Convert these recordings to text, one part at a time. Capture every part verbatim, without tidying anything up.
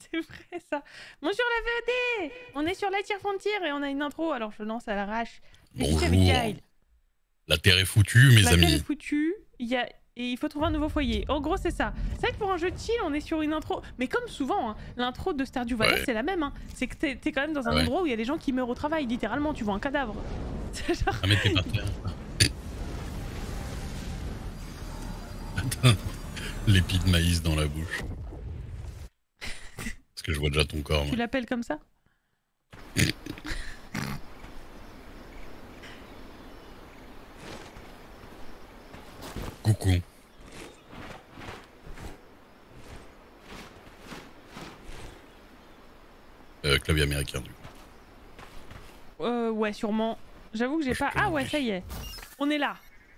C'est vrai ça. Bonjour la V O D. On est sur la Tier Frontier et on a une intro, alors je lance à l'arrache. Bonjour. Avec Kyle. La terre est foutue, mes la amis. La terre est foutue. Il y a... Et il faut trouver un nouveau foyer. En gros, c'est ça. C'est vrai que pour un jeu de chill, on est sur une intro. Mais comme souvent, hein, l'intro de Stardew Valley, ouais. c'est la même. Hein. C'est que t'es es quand même dans un ouais. endroit où il y a des gens qui meurent au travail, littéralement. Tu vois un cadavre. Genre... Ah, mais t'es par terre. Attends. L'épi de maïs dans la bouche. Parce que je vois déjà ton corps. Tu l'appelles comme ça? Coucou. Euh, clavier américain du coup. Euh ouais sûrement. J'avoue que j'ai pas... Ah ouais ça y est. On est là.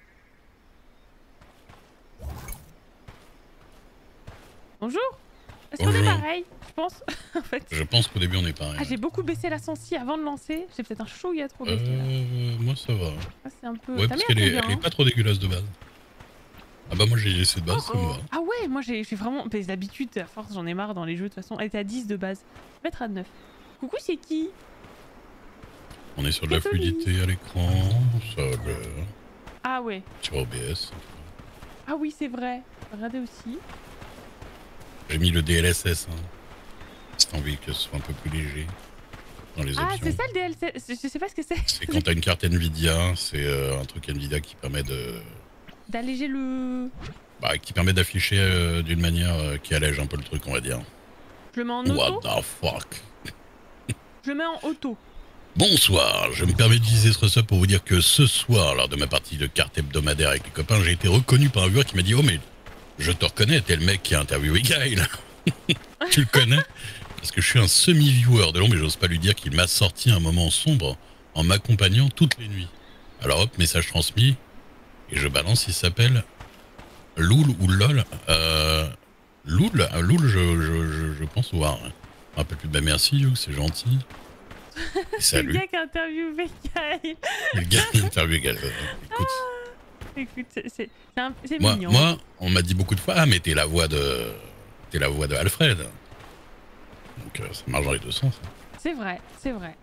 Bonjour. Est-ce qu'on est pareil? Je pense. En fait. Je pense qu'au début on est pareil. Ah j'ai beaucoup baissé la sensi avant de lancer. J'ai peut-être un chouïa trop baissé là. Euh, moi ça va. Ah, c'est un peu... Ouais parce qu'elle est, elle est pas trop dégueulasse de base. Ah bah moi j'ai laissé de base, oh, ça me oh. va. Ah ouais, moi j'ai vraiment des habitudes, à force j'en ai marre dans les jeux de toute façon. Elle était à dix de base. Je vais mettre à neuf. Coucou, c'est qui? On est sur de la fluidité à l'écran, ça le... Ah ouais. Sur O B S. Ah oui c'est vrai, regardez aussi. J'ai mis le D L S S, hein. C'est envie que ce soit un peu plus léger dans les ah, options. Ah c'est ça le D L S S, je sais pas ce que c'est. C'est quand t'as une carte Nvidia, c'est euh, un truc Nvidia qui permet de... D'alléger le... Bah, qui permet d'afficher euh, d'une manière euh, qui allège un peu le truc, on va dire. Je le mets en auto. What the fuck. Je le mets en auto. Bonsoir, je me permets d'utiliser ce sub pour vous dire que ce soir, lors de ma partie de cartes hebdomadaire avec les copains, j'ai été reconnu par un viewer qui m'a dit « Oh mais, je te reconnais, t'es le mec qui a interviewé Kyle. » Tu le connais? Parce que je suis un semi-viewer de long, mais j'ose pas lui dire qu'il m'a sorti un moment sombre en m'accompagnant toutes les nuits. Alors hop, message transmis. Et je balance, il s'appelle Loul ou LOL. Euh, Loul, Loul, je, je, je, je pense voir. Je me rappelle plus. Bah merci, You, c'est gentil. Salut. Le gars qui a interviewé Kyle. Le gars qui a interviewé Kyle. Écoute. Ah, écoute, c'est moi, mignon. Moi, on m'a dit beaucoup de fois, ah mais t'es la voix de, t'es la voix de Alfred. Donc euh, ça marche dans les deux sens. C'est vrai, c'est vrai.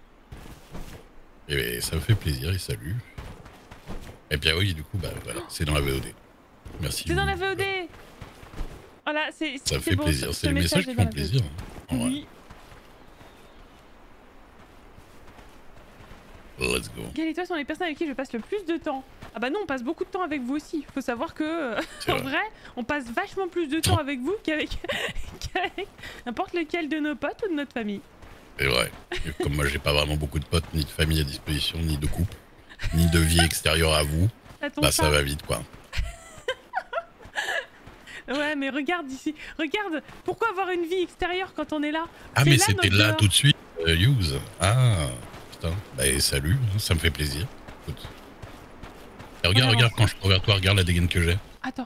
Et ça me fait plaisir, et salut. Et bien oui, du coup, bah voilà, c'est dans la V O D. Merci. C'est dans la V O D. Voilà, c'est ça me fait bon, plaisir, c'est le message qui fait plaisir. Oui. Let's go. Quelles et toi sont les personnes avec qui je passe le plus de temps? Ah bah non, on passe beaucoup de temps avec vous aussi. Faut savoir que, euh, en vrai. vrai, on passe vachement plus de temps avec vous qu'avec qu n'importe lequel de nos potes ou de notre famille. C'est vrai. Et comme moi, j'ai pas vraiment beaucoup de potes, ni de famille à disposition, ni de couple, ni de vie extérieure à vous, bah ça va vite, quoi. Ouais, mais regarde ici. Regarde, pourquoi avoir une vie extérieure quand on est là? Ah, mais c'était là tout de suite, euh, Use. Ah, putain. Bah, salut, ça me fait plaisir. Écoute. Et regarde, ouais, regarde, quand je regarde toi, regarde la dégaine que j'ai. Attends.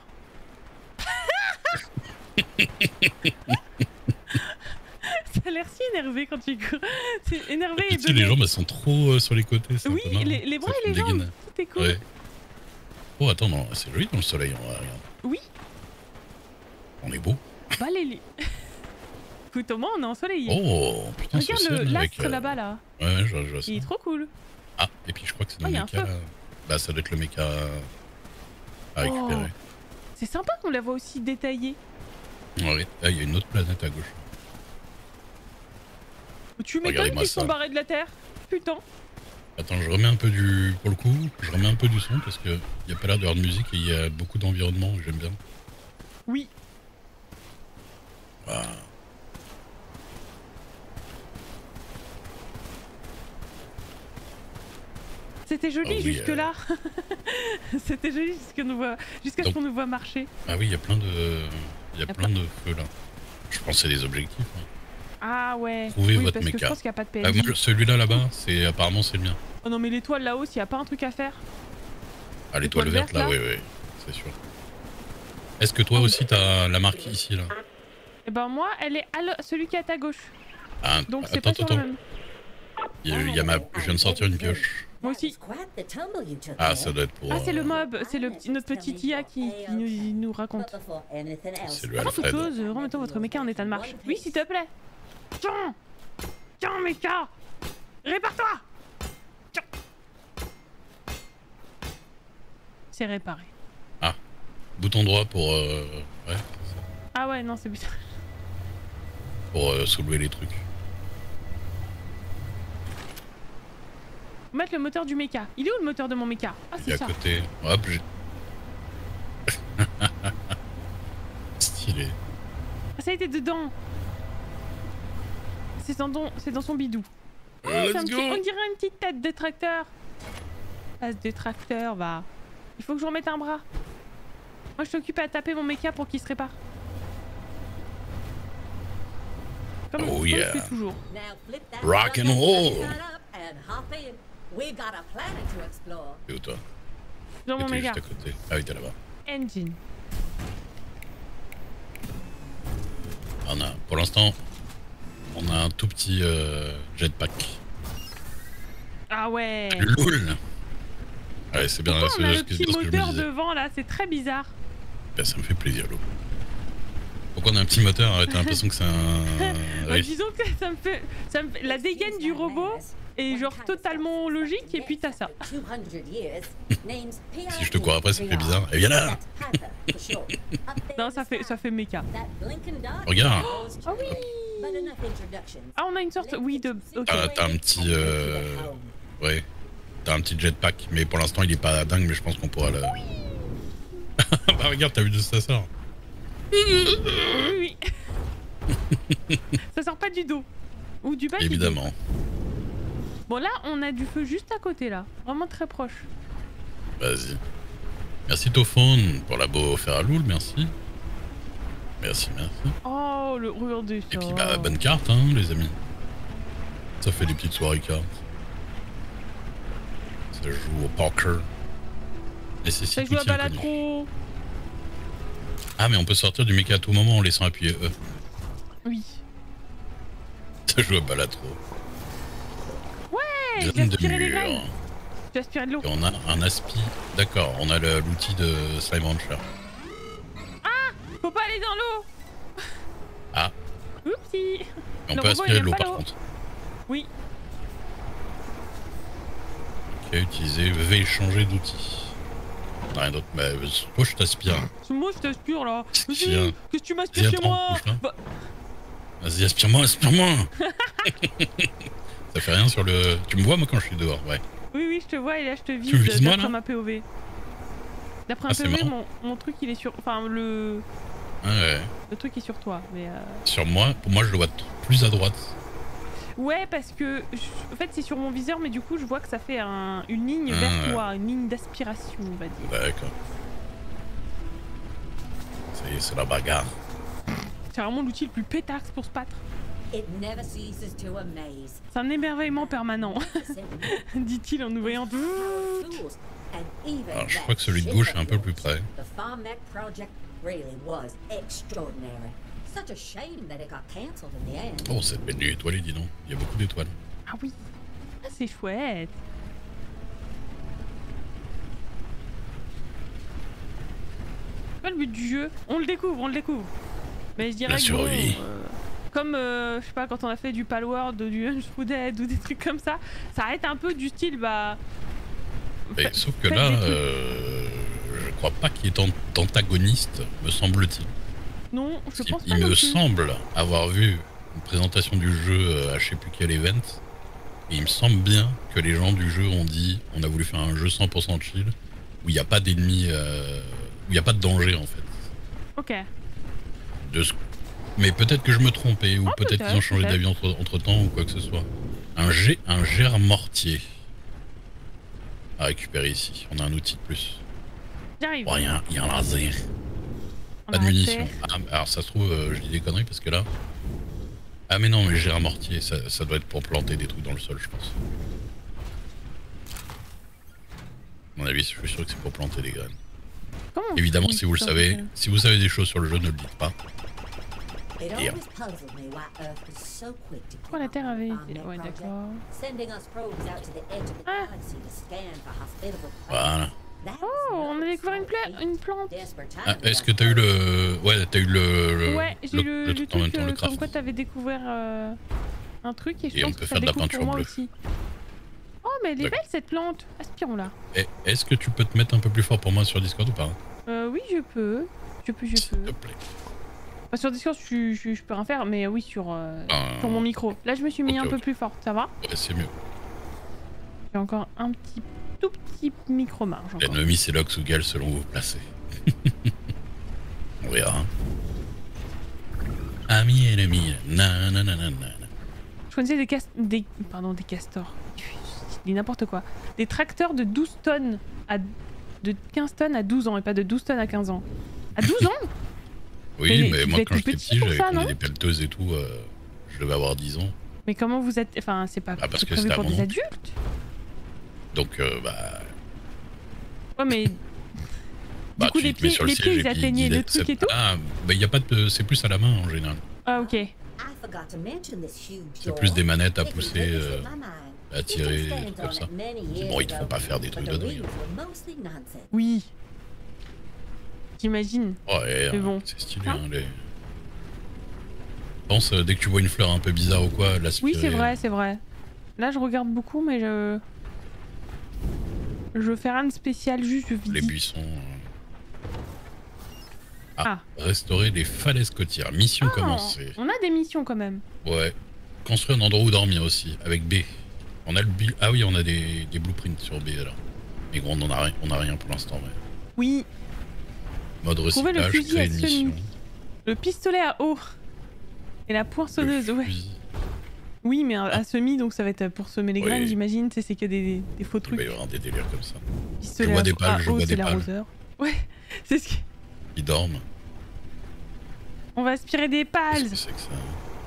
T'as l'air si énervé quand tu cours. C'est énervé et tu sais, les jambes, elles sont trop euh, sur les côtés. Oui, les, les bras et les jambes, tout est cool. Ouais. Oh, attends, non, c'est joli dans le soleil, on va regarder. Oui. On est beau. Bah, les... Écoute, au moins, on est ensoleillé. Oh, putain, regarde l'astre euh... là-bas, là. Ouais, je, je vois ça. Il est trop cool. Ah, et puis je crois que c'est dans oh, le méca, là. Bah, ça doit être le méca à récupérer. Oh. C'est sympa qu'on la voit aussi détaillée. Ouais, là, il y a une autre planète à gauche. Tu m'étonnes qu'ils sont barrés de la Terre. Putain. Attends, je remets un peu du... Pour le coup, je remets un peu du son parce qu'il n'y a pas l'air d'avoir de musique et il y a beaucoup d'environnement, j'aime bien. Oui. Voilà. C'était joli oh oui, jusque-là. Euh... C'était joli jusqu'à jusqu ce qu'on nous voit marcher. Ah oui, il y a plein de... Il y a, y a plein, plein de feux là. Je pense que c'est des objectifs. Hein. Ah ouais. Trouvez oui, votre parce méca. Que je pense qu'il n'y a pas de P N J. Ah, celui-là là-bas, c'est apparemment c'est le mien. Oh non mais l'étoile là-haut, s'il n'y a pas un truc à faire. Ah l'étoile verte là, oui oui, c'est sûr. Est-ce que toi aussi t'as la marque ici là? Eh ben moi, elle est à celui qui est à ta gauche. Ah, donc c'est attends, pas attends. Sur le même. Il y a, il y a ma... Je viens de sortir une pioche. Moi aussi. Ah, ça doit être pour... Ah, c'est le euh, mob, c'est le petit, notre petit I A qui, qui nous, il nous raconte. C'est le Avant toute Alfred. chose, remettons votre méca en état de marche. Oui, s'il te plaît. Tiens, tiens, méca, répare-toi. Tiens. C'est réparé. Ah, bouton droit pour... Euh... Ouais, Ah ouais, non, c'est bizarre. pour euh, soulever les trucs. Mettre le moteur du méca. Il est où le moteur de mon méca? Ah, Il est c'est à ça. côté. Hop, j'ai... Stylé. Ah, ça a été dedans. C'est dans, don- c'est dans son bidou. Oh, c'est Let's un petit- go. on dirait une petite tête de tracteur. Ah, ce de tracteur, va. Il faut que je remette un bras. Moi, je suis occupée à taper mon méca pour qu'il se répare. Comme, Oh, comme yeah. je fais toujours. Rock and roll. Et où toi? Dans mon T'étais méca. juste à côté. Ah oui, t'es là-bas. Engine. On a, pour l'instant, on a un tout petit euh, jetpack. Ah ouais. Le loul. Ouais, c'est bien, Pourquoi c'est on a ce le que, petit bien ce que je me moteur disais. devant là, c'est très bizarre. Ben, ça me fait plaisir, Lou. Pourquoi on a un petit moteur? Arrête, t'as l'impression que c'est un... Bah, Oui. disons que ça me fait, ça me fait... La dégaine du robot est genre totalement logique et puis t'as ça. Si je te cours après, ça fait bizarre. Et viens là. Non, ça fait, ça fait méca. Regarde. Ah oui. Ah, on a une sorte, oui, de... Ok. Ah, t'as un petit... Euh... Ouais. T'as un petit jetpack, mais pour l'instant il est pas dingue, mais je pense qu'on pourra le... Bah regarde, t'as vu de ça sort. Oui, oui. Ça sort pas du dos. Ou du bas du dos. Évidemment. Bon, là, on a du feu juste à côté, là. Vraiment très proche. Vas-y. Merci Tophone pour la beau faire à Loul, merci. Merci, merci. Oh, le regardez ça. Et puis bah bonne carte hein les amis. Ça fait des petites soirées cartes. Ça joue au poker. Nécessite Ça joue à outil inconnu. Balatro. Ah mais on peut sortir du méca à tout moment en laissant appuyer E. Oui. Ça joue à Balatro. Ouais, j'ai Graine de aspiré les mur. graines. J'ai aspiré de l'eau. Et on a un aspi. D'accord, on a le- l'outil de Slime Rancher. Faut pas aller dans l'eau. Ah, Oupsie. on Le peut robot, aspirer il de aime l'eau pas par l'eau. contre. Oui. Ok, utiliser V changer d'outil. On a rien d'autre. Bah, moi je t'aspire. C'est moi, je t'aspire là. Vas-y, Viens. qu'est-ce que tu m'aspires Viens, chez prends, moi? bouge-toi. Bah, Vas-y, aspire-moi, aspire-moi. Ça fait rien sur le... Tu me vois moi quand je suis dehors, ouais. oui, oui, je te vois et là, je te vise Tu me vises, moi, d'après là ma P O V. D'après Ah, un c'est P O V, marrant. mon, mon truc, il est sur... Enfin, le... Ah ouais. Le truc est sur toi, mais... Euh... Sur moi, pour moi je le vois t- plus à droite. Ouais, parce que... je- En fait, c'est sur mon viseur, mais du coup, je vois que ça fait un... une ligne Ah, vers ouais. toi, une ligne d'aspiration, on va dire. D'accord. Ça y est, c'est la bagarre. C'est vraiment l'outil le plus pétaxe pour se battre. C'est un émerveillement permanent, dit-il en nous voyant. Alors je crois que celui de gauche est un peu plus près. Oh, cette belle nuit étoilée, dis donc. Il y a beaucoup d'étoiles. Ah oui, ah, c'est chouette. C'est quoi le but du jeu? On le découvre, on le découvre. Mais je dirais La que survie. bon, euh, comme, euh, je sais pas, quand on a fait du Palworld, du Unspooded ou des trucs comme ça, ça arrête un peu du style, bah... Mais fa- sauf que faites là, des trucs. euh, je crois pas qu'il est an- antagoniste, me semble-t-il. Non, je Il, pense pas il non me plus. semble avoir vu une présentation du jeu euh, à je sais plus quel event. Et il me semble bien que les gens du jeu ont dit on a voulu faire un jeu cent pour cent chill où il n'y a pas d'ennemis, euh, où il n'y a pas de danger en fait. Ok. De ce- Mais peut-être que je me trompais ou Ah, peut-être qu'ils ont peut-être, changé peut-être. d'avis entre, entre temps ou quoi que ce soit. Un jet, un germe mortier à récupérer ici. On a un outil de plus. J'arrive. Oh, rien, il y a un laser. On Pas a de raté. munitions. Ah, alors ça se trouve, euh, je dis des conneries parce que là. Ah mais non, mais j'ai un mortier, ça, ça doit être pour planter des trucs dans le sol, je pense. À mon avis, je suis sûr que c'est pour planter des graines. Comment on Évidemment, fait si vous le ça, savez, ça si vous savez des choses sur le jeu, ne le dites pas. Et, Pourquoi la Terre avait été... Ouais, d'accord. Ah. Voilà. Oh, on a découvert une, pla... une plante. Ah, est-ce que t'as eu le... Ouais, t'as eu le... le... Ouais, j'ai eu le, le, le truc, en même temps, le euh, craft. comme quoi t'avais découvert euh, un truc et je Et pense on peut que faire ça de la découvre peinture pour moi bleue. aussi. Oh, mais elle est belle cette plante. Aspirons-la. Et est-ce que tu peux te mettre un peu plus fort pour moi sur Discord ou pas? Euh, oui, je peux. Je peux, je S'il peux. te plaît. Enfin, sur Discord, je, je, je peux rien faire, mais oui, sur, euh, Euh, sur mon micro. Là, je me suis mis ok, un peu ok. plus fort, ça va? Ouais, c'est mieux. J'ai encore un petit, tout petit micro marge. encore. Ennemi, c'est Lox ou Gal selon vous placez. On verra. Hein. Ami, ennemi. Nananana. Je connaissais des, cas... des... Pardon, des castors. Je dis n'importe quoi. Des tracteurs de douze tonnes à... de quinze tonnes à douze ans et pas de douze tonnes à quinze ans. À douze ans? Oui, Mais mais tu moi devais quand être j'étais petit petit, pour j'avais ça, connu non des pelleteuses et tout. Euh, je devais avoir dix ans. Mais comment vous êtes... Enfin, c'est pas Ah, parce c'est que prévu c'était pour à mon des oncle. adultes? Donc, euh, bah... Ouais, mais... bah du coup, tu les te mets pieds, sur le les siège pieds et ils puis atteignaient il le est- truc c'est- et tout? Ah, bah il y a pas de... C'est plus à la main en général. Ah, ok. C'est plus des manettes à pousser, euh, à tirer, des trucs comme ça. Bon, ils te font pas faire des trucs de dingue. Oui. J'imagine. Ouais, Mais hein, bon. c'est stylé. Hein Hein, les... Pense, euh, dès que tu vois une fleur un peu bizarre ou quoi, l'aspirer. Oui, c'est vrai, c'est vrai. Là, je regarde beaucoup, mais je... Je fais rien de spécial, juste je Les visite. buissons. euh. Ah, Ah. restaurer les falaises côtières. Mission Ah, commencée. on a des missions quand même. Ouais. Construire un endroit où dormir aussi, avec B. On a le bi- Ah oui, on a des, des blueprints sur B alors. Mais bon, on en a rien, on a rien pour l'instant. Ouais. Oui, Mode Trouver le recyclage, fusil créer à une semi. mission. le pistolet à eau. Et la poinçonneuse, Le ouais. fusil. Oui, mais à, à semi, donc ça va être pour semer les Oui. graines, j'imagine. Tu sais, c'est que des, des faux Il trucs. va y avoir des délires comme ça. Pistolet vois à, des à pales, je eau, vois c'est des pales. l'arroseur. Ouais, c'est ce que... Ils dorment. On va aspirer des pales. Qu'est-ce que c'est que ça?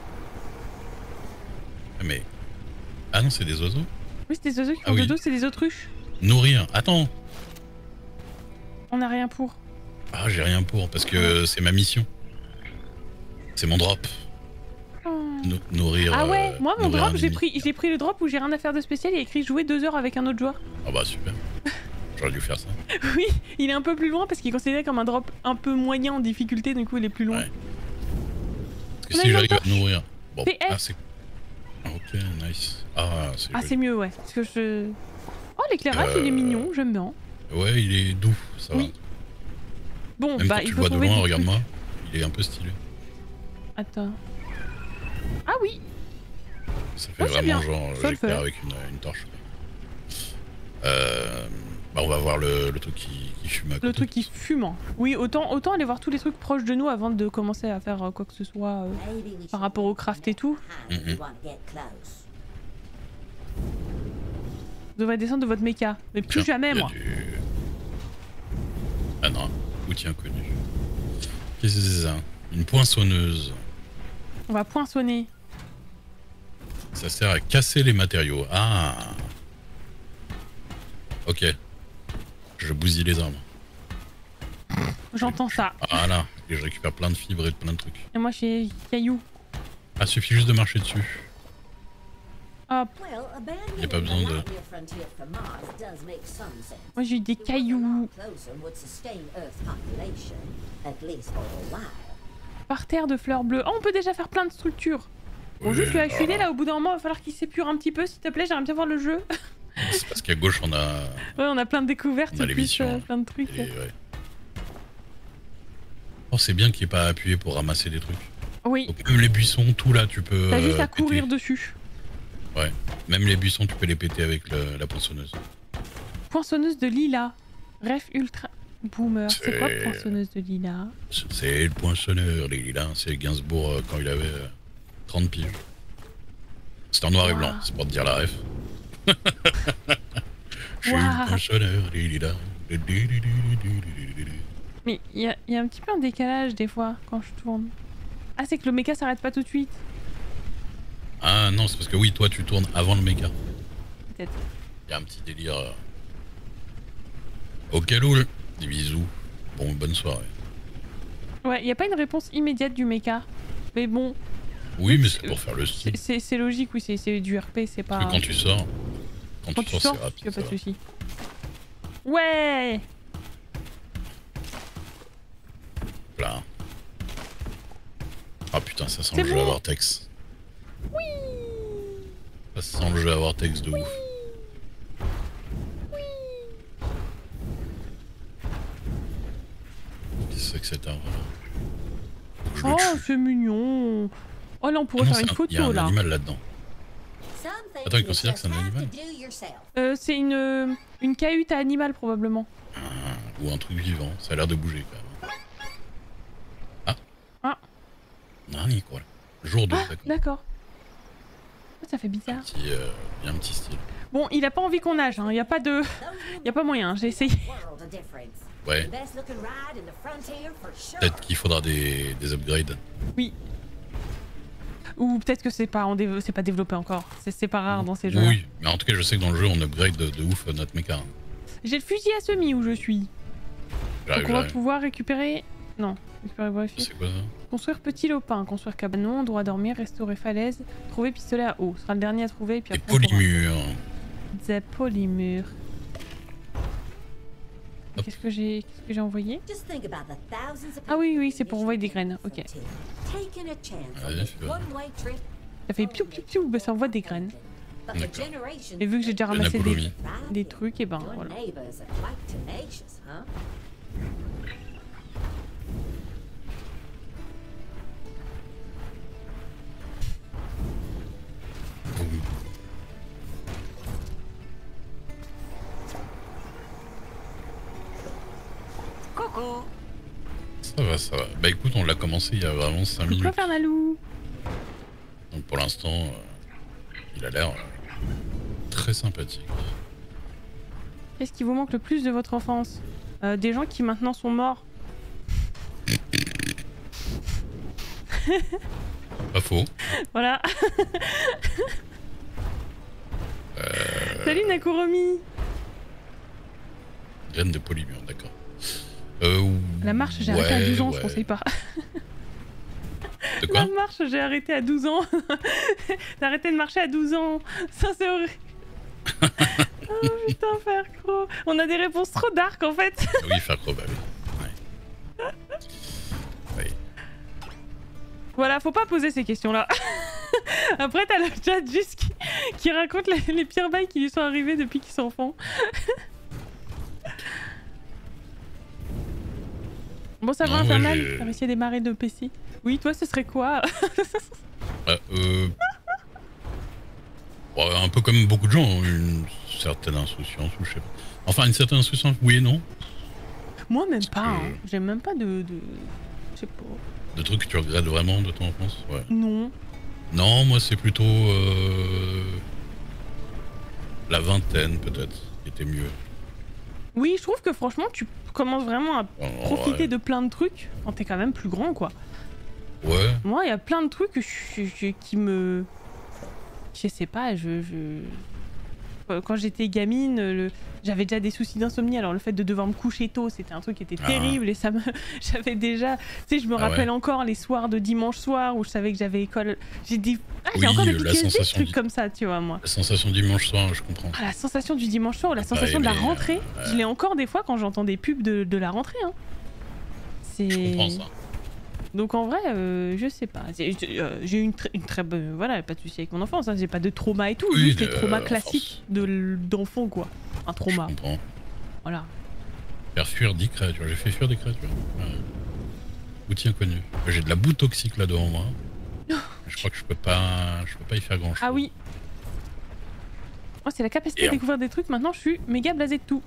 Ah, mais... Ah non, c'est des oiseaux? Oui, c'est des oiseaux qui Ah font oui. dodo, c'est des autruches. Nourrir. Attends. On n'a rien pour. Ah, j'ai rien pour, parce que c'est ma mission. C'est mon drop. Oh. Nou- nourrir... Ah ouais, euh, moi mon nourrir drop, un j'ai ennemi. pris, j'ai pris le drop où j'ai rien à faire de spécial, il y a écrit jouer deux heures avec un autre joueur. Ah bah super. J'aurais dû faire ça. Oui, il est un peu plus loin parce qu'il est considéré comme un drop un peu moyen en difficulté, du coup il est plus loin. Ouais. Parce que On a si une j'arrive à entorche. nourrir... Bon, P S. ah c'est... Ah, ok, nice. Ah, c'est Ah joli. c'est mieux, ouais. Parce que je... Oh l'éclairage Euh, il est mignon, j'aime bien. Ouais, il est doux, ça Oui. Bon, va. Même bah quand il tu le faut vois de trouver loin, des regarde-moi. trucs. Il est un peu stylé. Attends. Ah oui, Ça fait Ouais, c'est vraiment bien. genre Ça le j'éclaire fait. avec une, une torche. Euh, bah on va voir le, le truc qui, qui fume à côté. le truc qui fume. hein. Oui, autant, autant aller voir tous les trucs proches de nous avant de commencer à faire euh, quoi que ce soit euh, par rapport au craft et tout. Mhm. Vous devrez descendre de votre méca. Mais plus Tiens, jamais il y a moi. du- Ah non, outil inconnu. Qu'est-ce que c'est ça? Une poinçonneuse. On va poinçonner. Ça sert à casser les matériaux. Ah. Ok. Je bousille les arbres. J'entends ça. Voilà. Et je récupère plein de fibres et plein de trucs. Et moi j'ai caillou. Ah, suffit juste de marcher dessus. Hop, Y a pas besoin de- moi j'ai eu des cailloux. Par terre de fleurs bleues. Oh, on peut déjà faire plein de structures. Bon, Oui, juste le H U D voilà. là, au bout d'un moment, il va falloir qu'il s'épure un petit peu, s'il te plaît, j'aimerais bien voir le jeu. C'est parce qu'à gauche on a. Ouais, on a plein de découvertes, On a les plus missions, euh, hein. plein de trucs. Et ouais. Oh, c'est bien qu'il n'y ait pas à appuyer pour ramasser des trucs. Oui, Donc même les buissons, tout là, tu peux. t'as juste euh, à courir péter. dessus. Ouais. Même les buissons, tu peux les péter avec le- la poinçonneuse. Poinçonneuse de lilas. Ref ultra boomer. C'est quoi C'est- poinçonneuse de lilas? C'est le poinçonneur, les lilas. C'est Gainsbourg euh, quand il avait euh, trente piges. C'est en noir et blanc, Wow. c'est pour te dire la ref. Je suis Wow. le poinçonneur, les lilas. Mais il y, a- y a un petit peu un décalage des fois quand je tourne. Ah, c'est que le méca s'arrête pas tout de suite. Ah non, c'est parce que oui, toi tu tournes avant le méca. Peut-être. Il y a un petit délire. euh. Ok, loul. Des bisous. Bon, bonne soirée. Ouais, y a pas une réponse immédiate du méca. Mais bon. Oui, mais c'est pour faire le style. C'est logique, oui, c'est du R P, c'est pas... Parce que quand tu sors, quand, quand tu sors, sors, c'est rapide. Y a pas de soucis. Ouais. Là. Ah putain, ça sent le jeu bon. à Vortex. Oui. Ça sent le jeu à Vortex de oui. ouf. Oui. Qu'est-ce que c'est que cet arbre là? Oh, c'est mignon. Oh là, on pourrait ah non, faire une un, photo y a un là. animal là-dedans. Attends, il considère que c'est un animal? euh, C'est une, une cahute à animal probablement. Ah, ou un truc vivant, ça a l'air de bouger quand même. Ah. Ah. Nani quoi. Jour deux, ah, d'accord. D'accord. Ça fait bizarre. Il euh, y a un petit style. Bon, il a pas envie qu'on nage, hein. Il y a pas de... Il y a pas moyen, j'ai essayé. Ouais. Peut-être qu'il faudra des, des upgrades. Oui. Ou peut-être que c'est pas, c'est pas développé encore. C'est pas rare dans ces jeux. Oui, mais en tout cas, je sais que dans le jeu, on upgrade de, de ouf notre méca. J'ai le fusil à semi où je suis. Donc on va pouvoir récupérer... Non, récupérer bref. C'est quoi ça? Construire petit lopin, construire cabanon, droit à dormir, restaurer falaise, trouver pistolet à eau. Ce sera le dernier à trouver et puis après... Des polymures. Des polymures. Qu'est-ce que j'ai qu'est-ce que j'ai envoyé? Ah oui, oui, c'est pour envoyer des graines. Ok. Allez, ça fait piou piou piou, bah ça envoie des graines. Et vu que j'ai déjà ramassé des, des trucs, et ben voilà. Coucou. Ça va, ça va. Bah écoute, on l'a commencé il y a vraiment cinq minutes. Pourquoi faire Nalou? Donc pour l'instant, euh, il a l'air euh, très sympathique. Qu'est-ce qui vous manque le plus de votre enfance? euh, Des gens qui maintenant sont morts. Pas faux. Voilà. euh... Salut Nakuromi. Graine de polymure, d'accord. Euh, La marche, j'ai ouais, arrêté à douze ans, ouais. je conseille pas. De quoi? La marche, j'ai arrêté à douze ans. J'ai arrêté de marcher à douze ans. Ça, c'est horrible. Oh putain, faire gros. On a des réponses trop dark en fait. Oui, faire gros, bah oui. Ouais. Oui. Voilà, faut pas poser ces questions-là. Après, t'as le chat juste qui, qui raconte les, les pires bails qui lui sont arrivés depuis qu'ils sont enfants. Bon, ça va, non, Infernal? ouais, T'as réussi à démarrer de P C? Oui, toi, ce serait quoi? euh, euh... Ouais, un peu comme beaucoup de gens, une certaine insouciance, ou je sais pas. Enfin, une certaine insouciance, oui et non. Moi, même Parce pas. que... Hein. J'ai même pas de... de... Je sais pas. De trucs que tu regrettes vraiment de ton enfance? Ouais. Non. Non, moi, c'est plutôt... Euh... la vingtaine, peut-être, qui était mieux. Oui, je trouve que franchement, tu commences vraiment à oh, profiter ouais. de plein de trucs quand t'es quand même plus grand, quoi. Ouais. Moi, il y a plein de trucs que je, je, qui me... Je sais pas, je... je... Quand j'étais gamine, le... j'avais déjà des soucis d'insomnie, alors le fait de devoir me coucher tôt, c'était un truc qui était ah. terrible et ça me... J'avais déjà... Tu sais, je me ah rappelle ouais. encore les soirs de dimanche soir où je savais que j'avais école... J'ai des... Ah, j'ai oui, encore des la P T S D, des trucs du... comme ça, tu vois, moi. La sensation du dimanche soir, je comprends. Ah, la sensation du dimanche soir ou la ah, sensation de la rentrée, euh, je l'ai encore des fois quand j'entends des pubs de, de la rentrée, hein. C'est... Je comprends ça. Donc en vrai, euh, je sais pas. J'ai euh, eu une, tr une très bonne... Voilà, pas de soucis avec mon enfance, hein. J'ai pas de trauma et tout, oui, juste les euh, traumas classiques d'enfant, quoi. Un trauma. Je comprends. Voilà. Faire fuir dix créatures, j'ai fait fuir des créatures. Ouais. Outil inconnu. J'ai de la boue toxique là devant moi. Je crois que je peux pas, je peux pas y faire grand chose. Ah oui. Oh, c'est la capacité Et à découvrir des trucs, maintenant je suis méga blasé de tout.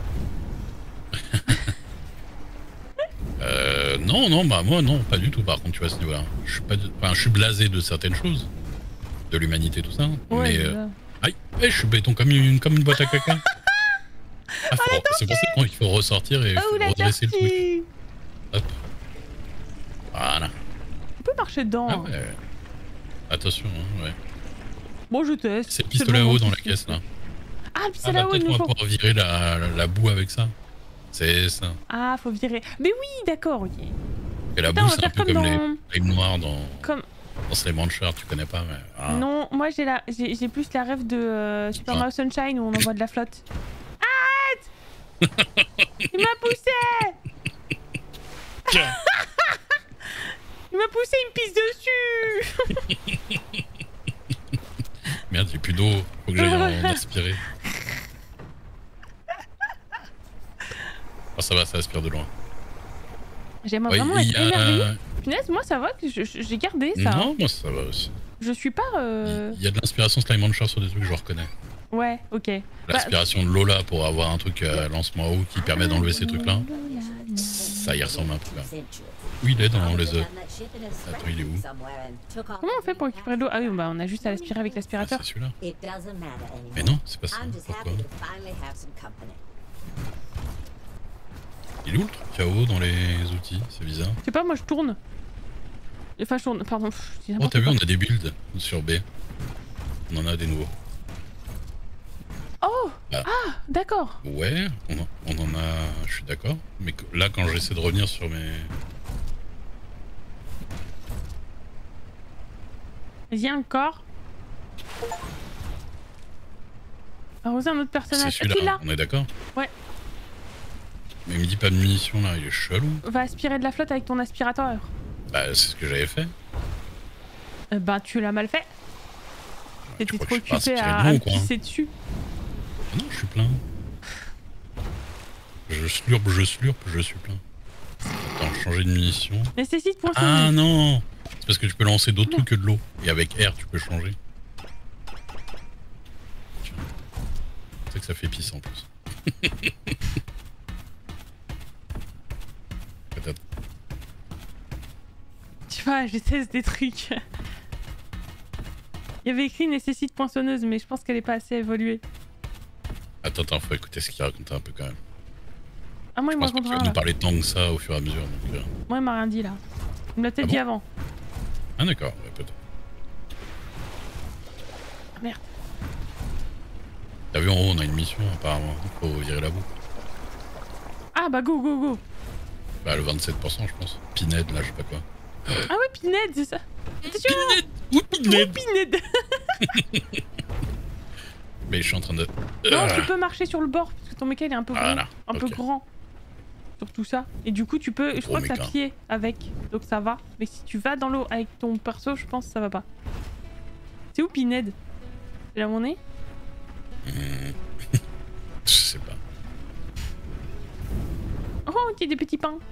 Euh, non, non, bah moi non, pas du tout par contre, tu vois, à ce niveau-là. Je suis pas, de... enfin, je suis blasé de certaines choses, de l'humanité, tout ça. Ouais, mais euh... aïe, hey, je suis béton comme une, comme une boîte à caca. Ah, oh, c'est pour ça qu'il faut ressortir et oh, redresser le truc. Hop. Voilà. On peut marcher dedans. Ah ouais. Attention, hein, ouais. Bon, je teste. C'est le pistolet à eau dans la caisse là. Ah, le Ah, pistolet à bah, eau, peut-être il on nous va faut. pouvoir virer la, la, la boue avec ça. C'est ça. Ah, faut virer. Mais oui, d'accord, ok. Et la Putain, on boue, va c'est un faire peu comme comme dans... les flammes noires dans, Comme... dans Slime Rancher, tu connais pas, mais... Ah. Non, moi j'ai la... j'ai plus la rêve de euh, Super Ah. Mario Sunshine où on envoie de la flotte. Arrête. Il m'a poussé. Tiens. Il m'a poussé, il me pisse dessus. Merde, j'ai plus d'eau, faut que j'aille en aspirer. Oh, ça va, ça aspire de loin. J'aimerais Ouais, vraiment il être y a- énervé. Punaise, moi ça va que je- je- j'ai gardé ça. Non, moi ça va aussi. Je suis pas... Euh... Il y a de l'inspiration Slime Rancher sur des trucs que je reconnais. Ouais, ok. L'aspiration de Lola pour avoir un truc à lancement à eau qui permet d'enlever ces trucs-là, ça y ressemble un peu là. Où il est dans les œufs? Attends, il est où? Comment on fait pour récupérer de l'eau? Ah oui, bah on a juste à l'aspirer avec Ah, l'aspirateur. c'est celui-là. Mais non, c'est pas ça. Pourquoi? Il est où le truc K O dans les outils? C'est bizarre. Je sais pas, moi je tourne. Enfin, je tourne, pardon. pff, je dis Oh, n'importe t'as vu, quoi. on a des builds sur B. On en a des nouveaux. Oh Ah. Ah, d'accord. Ouais, on, en- on en a... Je suis d'accord. Mais que- là, quand j'essaie de revenir sur mes... Vas-y, encore. Arroser un autre C'est personnage. Ah, tu celui-là, l'as. on est d'accord? Ouais. Mais il me dit pas de munitions là, il est chelou. Va aspirer de la flotte avec ton aspirateur. Bah, c'est ce que j'avais fait. Euh, bah, tu l'as mal fait. T'étais crois trop que je suis pas occupé aspiré à, de à l'eau, me quoi. pisser dessus. Ah non, je suis plein. Je slurpe, je slurpe, je suis plein. Attends, changer de munitions. Nécessite point Ah sauver. non! C'est parce que tu peux lancer d'autres Non. trucs que de l'eau. Et avec R, tu peux changer. Tiens. C'est que ça fait pisse en plus. Peut-être. Tu vois, je teste des trucs. Il y avait écrit nécessite poinçonneuse, mais je pense qu'elle est pas assez évoluée. Attends, attends, faut écouter ce qu'il raconte un peu quand même. Ah, moi, il Je m'a pense pas que tu raconté vas rien, nous là. parler tant que ça au fur et à mesure. Donc, euh. Moi, il m'a rien dit là. Il me l'a peut-être Ah dit bon avant. Ah d'accord, ouais, peut-être. Ah, merde. T'as vu en haut, on a une mission apparemment. Faut virer la boue. Ah, bah go, go, go. Bah le vingt-sept pour cent je pense. Pinhead là, je sais pas quoi. Ah ouais, Pinhead, c'est ça. Attention. Ou Oh, Pinhead. Mais je suis en train de... Non, Ah, tu peux marcher sur le bord, parce que ton méca il est un peu gros. Voilà, Un peu ok. grand. Sur tout ça. Et du coup, tu peux... Je Gros crois que t'as méca. pied avec. Donc ça va. Mais si tu vas dans l'eau avec ton perso, je pense que ça va pas. C'est où Pinhead? C'est là où on est? hmm. Je sais pas. Oh, il y a des petits pains.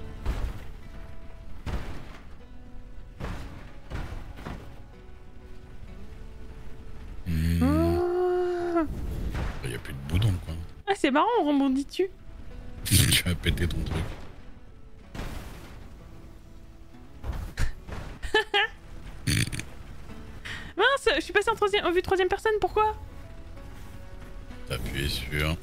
Hmm. Ah, Il y a plus de boue dans le coin. Ah, c'est marrant, on rebondit dessus. Tu vas péter ton truc. Mince, je suis passé en, troisième, en vue troisième personne, pourquoi? T'as appuyé sur...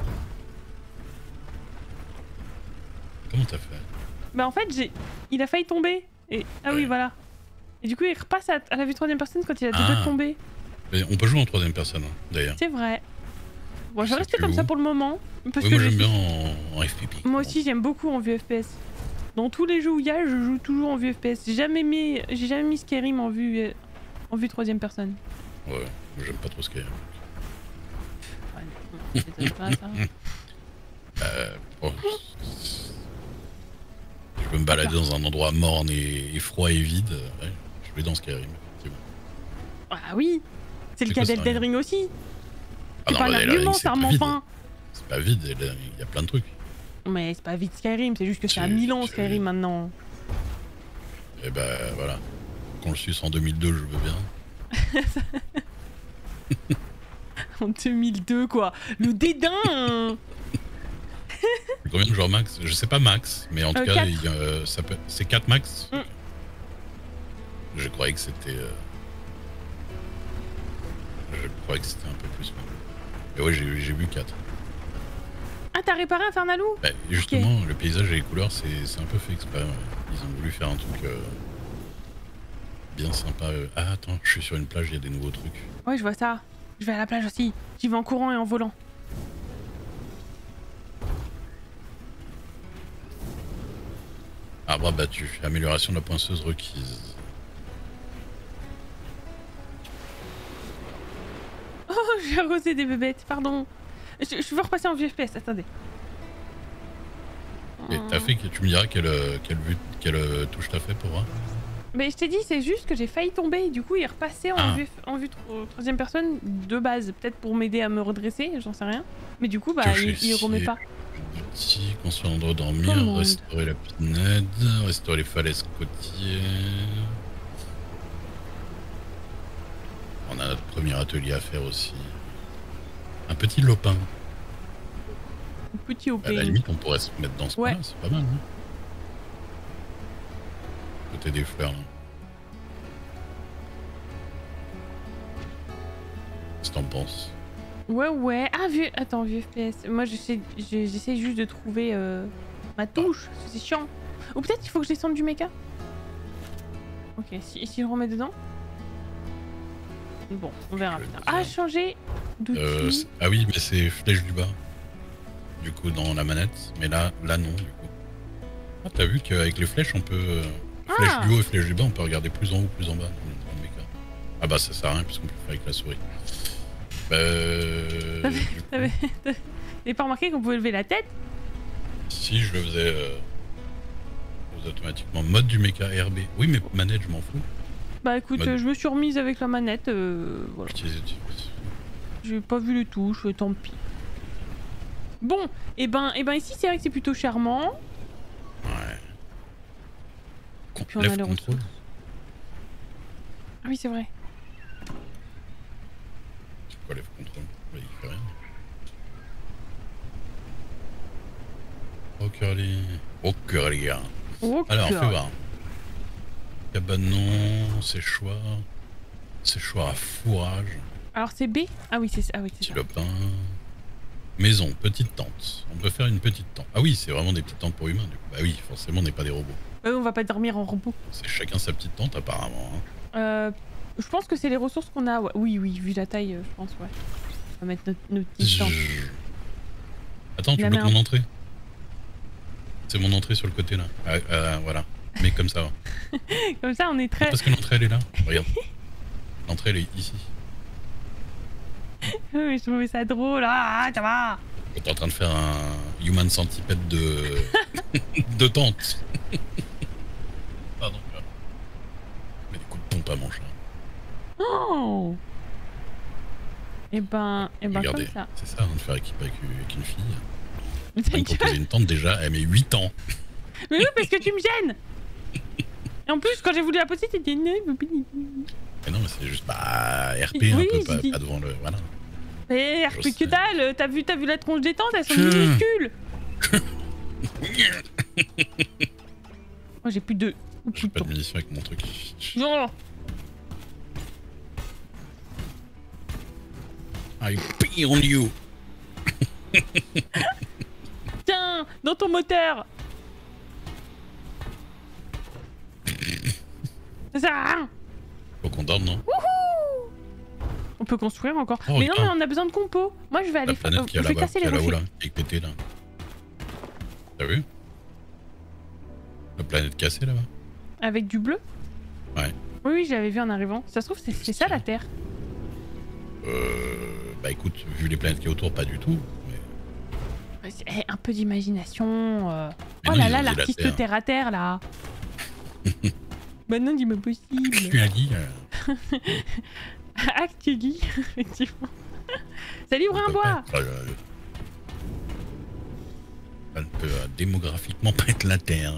Comment t'as fait? Bah en fait, j'ai... il a failli tomber. Et... Ah oui, Ouais. voilà. Et du coup, il repasse à, à la vue troisième personne quand il a deux Ah. doigts de tomber. Mais on peut jouer en troisième personne, hein, d'ailleurs. C'est vrai. Bon, je vais C'est rester plus comme ça où pour le moment. Parce Oui, que moi je j'aime suis- bien en, en F P P. Moi aussi, j'aime beaucoup en vue F P S. Dans tous les jeux où il y a, je joue toujours en vue F P S. J'ai jamais mis, j'ai jamais mis Skyrim en vue, euh, en vue troisième personne. Ouais, j'aime pas trop Skyrim. Ouais, non, ça m'étonne pas, ça. Euh, oh, je peux me balader dans un endroit morne et, et froid et vide. Ouais, je vais dans Skyrim. effectivement. Ah oui, c'est le C'est cas quoi, ça, d'Elden rien Ring aussi. Ah C'est non, pas un mais là, argument, c'est ça pas m'en vide. enfin. C'est pas vide, il y a plein de trucs. Mais c'est pas vite Skyrim, c'est juste que c'est à Tu- mille ans tu- Skyrim maintenant. Et bah voilà. Qu'on le suce en deux mille deux, je veux bien. En deux mille deux quoi. Le dédain hein. Combien de joueurs max? Je sais pas max, mais en tout Euh, cas, quatre. il y a, euh, ça peut... c'est quatre max. Mm. Je croyais que c'était. euh, Je croyais que c'était un peu plus. Mais ouais, j'ai j'ai vu quatre. Ah, t'as réparé Infernalou? Bah, justement, le paysage et les couleurs, c'est c'est un peu fait exprès. Ouais. Ils ont voulu faire un truc euh, bien sympa. euh. Ah, attends, je suis sur une plage, il y a des nouveaux trucs. Ouais, je vois ça. Je vais à la plage aussi. J'y vais en courant et en volant. Ah, Arbre abattu. Amélioration de la poinceuse requise. Oh, j'ai arrosé des bébêtes, pardon. Je, je veux repasser en vieux F P S, attendez. Et t'as fait que tu me diras quelle, quelle, vue, quelle touche t'as fait pour voir. Mais je t'ai dit, c'est juste que j'ai failli tomber. Du coup, il est repassé en, ah. vue, en vue troisième personne de base. Peut-être pour m'aider à me redresser, j'en sais rien. Mais du coup, bah, il, il remet pas. Outils, construire un endroit dormir, Commande. Restaurer la pinède, restaurer les falaises côtières. On a notre premier atelier à faire aussi. Un petit lopin. Un petit lopin. À la limite, on pourrait se mettre dans ce ouais. coin-là, c'est pas mal. Hein, côté des fleurs. Là. Qu'est-ce que t'en penses? Ouais, ouais. Ah, vieux. Attends, vieux F P S. Moi, j'essaie j'essaie juste de trouver euh, ma touche. Ah. C'est chiant. Ou peut-être qu'il faut que je descende du méca. Ok, si, si je remets dedans. Bon, on verra plus tard. Ah, changer d'outil. Euh, ah oui, mais c'est flèche du bas. Du coup, dans la manette. Mais là, là non, du coup. Ah, t'as vu qu'avec les flèches, on peut... Euh, flèche ah. du haut et flèche du bas, on peut regarder plus en haut, plus en bas. Dans le méca. Ah bah, ça sert à rien, puisqu'on peut le faire avec la souris. Bah... Euh, T'avais coup... pas remarqué qu'on pouvait lever la tête? Si, je le faisais... Euh, je faisais automatiquement. Mode du méca R B. Oui, mais manette, je m'en fous. Bah écoute, Mode... euh, je me suis remise avec la manette, euh, voilà. J'ai pas vu les touches, tant pis. Bon, et ben, et ben ici c'est vrai que c'est plutôt charmant. Ouais. Puis on a les ressources. Ah oui, c'est vrai. C'est quoi lève contrôle? Bah, il fait rien. Oh curly. Oh curly. Oh, alors, on fait voir. Cabanon, séchoir. Séchoir à fourrage. Alors c'est B? Ah oui, c'est ah oui, c'est ça. Le pain. Maison, petite tente. On peut faire une petite tente. Ah oui, c'est vraiment des petites tentes pour humains. Du coup. Bah oui, forcément, on n'est pas des robots. Euh, on va pas dormir en robot. C'est chacun sa petite tente, apparemment. Hein. Euh, je pense que c'est les ressources qu'on a. Ouais. Oui, oui, vu la taille, je pense, ouais. On va mettre notre, notre petite tente. Je... Attends, tu bloques mon entrée? C'est mon entrée sur le côté, là. Ah, euh, voilà. Mais comme ça. Comme ça, on est très... Ah, parce que l'entrée, elle est là. Regarde. L'entrée, elle est ici. Oui, je trouvais ça drôle. Ah, ça va. T'es en train de faire un human centipede de... de tente. Pardon. Mais des coups de pompe à mon chat. Oh. Et ben... Et ben regardez, comme ça. C'est ça, on de faire équipe avec, avec une fille. Elle me proposer une tente déjà, elle met huit ans. Mais oui, parce que tu me gênes. Et en plus, quand j'ai voulu la poser, t'étais... Mais non, mais c'est juste... Bah... R P oui, un peu, pas, pas devant le... Voilà. Mais R P que dalle. T'as vu, t'as vu la tronche des tentes, elles sont minuscules. Moi, j'ai plus de... J'ai pas de munitions avec mon truc. Non. I pee on you. Tiens, dans ton moteur. Ça sert à rien. Faut qu'on dorme, non? Wouhou. On peut construire encore. Oh, mais non, mais on a besoin de compos. Moi, je vais aller faire... Euh, je vais casser les rochers. Là, qui est pété, là. T'as vu? La planète cassée, là-bas. Avec du bleu? Ouais. Oui, oui, j'avais vu en arrivant. Ça se trouve, c'est ça, la Terre? Euh... Bah écoute, vu les planètes qui est autour, pas du tout. Mais... Eh, un peu d'imagination. Euh... Oh non, là là, l'artiste terre. terre à terre, là. Bah non, dis-moi possible. Actually. Euh... Actually, effectivement. Salut Brimbois. Euh... Ça ne peut euh, démographiquement pas être la Terre.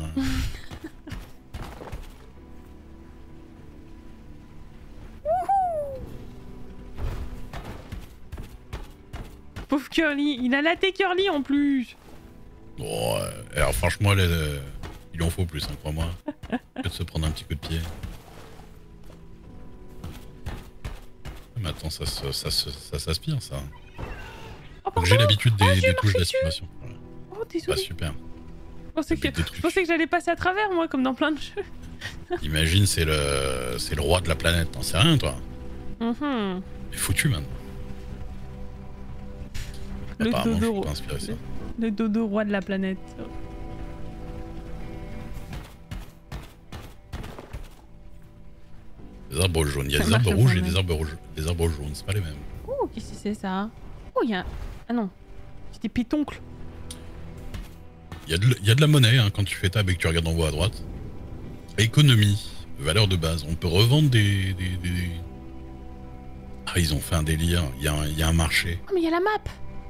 Pauvre Curly, il a laté Curly en plus. Bon, euh, alors franchement, les, euh, il en faut plus, hein, crois-moi. Peut-être se prendre un petit coup de pied. Mais attends, ça, ça, ça, ça, ça s'aspire, ça. Oh, j'ai l'habitude des, oh, des touches d'aspiration. Voilà. Oh, désolé. Bah, super. Je pensais que, je pensais que j'allais passer à travers, moi, comme dans plein de jeux. Imagine, c'est le, c'est le roi de la planète. T'en sais rien, toi. Mm-hmm. Il est foutu, man. Le dodo, je peux inspirer ça. Le, le dodo roi de la planète. Des arbres jaunes. Il y a Ça des arbres marche rouges quand et même. des arbres rouges. Des arbres jaunes, c'est pas les mêmes. Oh, qu'est-ce que c'est ça? Oh, il y a... Ah non. C'est des pétoncles. Il y, a de, il y a de la monnaie hein, quand tu fais tab et que tu regardes en haut à droite. Économie. Valeur de base. On peut revendre des... des, des... Ah, ils ont fait un délire. Il y a un, il y a un marché. Oh, mais il y a la map.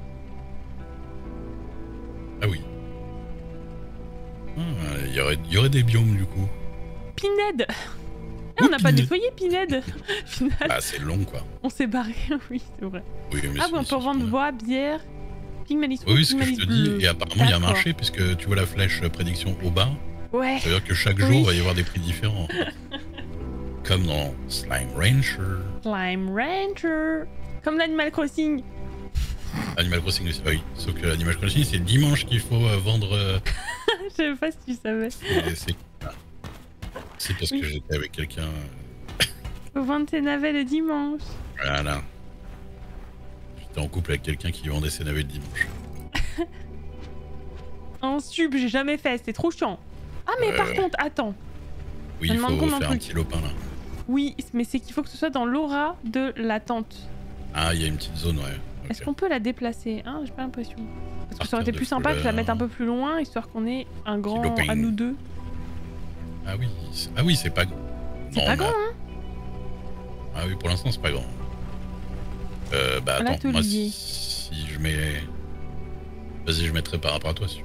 Ah oui. Ah, il y aurait, il y aurait des biomes du coup. Pinhead. Ah, on n'a pas Pinhead. nettoyé Pinhead. Final. Ah, c'est long quoi. On s'est barré. Oui, c'est vrai. Oui, mais Ah c'est- oui, on c'est- peut revendre bois, bière, pigmalice Oui, rouge, oui, c'est ce que je te pigmalice dis. bleu. Et apparemment, il y a un D'accord. marché puisque tu vois la flèche euh, prédiction au bas. Ouais. Ça veut dire que chaque jour, Oui. il va y avoir des prix différents. Comme dans Slime Rancher. Slime Rancher. Comme l'Animal Crossing. Animal Crossing aussi. Ah oui. Sauf que Animal Crossing, c'est dimanche qu'il faut euh, vendre. euh, Je sais pas si tu savais. et c'est ah. C'est parce Oui. que j'étais avec quelqu'un. euh, Faut vendre tes navets le dimanche. Voilà. J'étais en couple avec quelqu'un qui vendait ses navets le dimanche. En sub, j'ai jamais fait, c'était trop chiant. Ah mais Ouais, par ouais. contre, attends. Oui, Ça il demande faut combien de faire un trucs petit lopin là. Oui, mais c'est qu'il faut que ce soit dans l'aura de la tente. Ah, il y a une petite zone, ouais. Ok. Est-ce qu'on peut la déplacer hein? J'ai pas l'impression. Parce que ça aurait été Partir de plus sympa que je la couleur. mette un peu plus loin, histoire qu'on ait un grand lopin. à nous deux. Ah oui, c'est- ah oui, c'est pas. C'est Non, pas mais- grand, hein? Ah oui, pour l'instant, c'est pas grand. Euh, bah attends, moi L'atelier. si, si je mets. Vas-y, je mettrai par rapport à toi si tu veux.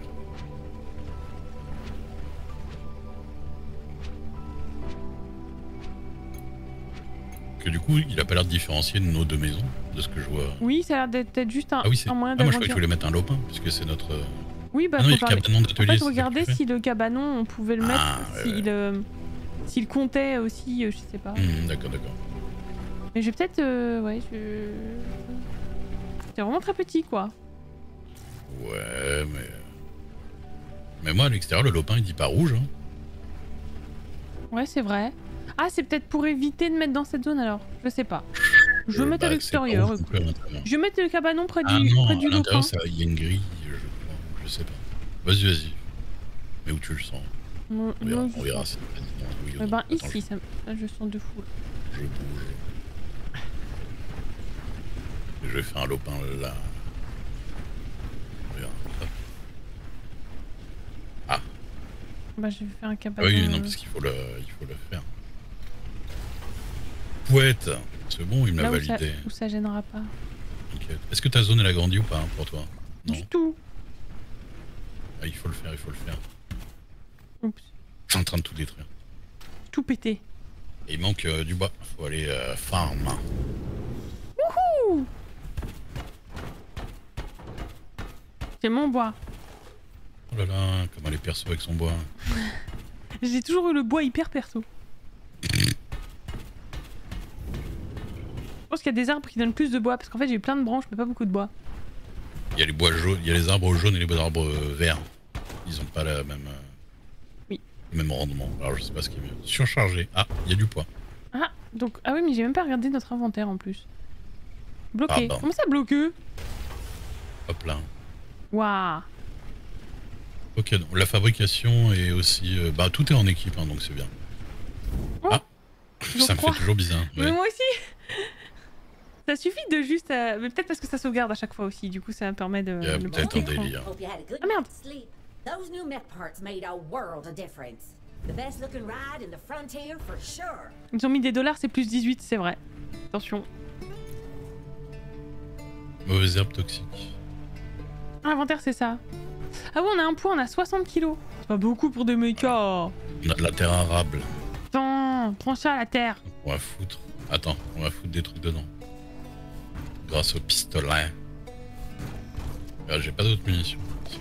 Que du coup, il a pas l'air de différencier de nos deux maisons, de ce que je vois. Oui, ça a l'air d'être d'être juste un, Ah oui, c'est. un moyen Ah, moi je croyais que tu d'agrandir. voulais mettre un lopin, puisque c'est notre. euh, Oui, bah Ah non, il y faut a parler. le cabanon En d'atelier. fait, c'est ça que regardez tu fais si le cabanon, on pouvait le mettre, Ah, ouais, s'il euh, s'il comptait aussi, euh, je sais pas. Hum, d'accord, d'accord. Mais je vais peut-être... euh, ouais, je... C'est vraiment très petit, quoi. Ouais, mais. Mais moi, à l'extérieur, le lopin, il dit pas rouge. Hein. Ouais, c'est vrai. Ah, c'est peut-être pour éviter de mettre dans cette zone, alors. Je sais pas. Je vais Euh, mettre à bah, c'est pas l'extérieur. rouge non plus à l'intérieur. Je vais mettre le cabanon près Ah du, non, près à du lopin. l'intérieur, ça- il y a une grille, je crois. Je sais pas. Vas-y, vas-y. Mais où tu le sens Non, On verra, non, on je verra sais si c'est président, oui ou pas. Eh non. ben, Attends, ici, ça... là, je sens de fou. Je, je bouge. Et je vais faire un lopin là. On verra. Hop. Ah, Bah, je vais faire un ah cabanon. oui, non, euh, parce qu'il faut le, il faut le faire. Pouette, c'est bon, il me l'a là où ça, validé. où ça gênera pas. Ok. Est-ce que ta zone elle a grandi ou pas hein, pour toi? Non. Du tout. Ah, il faut le faire, il faut le faire. Oups. Je suis en train de tout détruire. Tout pété. Et il manque euh, du bois. Faut aller euh, farm. Ouh. C'est mon bois. Oh là là, comment elle est perso avec son bois. J'ai toujours eu le bois hyper perso. Je pense qu'il y a des arbres qui donnent plus de bois parce qu'en fait j'ai eu plein de branches mais pas beaucoup de bois. Il y a les bois jaunes, il y a les arbres jaunes et les arbres euh, verts. Ils ont pas la même, euh, Oui. le même rendement. Alors je sais pas ce qui est mieux. Surchargé. Ah, il y a du poids. Ah, donc, ah oui, mais j'ai même pas regardé notre inventaire en plus. Bloqué. Ah bon. Comment ça bloqué? Hop là. Waouh. Ok, donc la fabrication est aussi. euh, bah tout est en équipe, hein, donc c'est bien. Oh, Ah, toujours ça me trois. fait toujours bizarre. Mais ouais. moi aussi. Ça suffit de juste... euh, Mais peut-être parce que ça sauvegarde à chaque fois aussi, du coup ça me permet de... Il y a le peut-être petit un écran. délire. Hope you had a good Ah, merde. night's sleep. Those new mech parts made a world of difference. The best looking ride in the frontier for sure. Ils ont mis des dollars, c'est plus dix-huit, c'est vrai. Attention. Mauvaise herbe toxique. Ah, l'inventaire c'est ça. Ah oui, on a un poids, on a soixante kilos. C'est pas beaucoup pour des mechas. On a de la terre arable. Attends, prends ça à la terre. On va foutre. Attends, on va foutre des trucs dedans. Grâce au pistolet. Ah, j'ai pas d'autres munitions.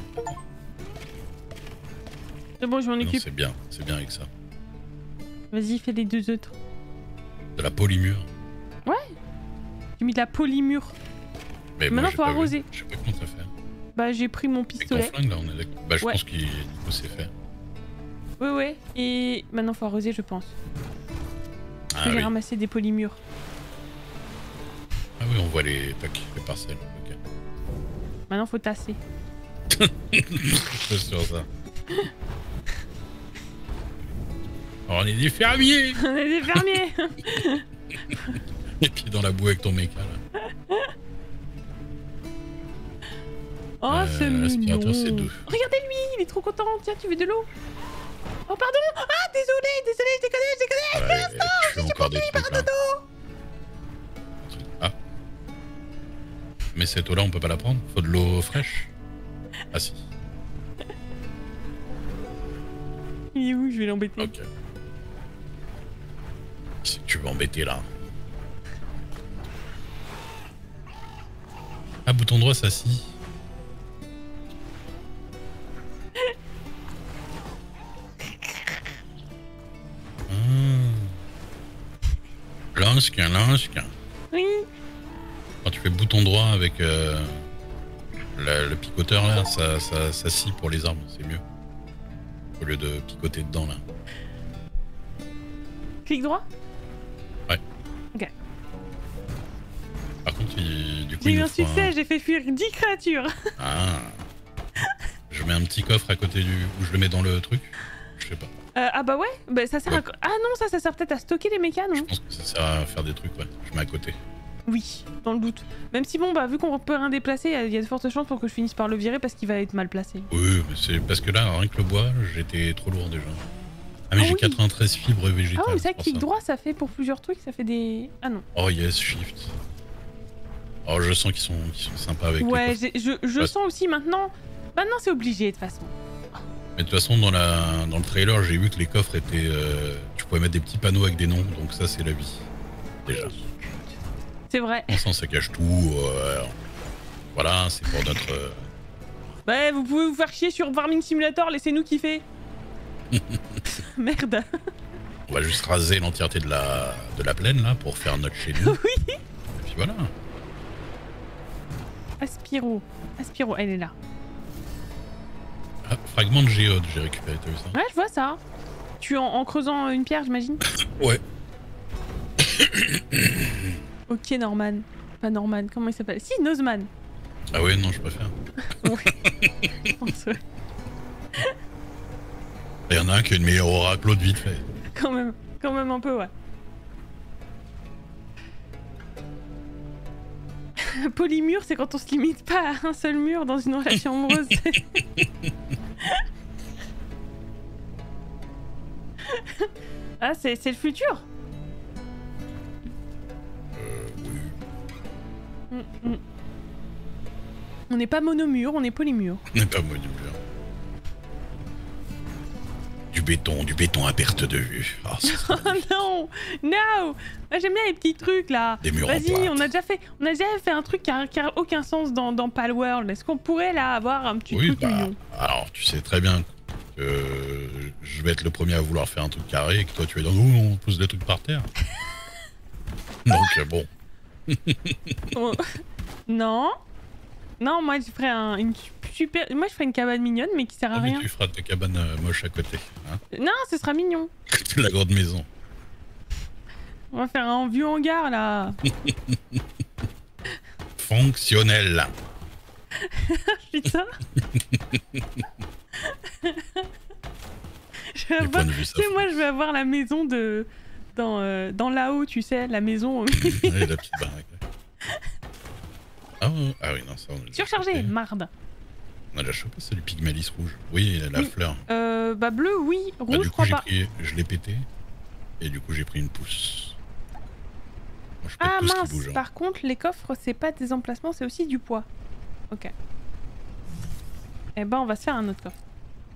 C'est bon, je m'en Non, occupe. c'est bien, c'est bien avec ça. Vas-y, fais les deux autres. De la polymure. J'ai mis de la polymure. Mais Maintenant, moi, j'ai faut pas vu. arroser. Je sais pas comment ça fait. Bah, j'ai pris mon Avec ton pistolet. flingue là, on est d'accord. Bah, je Ouais. pense qu'il du coup c'est fait. Ouais, ouais. Et maintenant, faut arroser, je pense. Ah J'ai oui. ramassé des polymures. Ah oui, on voit les packs, les parcelles. Ok. Maintenant, faut tasser. C'est sur ça. On est des fermiers. On est des fermiers. Et puis dans la boue avec ton méca là. Oh, Euh, c'est l'aspirateur, mignon. c'est deux. Regardez-lui, il est trop content. Tiens, tu veux de l'eau? Oh, pardon. Ah, désolé, désolé, je déconne, je déconne. Ah ouais, je fais encore des trucs là. Ah. Mais cette eau là on peut pas la prendre. Faut de l'eau fraîche. Ah si. Il est où? Je vais l'embêter. Ok. Si tu veux embêter là. Ah, bouton droit, ça si. Lansque, lansque. Oui. Quand tu fais bouton droit avec euh, le, le picoteur là, ça, ça, ça scie pour les arbres, c'est mieux. Au lieu de picoter dedans là. Clic droit? Ouais. Ok. Par contre, il, du coup, J'ai il eu nous un faut succès, un... j'ai fait fuir dix créatures. Ah. Je mets un petit coffre à côté du... où je le mets dans le truc. Je sais pas. Euh, ah bah ouais, bah ça sert Ouais. à... Ah non, ça, ça sert peut-être à stocker les mécas, Je non? pense que ça sert à faire des trucs, ouais. Je mets à côté. Oui, dans le doute. Même si bon, bah vu qu'on peut rien déplacer, il y a de fortes chances pour que je finisse par le virer parce qu'il va être mal placé. Oui, mais c'est parce que là, rien que le bois, j'étais trop lourd déjà. Ah mais Ah j'ai oui. quatre-vingt-treize fibres végétales. Ah oui, mais ça, c'est pour clic droit, ça fait pour plusieurs trucs, ça fait des... Ah non. Oh yes, shift. Oh, je sens qu'ils sont, qu'ils sont sympas avec Ouais, les coffres. j'ai- je, je Ouais. sens aussi maintenant... Maintenant, c'est obligé, de toute façon. Mais de toute façon, dans, la, dans le trailer, j'ai vu que les coffres étaient... euh, tu pouvais mettre des petits panneaux avec des noms, donc ça, c'est la vie. Déjà. C'est vrai. Bon, ça cache tout. euh, voilà, c'est pour notre... euh, Ouais, vous pouvez vous faire chier sur Farming Simulator, laissez-nous kiffer. Merde. on va juste raser l'entièreté de la, de la plaine, là, pour faire notre chez nous. Oui. Et puis voilà. Aspiro. Aspiro, elle est là. Ah, fragment de géode, j'ai récupéré, t'as vu ça? Ouais, je vois ça. Tu en, en creusant une pierre, j'imagine? Ouais. Ok, Norman. Pas Norman, comment il s'appelle? Si, Nozman. Ah ouais, non, je préfère. Je pense, ouais. Il y en a un qui a une meilleure aura que l'autre, vite fait. Quand même, quand même un peu, ouais. Polymure, c'est quand on se limite pas à un seul mur dans une relation amoureuse. Ah, c'est c'est le futur. Euh, oui. Mm, mm. On n'est pas monomure, on est polymure. On n'est pas modulaire. Du béton, du béton à perte de vue. Ah, ça serait Oh non, non. Moi, j'aime bien les petits trucs là. Des murs en Vas-y, plâtre. on a déjà fait, on a déjà fait un truc qui a, qui a aucun sens dans, dans Palworld. Est-ce qu'on pourrait là avoir un petit Oui, truc bah, mignon? alors tu sais très bien que je vais être le premier à vouloir faire un truc carré et que toi tu es dans nous, on pousse des trucs par terre. Donc euh, bon, Oh. Non, non, moi je ferais un, une super, moi je ferais une cabane mignonne mais qui sert à ah, mais rien. tu feras ta cabane euh, moche à côté. Hein. Non, ce sera mignon. La grande maison. On va faire un vieux hangar là. Fonctionnel. Putain. Je vais Du point avoir, de vue, tu ça sais, fait- moi je vais avoir la maison de dans euh, dans là-haut, tu sais, la maison Ouais, la petite baraque. Ah, ouais. Ah oui, non, ça on a déjà surchargée, chopé. marde. On a déjà chopé, c'est du pygmalis rouge. Oui, la Oui. fleur. Euh, bah bleu, oui, Bah, rouge, du je coup, crois j'ai pas. pris, je l'ai pété. Et du coup, j'ai pris une pousse. Moi, je pète Ah tout ce qui mince, bouge, hein. par contre, les coffres, c'est pas des emplacements, c'est aussi du poids. Ok. Eh ben, on va se faire un autre coffre.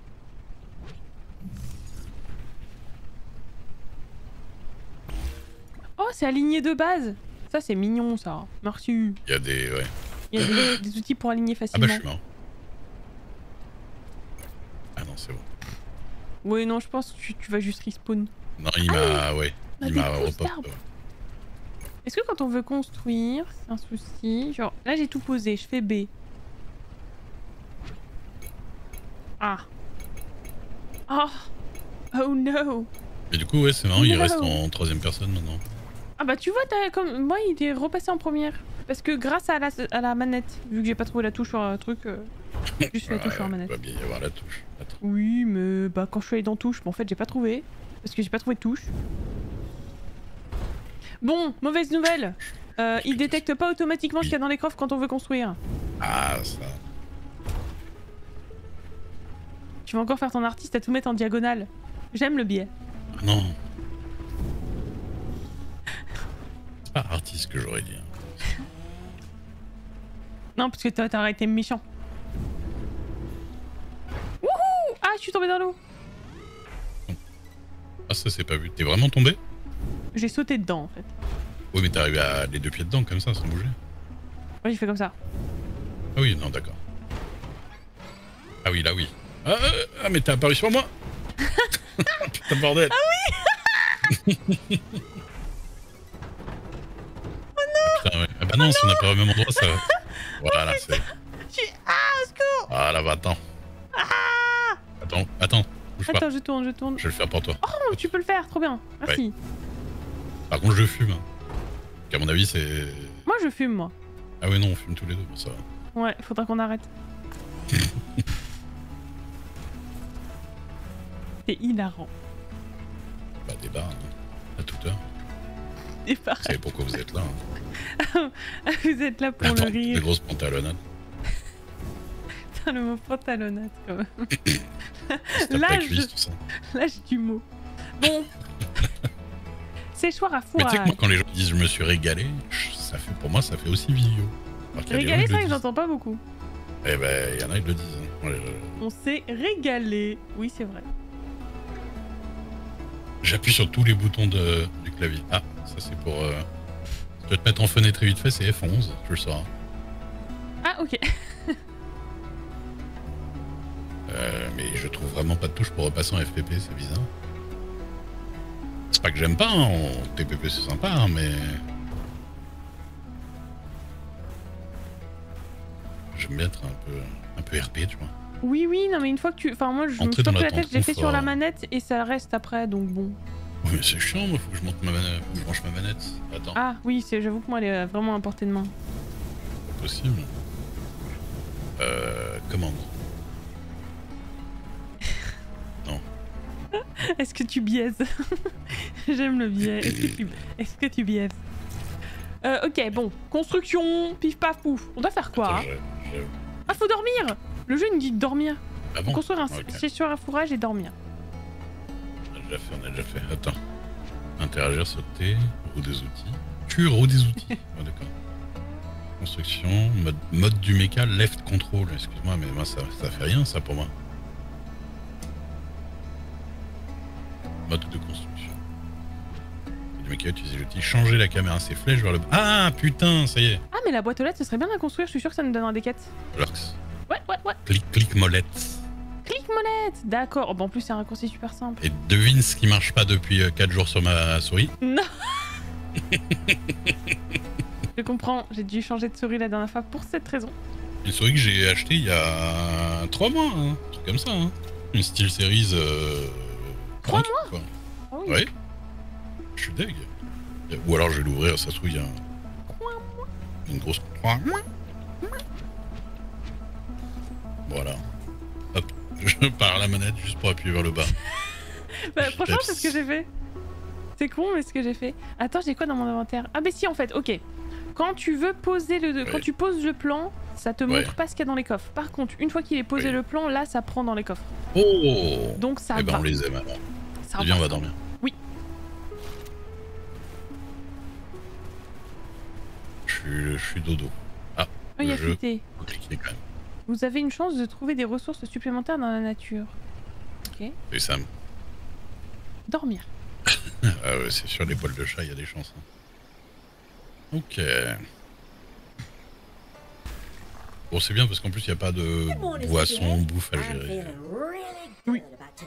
Oh, c'est aligné de base. Ça, c'est mignon, ça. Merci. Il y a des... Ouais. Il y a des, des outils pour aligner Ah facilement. bah, je suis mort. Ah non, c'est bon. Oui, non, je pense que tu, tu vas juste respawn. Non, il m'a... Ouais. on a Il des m'a pousses repop. d'arbres. Est-ce que quand on veut construire, c'est un souci? Genre, là, j'ai tout posé, je fais B. Ah. Oh. Oh no. Et du coup, ouais, c'est marrant, il No. reste en troisième personne maintenant. Ah bah tu vois, t'as comme moi il est repassé en première. Parce que grâce à la, à la manette, vu que j'ai pas trouvé la touche sur un truc, euh, juste fait la touche sur la Il manette. va bien y avoir la touche. Attends. Oui, mais bah quand je suis allée dans touche, mais en fait j'ai pas trouvé. parce que j'ai pas trouvé de touche. Bon, mauvaise nouvelle. Euh, il détecte pas automatiquement ce qu'il y a dans les coffres quand on veut construire. Ah, ça. Tu vas encore faire ton artiste à tout mettre en diagonale. J'aime le biais. Ah non. C'est pas artiste que j'aurais dit. Non, parce que t'as t'aurais été méchant. Wouhou! Ah, je suis tombée dans l'eau. Ah, ça c'est pas vu. T'es vraiment tombé? J'ai sauté dedans en fait. Oui, mais t'es arrivé à les deux pieds dedans comme ça, sans bouger. Oui, j'ai fait comme ça. Ah oui, non, d'accord. Ah oui, là oui. Ah, euh, ah mais t'es apparu sur moi. Putain de bordel. Ah oui. Oh non. Putain, ouais. Ah bah non, oh si non. On apparu au même endroit, ça... Voilà, oh, c'est... Je... Ah, au secours. Voilà, bah attends. Ah. Attends, attends. Bouge attends, pas. je tourne, je tourne. Je vais le faire pour toi. Oh, tu peux le faire, trop bien. Merci. Ouais. Par contre, je fume. À mon avis, c'est... Moi, je fume, moi. Ah oui, non, on fume tous les deux, ça va. Ouais, faudra qu'on arrête. C'est hilarant. Bah, débat, hein. À toute heure. Et pareil. C'est pourquoi vous êtes là. Hein. Vous êtes là pour Attends, le rire. des grosses pantalonnades. Putain, le mot pantalonnade, quand même. L'âge L'âge du mot. Bon. Séchoir à Mais tu sais fourrage. que moi, quand les gens disent je me suis régalé, ça fait, pour moi, ça fait aussi vidéo. Régalé, c'est vrai que j'entends pas beaucoup. Eh ben, il y en a qui le disent. Hein. Ouais, je... On s'est régalé. Oui, c'est vrai. J'appuie sur tous les boutons de, du clavier. Ah, ça c'est pour... Euh... Tu dois te mettre en fenêtre vite fait, c'est F onze, je le sors. Ah, ok. euh, mais je trouve vraiment pas de touche pour repasser en F P P, c'est bizarre. C'est pas que j'aime pas, hein. En T P P c'est sympa, hein, mais... J'aime bien être un peu, un peu R P, tu vois. Oui, oui, non, mais une fois que tu... Enfin, moi, je me suis la tête, je l'ai fait sur la manette et ça reste après, donc bon. Oui, mais c'est chiant, moi, faut que je monte ma manette, faut que je branche ma manette. Attends. Ah, oui, j'avoue que moi, elle est vraiment à portée de main. Pas possible. Euh... Commande. Non. Est-ce que tu biaises? J'aime le biais. Est-ce que tu, Est-ce que tu biaises? euh, Ok, bon. Construction, pif paf pouf. On doit faire quoi? Attends, je, je... Ah, faut dormir. Le jeu nous dit de dormir. Ah bon? Construire un okay. séchoir à fourrage et dormir. On a déjà fait, on a déjà fait. Attends. Interagir, sauter, roue des outils. Tu roue des outils. Oh, d'accord. Construction, mode, mode du méca, left control. Excuse-moi, mais moi ça, ça fait rien ça pour moi. Mode de construction. Du méca, utiliser l'outil, changer la caméra, ses flèches vers le bas. Ah putain, ça y est. Ah, mais la boîte aux lettres, ce serait bien à construire. Je suis sûr que ça nous donnera des quêtes. Lorx. Ouais, ouais, ouais. Clic, clic, molette. Clic molette. D'accord. Oh, bah, en plus, c'est un raccourci super simple. Et devine ce qui marche pas depuis quatre jours sur ma souris. Non. Je comprends. J'ai dû changer de souris la dernière fois pour cette raison. Une souris que j'ai achetée il y a trois mois, hein. Un truc comme ça. Hein. Une SteelSeries. Euh... trois mois quoi. Ah oui. Ouais. Je suis deg. Ou alors je vais l'ouvrir, ça se trouve il y a un... une grosse... Voilà. Hop. Je pars à la manette juste pour appuyer vers le bas. Bah, franchement, c'est ce que j'ai fait. C'est con, mais ce que j'ai fait. Attends, j'ai quoi dans mon inventaire? Ah, bah si, en fait, ok. Quand tu veux poser le... Ouais. Quand tu poses le plan, ça te montre ouais. pas ce qu'il y a dans les coffres. Par contre, une fois qu'il est posé ouais. le plan, là, ça prend dans les coffres. Oh. Donc ça eh va. ben, on les aime alors. Ça va. Bien, on va dormir. Oui. Je suis, je suis dodo. Ah, oh, le y a jeu. Fité. Faut cliquer quand même. Vous avez une chance de trouver des ressources supplémentaires dans la nature. Ok. Et Sam. Dormir. Ah ouais, c'est sur les poils de chat, il y a des chances. Hein. Ok. Bon, c'est bien parce qu'en plus, il n'y a pas de boisson, bouffe à gérer. Oui.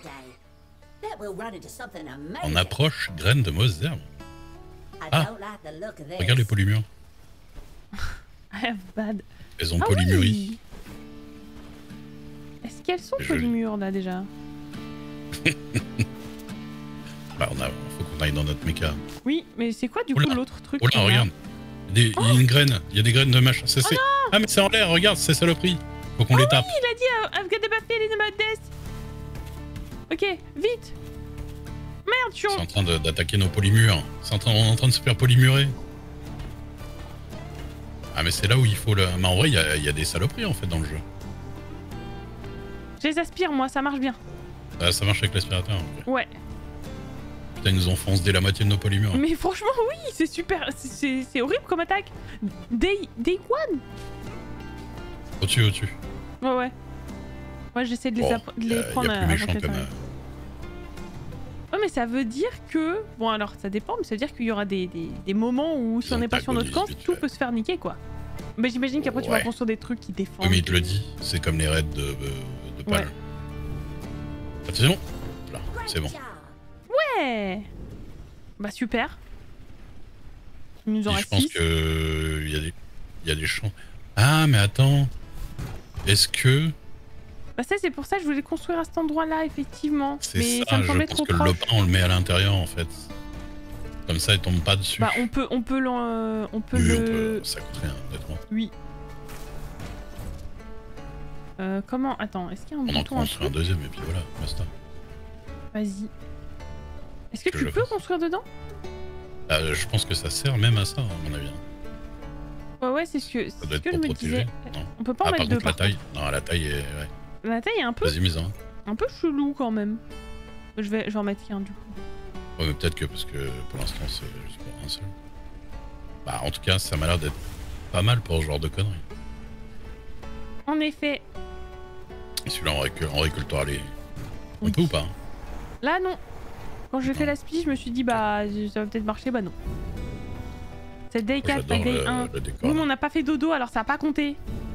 On approche graines de mauvaise herbe. Ah, regarde les polymures. I have bad. Elles ont ah polymurie. Oui. Est-ce qu'elles sont polymures là déjà? Bah, on a, faut qu'on aille dans notre méca. Oui, mais c'est quoi du Oula. coup l'autre truc? Oh là, regarde. Il y, a des, oh. il y a une graine, il y a des graines de machin. Ça, oh ah, mais c'est en l'air, regarde, c'est saloperie. Faut qu'on oh les tape. Oui, il a dit uh, I've got the feeling about this. Ok, vite. Merde, tu C'est en train d'attaquer nos polymures. C'est en train, on est en train de se faire polymurer. Ah mais c'est là où il faut le... Mais en vrai, il y, a, y a des saloperies en fait dans le jeu. Je les aspire, moi, ça marche bien. Ah, ça marche avec l'aspirateur. Okay. Ouais. Putain, ils nous enfoncent dès la moitié de nos polymures. Mais franchement, oui, c'est super. C'est horrible comme attaque. Day, day one. Au-dessus, au-dessus. Ouais, ouais. Ouais, j'essaie de les, bon, de les y a, prendre. Y a plus méchant comme... Euh... Ouais, mais ça veut dire que... Bon, alors, ça dépend, mais ça veut dire qu'il y aura des, des, des moments où, si on n'est pas sur notre camp, tout peut se faire niquer, quoi. Mais j'imagine qu'après, ouais. tu vas construire des trucs qui défendent. Oui, mais il te le dit. C'est comme les raids de, de, de Pal. Ouais. Attention. Là, c'est bon. Ouais. Bah, super. Il nous en reste je pense six. que... Il y a des... Il y a des champs... Ah, mais attends. Est-ce que... Bah ça c'est pour ça que je voulais construire à cet endroit-là, effectivement. Mais ça, ça me semblait je pense trop que proche. le lopin on le met à l'intérieur en fait. Comme ça il tombe pas dessus. Bah on peut, on peut, euh, on peut oui, le... on peut... Ça coûte rien, honnêtement. Oui. Euh, comment... Attends, est-ce qu'il y a un on bouton en construit un deuxième et puis voilà, basta. Vas-y. Est-ce que, que tu peux fasse. construire dedans? euh, Je pense que ça sert même à ça, à mon avis. Ouais, ouais, c'est ce que, ça doit ce être que je pour me protéger. disais. Non. On peut pas ah, en mettre par deux, contre, la par taille... contre. Non, la taille est... Ouais. La taille est un peu... Vas-y, mise hein. Un peu chelou quand même. Je vais, je vais en mettre qu'un du coup. Ouais, mais peut-être que parce que pour l'instant c'est juste pour un seul. Bah, en tout cas, ça m'a l'air d'être pas mal pour ce genre de conneries. En effet. Celui-là, on, récul... on récoltera les... On oui. peut ou pas? Là, non. Quand j'ai fait la split, je me suis dit, bah, ça va peut-être marcher, bah non. C'est day quatre, pas day un. Le décor, oui, mais on n'a pas fait dodo, alors ça n'a pas compté.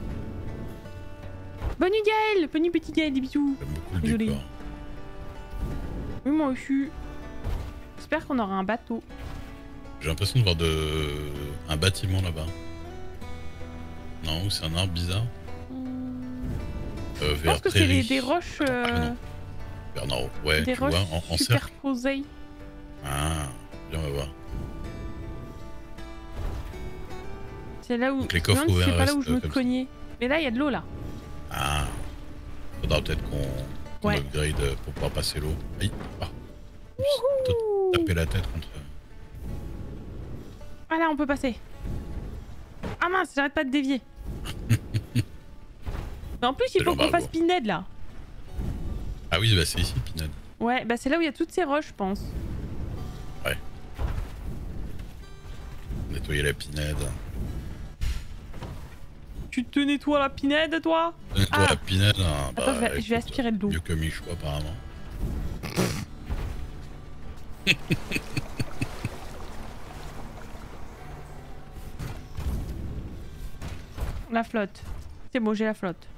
Bonne nuit, Gaël. Bonne nuit, petit Gaël, des bisous. J'aime beaucoup le Désolé. décor. Oui, moi aussi. J'espère qu'on aura un bateau. J'ai l'impression de voir de... un bâtiment là-bas. Non, ou c'est un arbre bizarre. Hum... Euh, Je pense que c'est des, des roches... Euh... Ah, non. Vers nord, ouais, des tu roches vois, en, en cercle. superposées. Ah, bien, on va voir. C'est là où... Donc les coffres non, ouverts c'est pas là où restent je me comme cognais. Mais là, il y a de l'eau, là. Ah, faudra peut-être qu'on qu ouais. upgrade pour pouvoir passer l'eau. Aïe, ah. Taper la tête contre... Ah là, on peut passer. Ah mince, j'arrête pas de dévier. Mais en plus, il faut qu'on fasse Pinhead, là. Ah oui, bah c'est ici, Pinhead. Ouais, bah c'est là où il y a toutes ces roches, je pense. Ouais. Nettoyer la Pinhead. Tu te nettoies la Pinhead, toi? Nettoie ah. la Pinhead, hein, bah, attends, je vais, écoute, je vais aspirer de l'eau. Mieux que Michou, apparemment. La flotte. C'est bon, j'ai la flotte.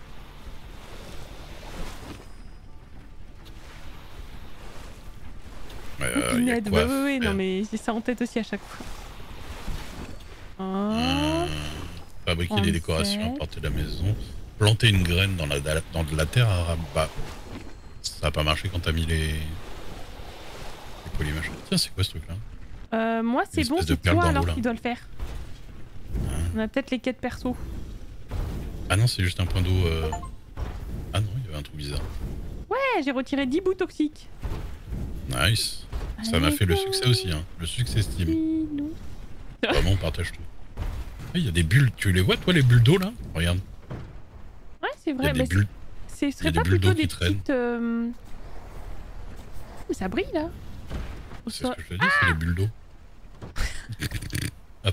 Euh, Pinhead, ouais, ouais, ouais, non mais j'ai ça en tête aussi à chaque fois. Oh. Mmh. Fabriquer des décorations à portée de la maison. Planter une graine dans, la, dans de la terre arabe. Bah, ça a pas marché quand t'as mis les... les polymachins. Tiens, c'est quoi ce truc là? Euh, moi c'est bon, c'est toi alors qui dois le faire. Ah. On a peut-être les quêtes perso. Ah non, c'est juste un point d'eau... Euh... Ah non, il y avait un truc bizarre. Ouais, j'ai retiré dix bouts toxiques. Nice. Ça m'a fait le succès aussi, hein. Le succès Steam. Vraiment, on partage tout. Il y a des bulles, tu les vois toi les bulles d'eau là? Regarde. Ouais, c'est vrai, mais bulles... ce serait pas plutôt des petites... Euh... Mais ça brille là. C'est ce que je te dis, ah c'est les bulles d'eau. Hop.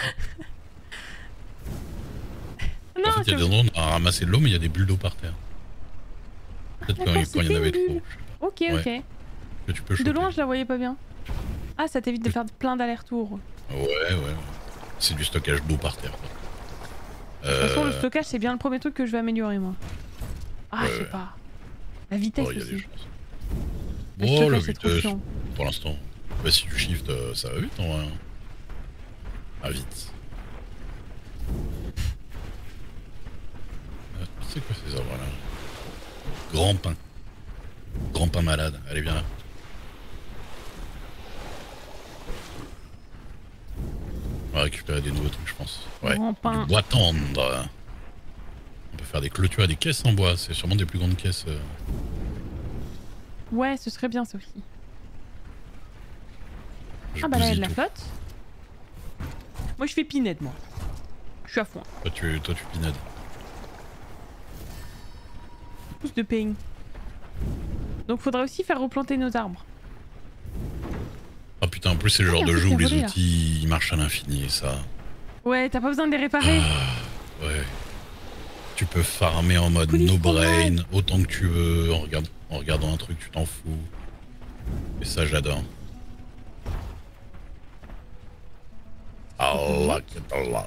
Non, en fait, il y a des endroits où on a ramassé de l'eau, mais il y a des bulles d'eau par terre. Peut-être ah, quand, quand il y en avait trop. Ok, ouais. ok. Que tu peux de loin, je la voyais pas bien. Ah, ça t'évite de faire plein d'allers-retours. Ouais, ouais. C'est du stockage d'eau par terre. Quoi. De toute façon, euh... le stockage, c'est bien le premier truc que je vais améliorer, moi. Ah, ouais, je sais ouais. pas. La vitesse oh, aussi. Oh, la vitesse, pour l'instant. Bah, si tu shift, euh, ça va vite, en vrai. Ah, vite. Ah, c'est quoi ces arbres-là? Grand pain. Grand pain malade. Allez, viens là. On va récupérer des nouveaux trucs, je pense. Ouais. Grand pain. Du bois tendre. On peut faire des clôtures à des caisses en bois. C'est sûrement des plus grandes caisses. Euh... Ouais, ce serait bien, ça aussi. Je Ah bah là, il y a bousille de la tout. flotte. Moi, je fais pinette, moi. Je suis à fond. Toi, tu, toi, tu pinades. Pouce de ping. Donc, faudrait aussi faire replanter nos arbres. Oh putain, en plus, c'est le Ah, genre y a un de truc jeu qui où a les volé, là. outils ils marchent à l'infini, ça. Ouais, t'as pas besoin de les réparer. Ah, ouais. Tu peux farmer en mode Police no fromage. brain autant que tu veux en, regard- en regardant un truc, tu t'en fous. Et ça, j'adore. Allah, Allah.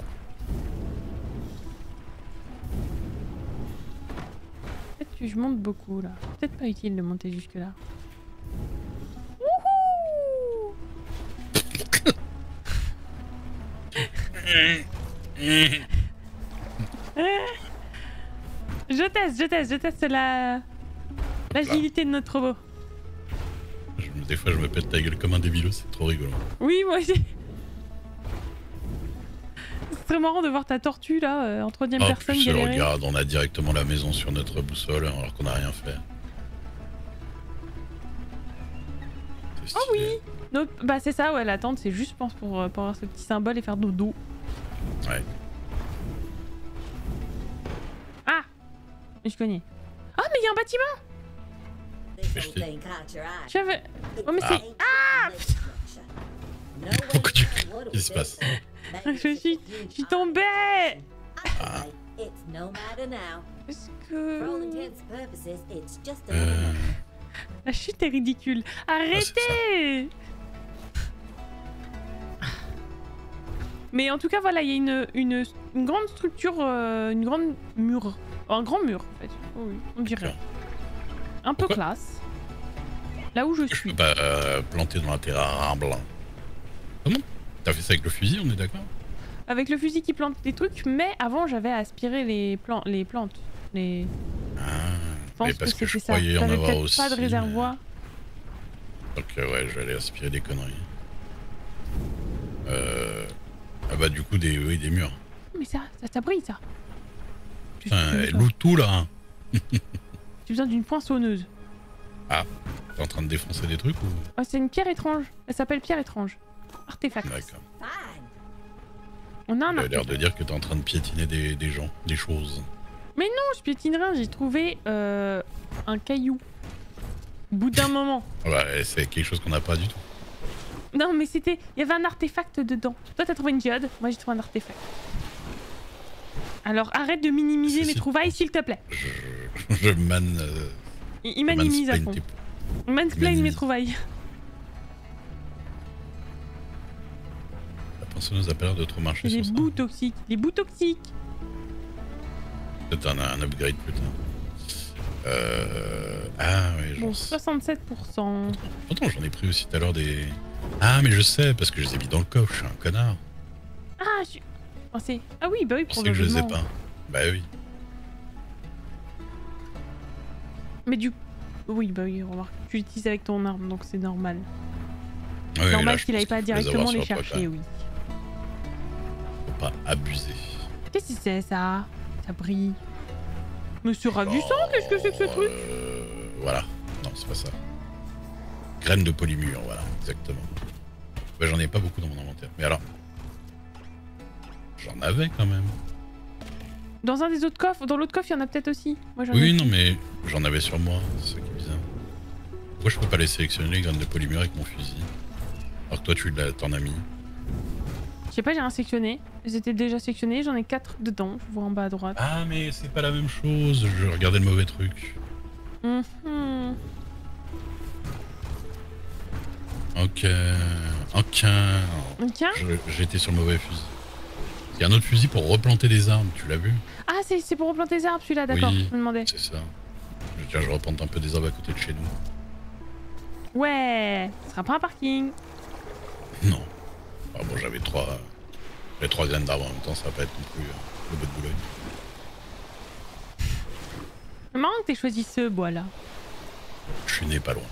Peut-être que je monte beaucoup là. Peut-être pas utile de monter jusque là. Wouhou! Je teste, je teste, je teste la l'agilité de notre robot. Je me- des fois, je me pète ta gueule comme un débilo, c'est trop rigolo. Oui, moi aussi. C'est très marrant de voir ta tortue là euh, en troisième Oh, personne plus, galérer. regarde, on a directement la maison sur notre boussole alors qu'on n'a rien fait. C'est Oh oui. stylé. Notre- Bah c'est ça, ouais, la tente c'est juste je pense pour, euh, pour avoir ce petit symbole et faire dodo. Ouais. Ah, je connais. Ah mais il y a un bâtiment. This old thing caught your eye. J'avais. Oh mais Ah. c'est. Ah. Pourquoi tu... Qu'est-ce qui se passe? Je suis, je suis tombée. Ah. It's no matter now. Est-ce For all que intents and purposes, it's just a Euh... la chute est ridicule. Arrêtez. Mais en tout cas voilà, il y a une, une, une grande structure, euh, une grande mur, un grand mur en fait. Oh oui, on dirait. D'accord. Un peu Pourquoi classe. Là où je Je suis. peux pas euh, planter dans un terrain blanc. Comment? T'as fait ça avec le fusil, on est d'accord? Avec le fusil qui plante des trucs, mais avant j'avais aspiré les, plan les plantes. Les... Ah, Je pense mais que parce que, je c'était ça. croyais en T'avais avoir peut-être aussi. pas de mais- réservoir. Donc euh, ouais, je vais aller aspirer des conneries. Euh... Ah bah du coup des, oui, des murs. Mais ça, ça, ça brille ça. J'ai Putain, j'ai elle besoin- loue tout là. j'ai besoin d'une poinçonneuse. T'es en train de défoncer des trucs ou? Ah, c'est une pierre étrange. Elle s'appelle pierre étrange. Artefact. D'accord. fine. On a un Il a l'air artefact. de dire que t'es en train de piétiner des, des gens, des choses. Non, je piétine rien. J'ai trouvé euh, un caillou. Au bout d'un moment. Ouais, c'est quelque chose qu'on n'a pas du tout. Non, mais c'était. Il y avait un artefact dedans. Toi, t'as trouvé une diode. Moi, j'ai trouvé un artefact. Alors, arrête de minimiser Si, mes si. trouvailles, s'il te plaît. Je, je man... Euh, Il, il minimise à mansplain fond. tes- Il mansplain mes minimise. trouvailles. La poinçonneuse a pas l'air de trop marcher Des sur ça. bouts toxiques. Des bouts toxiques. Peut-être un, un upgrade plus tard. Euh... Ah ouais, Bon, genre... soixante-sept pour cent. Pourtant j'en ai pris aussi tout à l'heure des... Ah mais je sais, parce que je les ai mis dans le coffre, je suis un connard. Ah, je... oh, c'est- ah oui, bah oui, Je sais que je les ai probablement. pas. Bah oui. Mais du oui, bah oui, remarque. Tu l'utilises avec ton arme, donc c'est normal. Ouais, normal là, je qu'il pense aille pas qu'il faut les directement avoir les sur toi, quand chercher, même. oui. Faut pas abuser. Qu'est-ce que c'est ça? Ça brille. Mais c'est ravissant, qu'est-ce que c'est que ce truc? Euh, Voilà. Non, c'est pas ça. Graines de polymure, voilà, exactement. Bah, j'en ai pas beaucoup dans mon inventaire. Mais alors... J'en avais quand même. Dans un des autres coffres, dans l'autre coffre, il y en a peut-être aussi. Moi, j'en ai Oui, plus. non, mais j'en avais sur moi, c'est ça qui est bizarre. Pourquoi je peux pas les sélectionner, les graines de polymure, avec mon fusil? Alors que toi, tu l'as- t'en as mis. Je sais pas, j'ai rien sectionné. Ils étaient déjà sectionnés, j'en ai quatre dedans. Je vois en bas à droite. Ah, mais c'est pas la même chose, je regardais le mauvais truc. Mhm. Ok... Ok... Ok. Je- J'étais sur le mauvais fusil. Il y a un autre fusil pour replanter des arbres, tu l'as vu? Ah, c'est c'est pour replanter les arbres, celui-là, d'accord. Oui. Je me demandais. C'est ça. Je- Tiens, je replante un peu des arbres à côté de chez nous. Ouais, ce sera pas un parking. Non. Ah bon, j'avais trois... J'avais trois graines d'arbres en même temps, ça va pas être non plus euh, le bout de Boulogne. C'est marrant que t'aies choisi ce bois-là. Je suis né pas loin.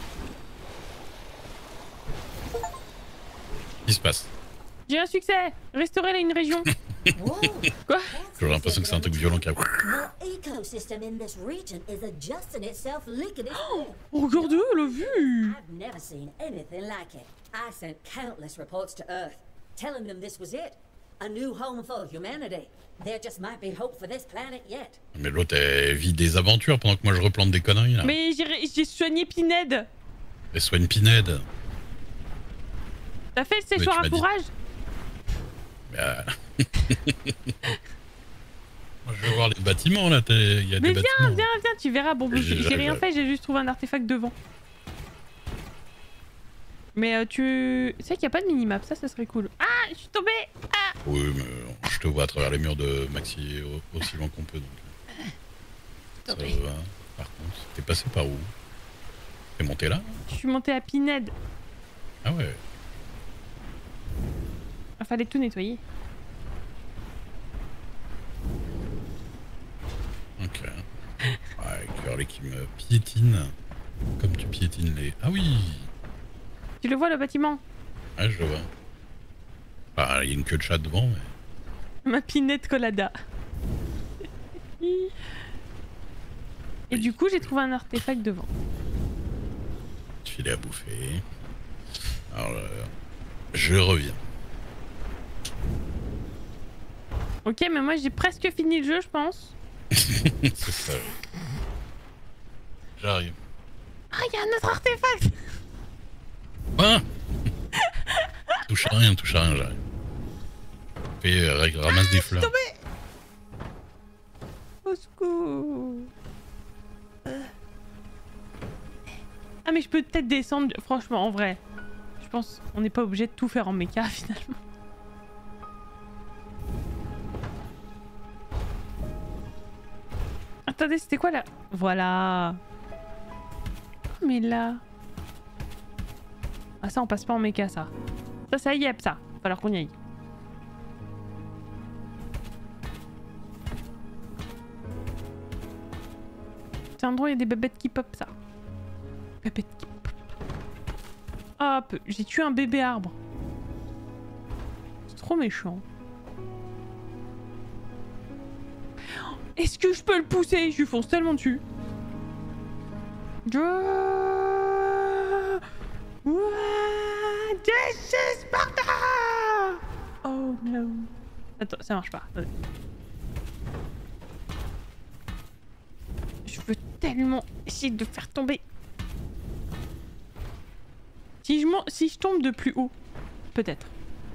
Qu'est-ce qui se passe? J'ai un succès. Restaurer une région. Whoa, Quoi? J'ai l'impression que c'est un truc violent qui a... the ecosystem in this region is adjusting itself lickety split. Oh, regardez, elle a vu. I've never seen anything like it. I sent countless reports to Earth, telling them this was it. A new home for humanity. There just might be hope for this planet yet. Mais l'autre, elle vit des aventures pendant que moi je replante des conneries, là. Mais j'ai j'ai soigné Pinède. Elle soigne Pinède. T'as fait le séchoir à fourrage? Bah... Moi, je veux voir les bâtiments, là. Il y a Mais des viens, bâtiments. viens, viens, tu verras. Bon, j'ai rien fait, j'ai juste trouvé un artefact devant. Mais euh, tu... C'est vrai qu'il n'y a pas de minimap, ça, ça serait cool. Ah, je suis tombée. Ah. Oui, mais je te vois à travers les murs de Maxi aussi loin qu'on peut, donc... Ça va. Par contre, t'es passé par où? T'es monté là? Je suis monté à Pinède. Ah ouais. Il fallait tout nettoyer. Ok. Ouais, Curly qui me piétine. Comme tu piétines les... Ah oui. Tu le vois, le bâtiment? Ouais, je le vois. Ah, il y a une queue de chat devant, mais... Ma Pinède colada. Et oui. Du coup, j'ai trouvé un artefact devant. Filet à bouffer. Alors, euh, je reviens. Ok, mais moi, j'ai presque fini le jeu, je pense. C'est ça. J'arrive. Ah, il y a un autre artefact. Ah. Touche à rien, touche à rien, j'arrive. Fais, euh, ramasse ah, des fleurs. Tombé. Au secours. Ah, mais je peux peut-être descendre, franchement, en vrai. Je pense qu'on n'est pas obligé de tout faire en méca, finalement. Attendez, c'était quoi là? Voilà. Mais là... Ah ça, on passe pas en méca, ça. Ça, ça y est, ça. Va falloir qu'on y aille. C'est un endroit où il y a des bébêtes qui pop, ça. Bébêtes qui pop. Hop, j'ai tué un bébé arbre. C'est trop méchant. Est-ce que je peux le pousser? Je lui fonce tellement dessus. This is Sparta! Oh no. Attends, ça marche pas. Attendez. Je veux tellement essayer de faire tomber. Si je, si je tombe de plus haut, peut-être.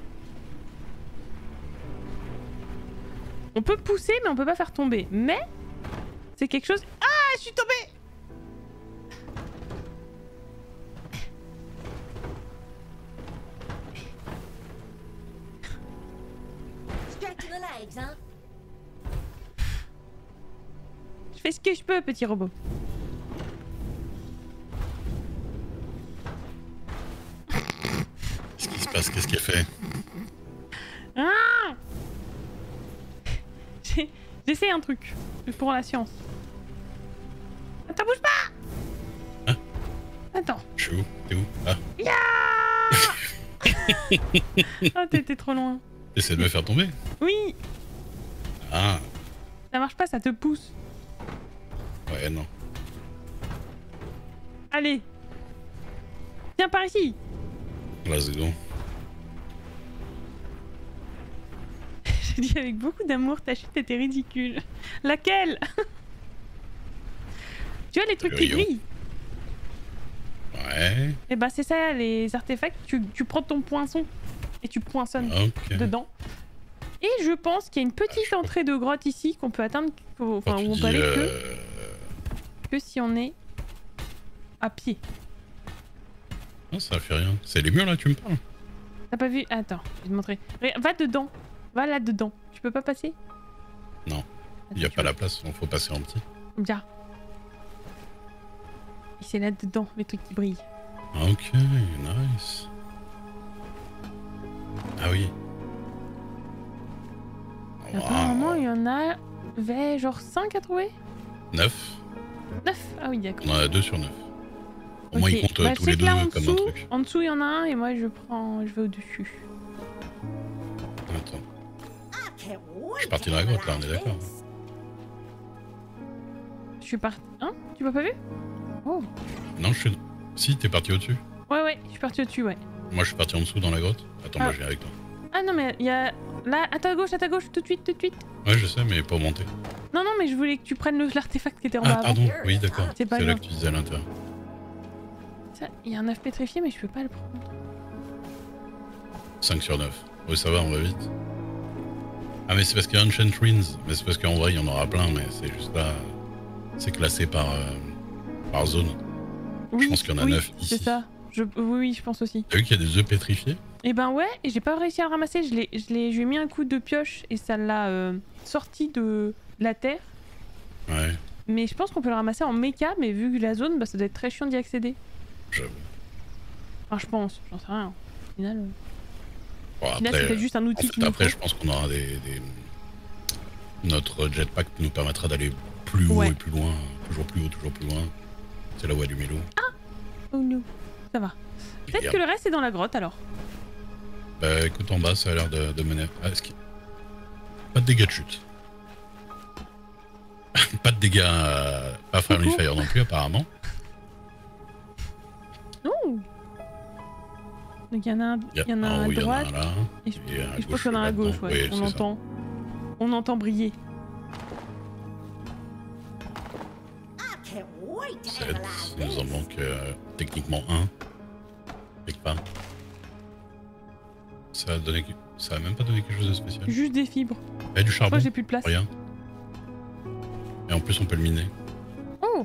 On peut pousser, mais on peut pas faire tomber. Mais c'est quelque chose... Ah, je suis tombée! Je fais ce que je peux, petit robot. Qu'est-ce qui se passe? Qu'est-ce qu'elle fait? Ah, j'essaie un truc pour la science. Attends, bouge pas. Hein? Attends. Je suis où? T'es où? Ah. Yeah. Oh, t'étais trop loin. T'essaies de me faire tomber? Oui. Ah. Ça marche pas, ça te pousse. Ouais, non. Allez. Viens par ici. Let's go. J'ai dit avec beaucoup d'amour, ta chute était ridicule. Laquelle? Tu vois les trucs qui brillent? Ouais. Et bah c'est ça, les artefacts, tu, tu prends ton poinçon et tu poinçonnes okay. dedans. Et je pense qu'il y a une petite ah, entrée de grotte ici qu'on peut atteindre, enfin où on peut aller euh... que, que si on est à pied. Non, ça fait rien. C'est les murs là, tu me parles? T'as pas vu? Attends, je vais te montrer. Va dedans. Va là-dedans. Tu peux pas passer? Non. Il n'y a pas la place, il faut passer en petit. Bien. Et c'est là-dedans, les trucs qui brillent. Ok, nice. Ah oui. Wow. Apparemment, il y en a avait genre cinq à trouver? neuf. neuf? Ah oui, d'accord. On en a deux sur neuf. Au okay. moins, ils comptent bah, tous les deux comme dessous, un truc. En dessous, il y en a un et moi, je prends... je vais au-dessus. Attends. Je suis parti dans la grotte, là, on est d'accord. Je suis parti... Hein? Tu m'as pas vu? Oh. Non, je suis... Si, t'es parti au-dessus. Ouais, ouais, je suis parti au-dessus, ouais. Moi je suis parti en dessous dans la grotte. Attends, Ah. moi je viens avec toi. Ah non, mais il y a... Là, à ta gauche, à ta gauche, tout de suite, tout de suite. Ouais, je sais, mais pour monter. Non, non, mais je voulais que tu prennes le- l'artefact qui était en Ah, bas avant. pardon, oui, d'accord. C'est pas C'est là grave. que tu disais à l'intérieur. Ça, il y a un œuf pétrifié, mais je peux pas le prendre. cinq sur neuf. Oui, ça va, on va vite. Ah, mais c'est parce qu'il y a Ancient Ruins. Mais c'est parce qu'en vrai, il y en aura plein, mais c'est juste là. C'est classé par, euh, par zone. Oui, pense qu'il y en a oui, neuf ici. c'est ça. Je... Oui, oui, je pense aussi. T'as vu qu'il y a des œufs pétrifiés? Et ben ouais, et j'ai pas réussi à le ramasser. Je l'ai, je l'ai, je lui ai mis un coup de pioche et ça l'a euh, sorti de la terre. Ouais, Mais je pense qu'on peut le ramasser en méca, mais vu que la zone, bah, ça doit être très chiant d'y accéder. j'avoue. Enfin, je pense, j'en sais rien. Au final, euh, Bon, au final après, c'est peut-être juste un en outil fait, qu'il nous après faut. je pense qu'on aura des, des... Notre jetpack nous permettra d'aller plus haut Ouais. et plus loin. Toujours plus haut, toujours plus loin. C'est la voie du Milo. Oh no, ça va. Peut-être Regarde. que le reste est dans la grotte alors. Bah écoute, en bas, ça a l'air de, de mener... Ah, est-ce qu'il... Pas de dégâts de chute. Pas de dégâts... euh, Pas Friendly Coucou. Fire non plus, apparemment. Oh. Donc il y en a un, Il il y en a en un haut, à il y en a droite. un là. Et je, Et un à et je pense gauche qu'il y en a un à là-dedans. gauche, ouais. Oui, on c'est ça. entend. On entend briller. I can't wait to sept. analyze Il nous en this. manque euh, techniquement un. Quelque part. Ça a donné... Ça a même pas donné quelque chose de spécial. Juste des fibres. Il y a du charbon. Moi j'ai plus de place. Rien. Et en plus, on peut le miner. Oh.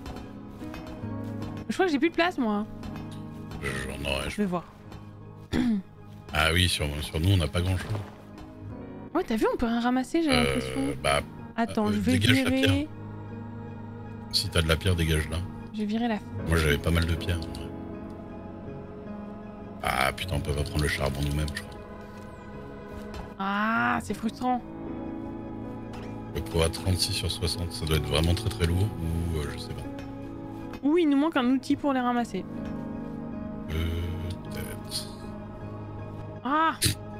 Je crois que j'ai plus de place moi. J'en aurais. Je vais voir. Ah oui, sur, sur nous, on n'a pas grand chose. Ouais, t'as vu, on peut rien ramasser, j'ai l'impression. Euh, bah, Attends, euh, je vais dégage la virer. pierre. si t'as de la pierre, dégage-la. Je vais virer la. Moi, j'avais pas mal de pierres. Ouais. Ah putain, on peut pas prendre le charbon nous-mêmes, je crois. Ah, c'est frustrant. Le poids trente-six sur soixante, ça doit être vraiment très très lourd ou euh, je sais pas. Ou il nous manque un outil pour les ramasser. Peut-être. Ah.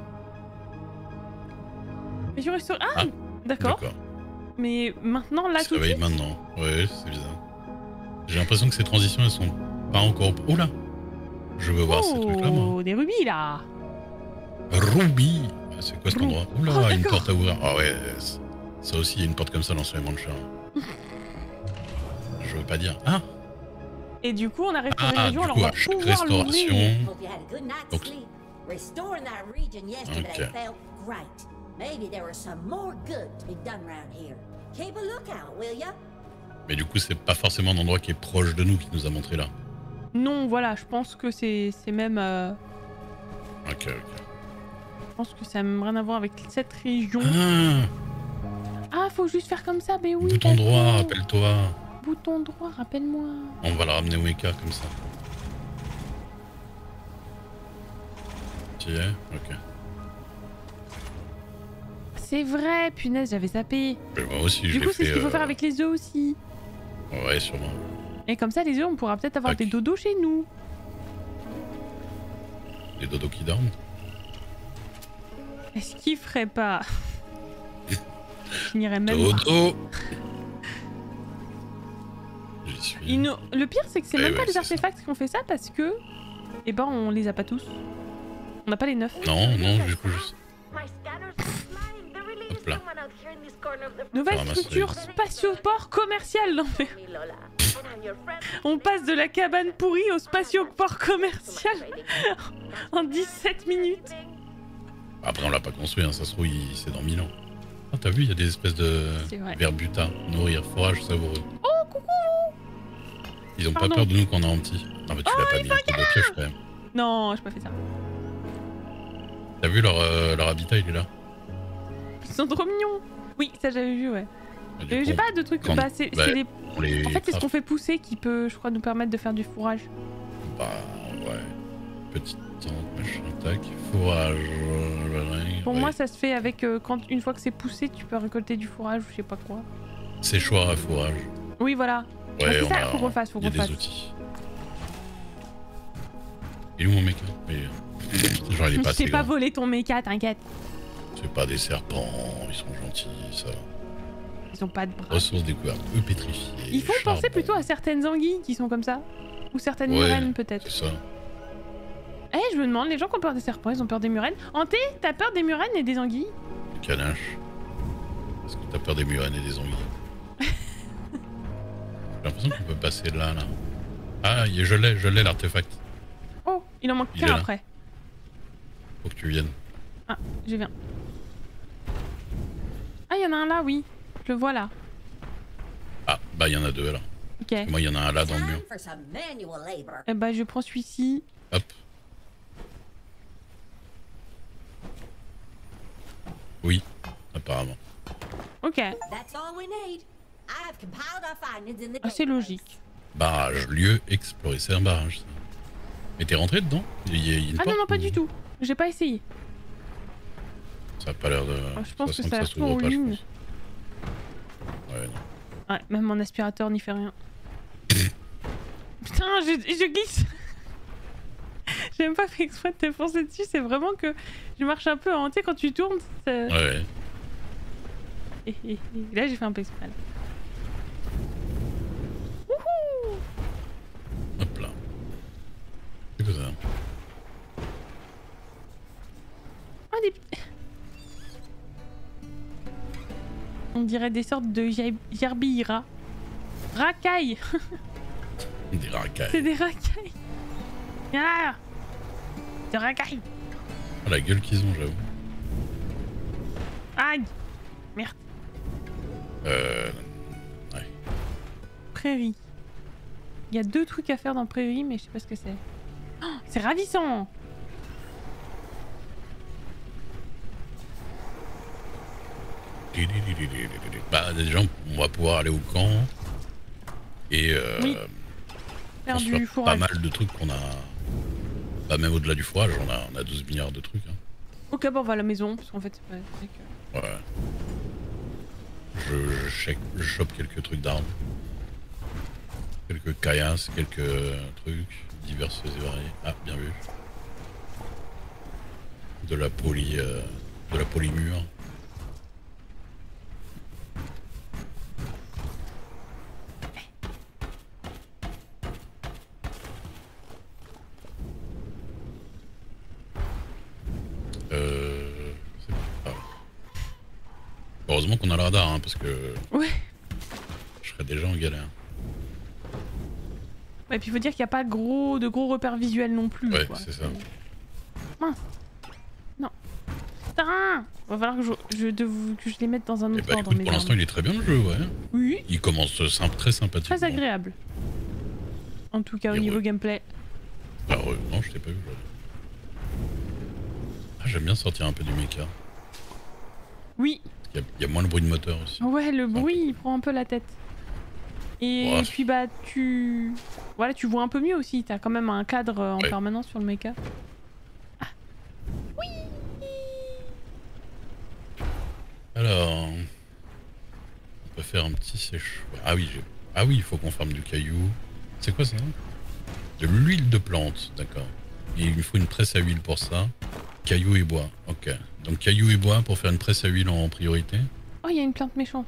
Mais je reste. Ah, Ah, d'accord. D'accord. Mais maintenant, là, Il se tout de réveille suite. maintenant. Ouais, c'est bizarre. J'ai l'impression que ces transitions, elles sont pas encore... Oh là! Je veux voir ces trucs-là, moi. Oh, des rubis là. Ruby! C'est quoi cet Rou- endroit? Oula, Oh, une d'accord. porte à ouvrir. Ah ouais, c- ça aussi, il y a une porte comme ça dans l'enseignement de chat. Je veux pas dire. Ah! Et du coup, on a réparé Ah, la du région, alors coup, on va à chaque pouvoir l'ouvrir. restauration... Hope you had a good night's Donc- sleep. Restoring that region yesterday Okay. felt great. Maybe there was some more good to be done around here. Keep a lookout, will ya? Mais du coup, c'est pas forcément un endroit qui est proche de nous qui nous a montré là. Non, voilà, je pense que c'est c'est même. euh, Ok, ok. Je pense que ça n'a même rien à voir avec cette région. Ah! Ah, faut juste faire comme ça, mais oui. Bouton droit, d'accord. rappelle-toi. Bouton droit, rappelle-moi. On va le ramener au mecha comme ça. Tu y es? Ok. C'est vrai, punaise, j'avais zappé. Mais moi aussi, je Du l'ai coup, c'est ce fait, qu'il faut euh, faire avec les œufs aussi. Ouais, sûrement. Et comme ça, les œufs, on pourra peut-être avoir Ok. des dodos chez nous. Les dodos qui dorment. Est-ce qu'il ferait pas Je finirais même. Dodo! J'y suis. Il nous- Le pire, c'est que c'est Eh même ouais, pas les c'est artefacts qui ont fait ça parce que. Eh ben, on les a pas tous. On n'a pas les neuf. Non, non, du coup, juste. My scanners are flying. There really Hop is là. someone out here in this corner of the Nouvelle ramasser. structure spatioport commercial. Non, mais me, Lola. And I'm your friend. on passe de la cabane pourrie au spatioport commercial en dix-sept minutes. Après, on l'a pas construit, hein, ça se trouve, il- c'est dans mille ans. Ah, t'as vu, il y a des espèces de C'est vrai. verbuta, nourrir, forage savoureux. Oh, coucou. Ils ont Pardon. pas peur de nous quand on est en petit. Non, mais tu l'as pas mis un coup de pioche quand même. Non, j'ai pas fait ça. T'as vu leur, euh, leur habitat, il est là. Ils sont trop mignons. Oui, ça j'avais vu, ouais. Et du Euh, coup, J'ai pas de trucs. quand- Bah, c'est bah, c'est les. on les En fait, c'est ce craft. qu'on fait pousser qui peut, je crois, nous permettre de faire du fourrage. Bah, ouais. Petite tente, machin, tac. Fourrage. euh, Pour ouais. moi, ça se fait avec euh, quand une fois que c'est poussé, tu peux récolter du fourrage ou je sais pas quoi. Séchoir à fourrage. Oui, voilà. Ouais, Ah, c'est on ça, a, faut qu'on fasse, faut il y a qu'on des fasse. outils. Il est où mon mec là? Genre, il est pas Je t'ai assez pas grand. volé ton méca, t'inquiète. C'est pas des serpents, ils sont gentils, ça. Ils ont pas de bras. Ressources découvertes, eux pétrifiés. Ils font penser charbon. plutôt à certaines anguilles qui sont comme ça. Ou certaines Ouais, murènes peut-être. C'est ça. Eh, Eh, je me demande, les gens qui ont peur des serpents, ils ont peur des murènes. Hanté, t'as peur des murènes et des anguilles? Canache. Est-ce que t'as peur des murènes et des anguilles? J'ai l'impression qu'on peut passer là, là. Ah, y est, je l'ai, je l'ai l'artefact. Oh, il en manque Il est qu'un là. après. Faut que tu viennes. Ah, je viens. Ah, il y en a un là, oui. Je le vois là. Ah, bah il y en a deux alors. Ok. Moi, il y en a un là dans le mur. Time for some manual labor. Eh bah, je prends celui-ci. Hop. Oui, apparemment. Ok. That's all we need. I've compiled our findings in the Ah, c'est database. logique. Barrage, lieu exploré. C'est un barrage, ça. Mais t'es rentré dedans? Il y a, il y a une Ah non, porte non, pas ou- du tout. J'ai pas essayé. Ça a pas l'air de... Ah, je pense sent que ça a s'ouvre tout en pas, je ligne. pense. Ouais, non. Ouais, même mon aspirateur n'y fait rien. Putain, je, je glisse. J'ai même pas fait exprès de te foncer dessus, c'est vraiment que je marche un peu en... Tu sais, quand tu tournes, ça... Ouais. Et, et- et là, j'ai fait un peu exprès. là. Wouhou! Hop là. C'est quoi ça? Ah, des petits... On dirait des sortes de ger- gerbilles-rats. Racailles. Des racailles. C'est des racailles. Viens là. Des racailles. Oh, la gueule qu'ils ont, j'avoue. Aïe. Merde. Euh... Ouais. Prairie. Il y a deux trucs à faire dans Prairie, mais je sais pas ce que c'est. Oh, c'est ravissant. Bah déjà on va pouvoir aller au camp et euh, Oui. Faire construire du pas fourrage. mal de trucs qu'on a. Bah même au-delà du fourrage, on a, on a douze milliards de trucs. Hein. Ok, bon, on va à la maison, parce qu'en fait, c'est pas c'est que... Ouais. Je, je, check- je chope quelques trucs d'armes. Quelques caillasses, quelques trucs divers et variés. Ah, bien vu. De la poly... euh, de la polymure. Euh... je sais pas. Heureusement qu'on a le radar, hein, parce que Ouais. je serais déjà en galère. Ouais, puis il faut dire qu'il n'y a pas gros, de gros repères visuels non plus. Ouais, quoi. c'est ça. Mince. Non. Putain. Va falloir que je, je, de, que je les mette dans un Et autre bah ordre, écoute, mes pour l'instant armes. il est très bien le jeu, ouais. Oui. Il commence simple, très sympathique. Très agréable. En tout cas, au Et niveau ouais. gameplay. Ah ouais, non, je t'ai pas vu. ouais. Ah, j'aime bien sortir un peu du méca. Oui. Il y, a- il y a moins le bruit de moteur aussi. Ouais, le bruit, il prend un peu la tête. Et Ouais. puis bah tu... Voilà, tu vois un peu mieux aussi. T'as quand même un cadre euh, en Ouais. permanence sur le mecha. Alors, on peut faire un petit sèche. Ah oui, j'ai- ah oui, il faut qu'on farme du caillou. C'est quoi ça? De l'huile de plante, d'accord. Et il nous faut une presse à huile pour ça. Caillou et bois, ok. Donc caillou et bois pour faire une presse à huile en priorité. Oh, il y a une plante méchante.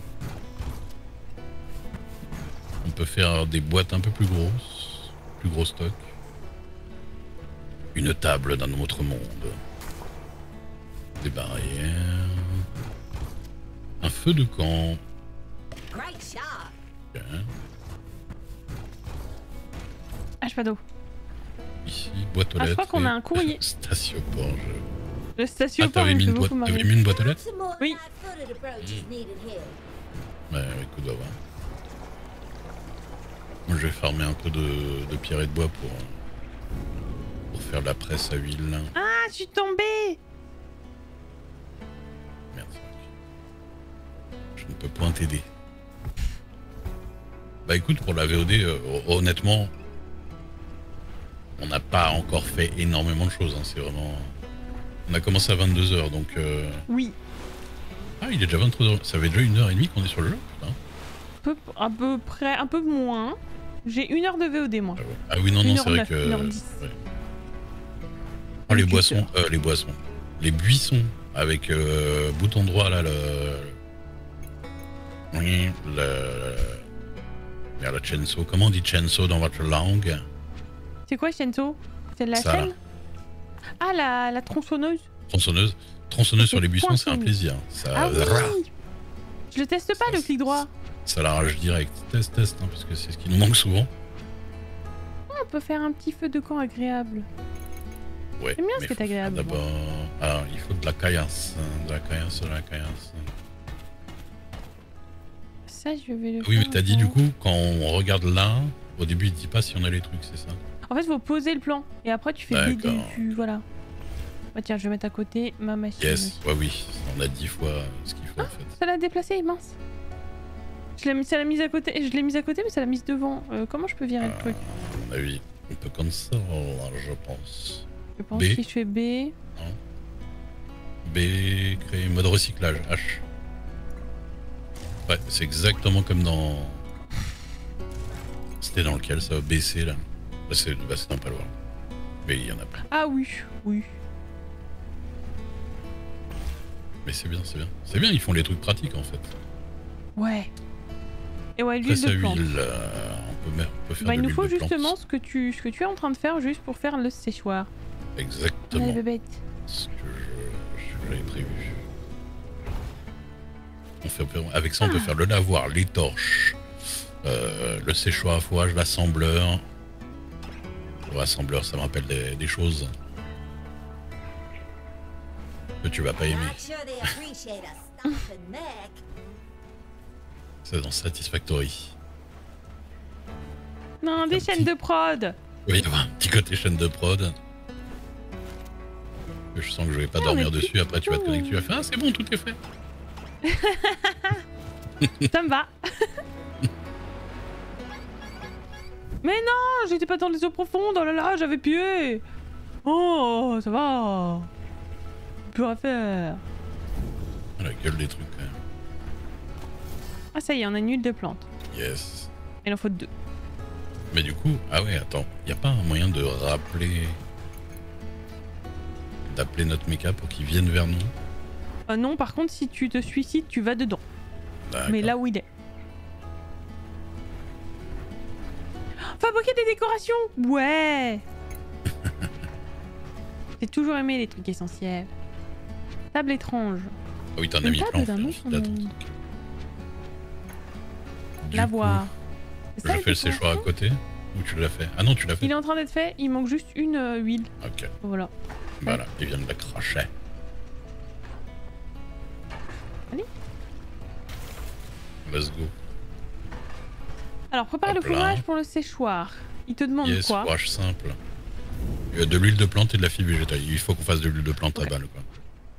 On peut faire des boîtes un peu plus grosses, plus gros stock. Une table d'un autre monde. Des barrières. Un feu de camp. Great shot. Ok. Ah, j'ai pas d'eau. Ici, boîte aux Ah, je lettres. crois qu'on et a un courrier. Statioport. Je... Le Ah, station t'avais mis, une boîte- t'avais mis une boîte aux lettres? Some more Oui. light-footed approach is needed here. Ouais, écoute, on va voir. Moi, je vais farmer un peu de, de pierre et de bois pour, pour faire de la presse à huile. Ah, je suis tombée. Merde. Je ne peux point t'aider. Bah écoute, pour la V O D, euh, honnêtement, on n'a pas encore fait énormément de choses. Hein, c'est vraiment... On a commencé à vingt-deux heures, donc... euh, Oui. Ah, il est déjà vingt-trois heures. Ça fait déjà une heure et demie qu'on est sur le jeu, putain. Peu, à peu près, un peu moins. J'ai une heure de V O D, moi. Ah, ouais. Ah oui, non, non, Une c'est heure vrai neuf, que... une heure dix. ouais. Oh, les Une boissons, heure. euh, les boissons. Les buissons avec euh, bouton droit là, le... Oui, le... Merde, le chainsaw. Comment on dit chainsaw dans votre langue? C'est quoi, Shenzo? C'est de la Ça, là. chaîne? Ah, la, la tronçonneuse. Tronçonneuse. Tronçonneuse sur les buissons, c'est un poinçonneuse. plaisir. Ça, Ah rah, oui. Je le teste pas, Ça, le clic droit. ça l'arrache direct. Test, test, hein, parce que c'est ce qui nous manque souvent. On peut faire un petit feu de camp agréable. Ouais. J'aime bien ce mais qui est faut faire agréable, D'abord, alors il faut de la caillasse, hein, de la caillasse, de la caillasse. Ça, je vais le Oui, mais faire t'as dit du avant. coup, quand on regarde là, au début il dit pas si on a les trucs, c'est ça? En fait, faut poser le plan. Et après, tu fais des D'accord. tu Voilà. Bah tiens, je vais mettre à côté ma machine. Yes, ouais, oui, on a dix fois ce qu'il faut en fait. Ça l'a déplacé, mince. Je l'ai mis, ça l'a mise à côté. Je l'ai mise à côté, mais ça l'a mise devant. Euh, comment je peux virer le truc? À mon avis, on peut comme ça, là, je pense. Je pense B. que si je fais B. B, créer mode recyclage, H. Ouais, c'est exactement comme dans... C'était dans lequel ça? B, C là. Bah, c'est bah, c'est dans Palworld. Mais il y en a pas. Ah oui, oui. Mais c'est bien, c'est bien. C'est bien, ils font les trucs pratiques en fait. Ouais. Et ouais, Après l'huile ça, de plante. huile, euh, on, peut, mer- on peut faire Bah, de il nous l'huile faut de plante. justement ce que, tu, ce que tu es en train de faire juste pour faire le séchoir. Exactement. Allez, bébête. Ce que je- je- j'avais prévu. On fait, avec ça, on peut Ah. faire le lavoir, les torches, euh, le séchoir à fourrage, l'assembleur. L'assembleur, ça me rappelle des, des choses que tu vas pas aimer. Not sure they appreciate a stomping neck. C'est dans Satisfactory. Non, des Un chaînes petit- de prod. Oui, il y a un petit côté chaîne de prod. Que je sens que je vais pas Ah, dormir mais dessus. Après, tu vas te tout. connecter, tu vas faire ah, c'est bon, tout est fait. Ça me va. Mais non, j'étais pas dans les eaux profondes. Oh là là, j'avais pied. Oh, ça va. Plus à faire. Ah, la gueule des trucs, quand même. Ah, ça y est, on a une huile de plante. Yes. Il en faut deux. Mais du coup, ah ouais, attends, y a pas un moyen de rappeler. D'appeler notre méca pour qu'il vienne vers nous? Euh, non, par contre, si tu te suicides, tu vas dedans. D'accord. Mais là où il est. Fabriquer des décorations. Ouais. J'ai toujours aimé les trucs essentiels. Table étrange. Ah oui, t'en as Une mis table plein en d'un fait. autre Là, ton monde. truc. Du Lavoir. coup, C'est ça, Je les fais le séchoir à décorations côté. Ou tu l'as fait? Ah non, tu l'as fait. Il est en train d'être fait, il manque juste une euh, huile. Ok, Voilà. voilà, il vient de la cracher. Allez. Let's go. Alors prépare le Hop là. fourrage pour le séchoir. Il te demande Yes, quoi? fourrage simple. Il y a de l'huile de plante et de la fibre végétale. Il faut qu'on fasse de l'huile de plante Ok. à balle, quoi.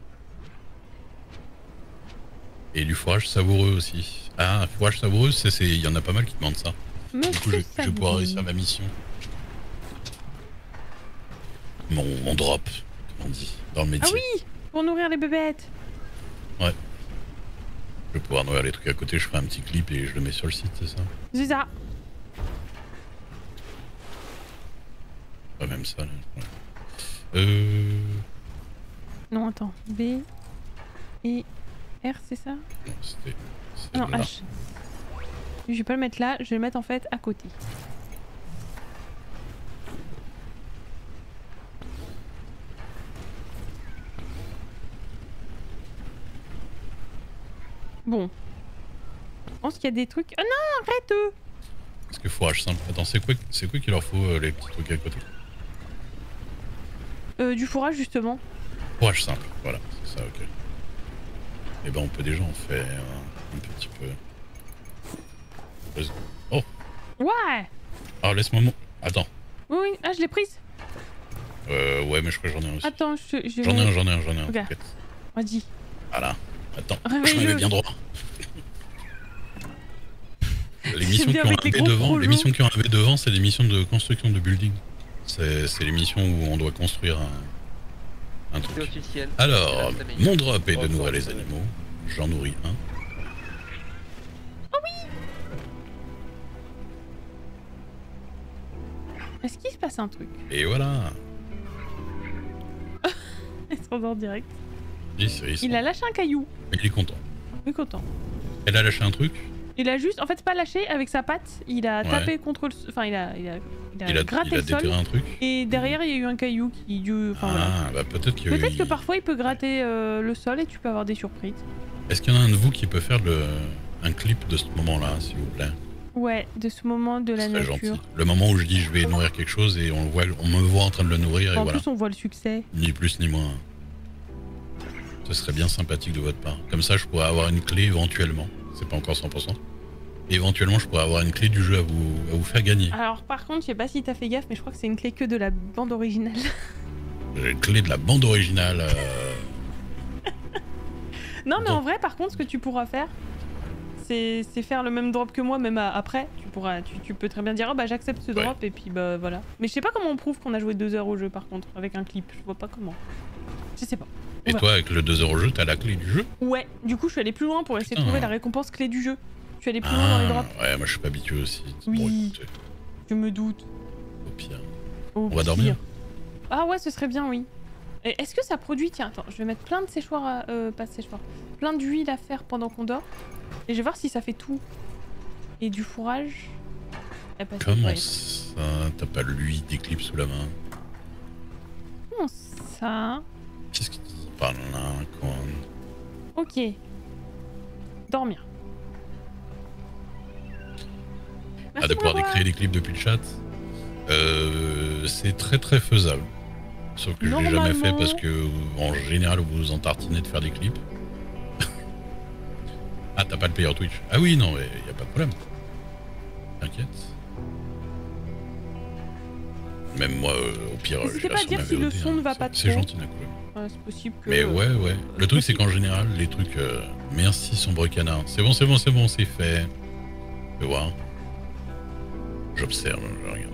Et du fourrage savoureux aussi. Ah, fourrage savoureux, c'est, c'est... il y en a pas mal qui demandent ça. Du coup, Monsieur je, je vais pouvoir Sabri. réussir ma mission. Mon, mon drop, comme on dit, dans le Ah métier. oui, pour nourrir les bébêtes. Je vais pouvoir nourrir les trucs à côté, je ferai un petit clip et je le mets sur le site, c'est ça? C'est ça. Pas même ça, là. Ouais. Euh... Non, attends. B et R, c'est ça? Non, c'était... c'était Non, là. H. Je vais pas le mettre là, je vais le mettre en fait à côté. Bon. Je pense qu'il y a des trucs... Ah non, arrête eux. Parce que fourrage simple. Attends, c'est quoi, c'est quoi qu'il leur faut, euh, les petits trucs à côté? Euh, du fourrage justement. Fourrage simple, voilà, c'est ça, ok. Et ben on peut déjà en faire un, un petit peu. Let's go. Oh, Ouais. alors laisse-moi mon... Attends. Oui, oui. Ah, je l'ai prise. Euh, ouais, mais je crois que j'en ai un aussi. Attends, je... je... J'en ai un, j'en ai un, j'en ai un. Ok. t'inquiète. Vas-y. Voilà. Attends, je Réveille-le. me mets bien droit. Les missions qui bien ont avec un les V gros devant, les projets. missions qui ont un V devant, c'est les missions de construction de building. C'est c'est les missions où on doit construire un, un C'est truc. officiel. Alors, C'est la famille. mon drop est de Oh, nourrir les ça, animaux. J'en nourris un. Est-ce qu'il se passe un truc? Et voilà. Ils sont en direct. Il, il, Il a lâché un caillou. il est content. Il est content. Elle a lâché un truc. Il a juste, en fait, pas lâché avec sa patte. Il a Ouais. tapé contre le, enfin, il a, il a, il a Il a, gratté il a le sol. déterré un truc. Et derrière, il y a eu un caillou qui, du, enfin voilà. Ah, bah peut-être qu'il y a eu- Peut-être que parfois il peut gratter euh, le sol et tu peux avoir des surprises. Est-ce qu'il y en a un de vous qui peut faire le... un clip de ce moment-là, s'il vous plaît? Ouais, de ce moment de la Ce serait nature. gentil. Le moment où je dis je vais nourrir quelque chose et on, le voit, on me voit en train de le nourrir et En voilà. plus, on voit le succès. Ni plus ni moins. Ce serait bien sympathique de votre part. Comme ça, je pourrais avoir une clé éventuellement. C'est pas encore cent pour cent. Éventuellement, je pourrais avoir une clé du jeu à vous, à vous faire gagner. Alors, par contre, je sais pas si t'as fait gaffe, mais je crois que c'est une clé que de la bande originale. J'ai une clé de la bande originale. euh, Non, mais Bon. en vrai, par contre, ce que tu pourras faire, c'est c'est faire le même drop que moi, même à- après. Tu pourras, tu, tu peux très bien dire, oh bah j'accepte ce Ouais. drop, et puis bah voilà. Mais je sais pas comment on prouve qu'on a joué deux heures au jeu, par contre, avec un clip. Je vois pas comment. Je sais pas. Et Ouais. toi, avec le deux heures au jeu, t'as la clé du jeu? Ouais, du coup, je suis allé plus loin pour essayer de Putain. trouver la récompense clé du jeu. Je suis allé plus loin dans les Ah, drops. ouais, moi je suis pas habitué aussi. Oui. Bon, écoutez, Je me doute. au pire. Au On va pire. dormir? Ah ouais, ce serait bien, oui. Et Est-ce que ça produit... Tiens, attends, je vais mettre plein de séchoirs... À... Euh, pas de séchoirs. Plein d'huile à faire pendant qu'on dort. Et je vais voir si ça fait tout. Et du fourrage. Eh ben, Comment ouais. ça? T'as pas l'huile d'éclipse sous la main? Comment ça? Qu'est-ce que tu parles là, quoi? Ok. Dormir. Ah, Merci de pour pouvoir la décrire les clips depuis le chat? Euh, c'est très très faisable. Sauf que je l'ai jamais fait Normalement- parce que en général vous vous en tartinez de faire des clips. Ah, t'as pas le player Twitch? Ah oui, non, mais y a pas de problème. T'inquiète. Même moi, euh, au pire, N'hésitez j'ai pas la à dire son si le A V O D, son hein. ne va C'est- pas C'est trop. gentil, Nakoum. Ouais, c'est possible que... Mais ouais, ouais. Le truc, c'est qu'en général, les trucs. euh, Merci, sombre canard. C'est bon, c'est bon, c'est bon, c'est fait. Tu vois. J'observe, je regarde.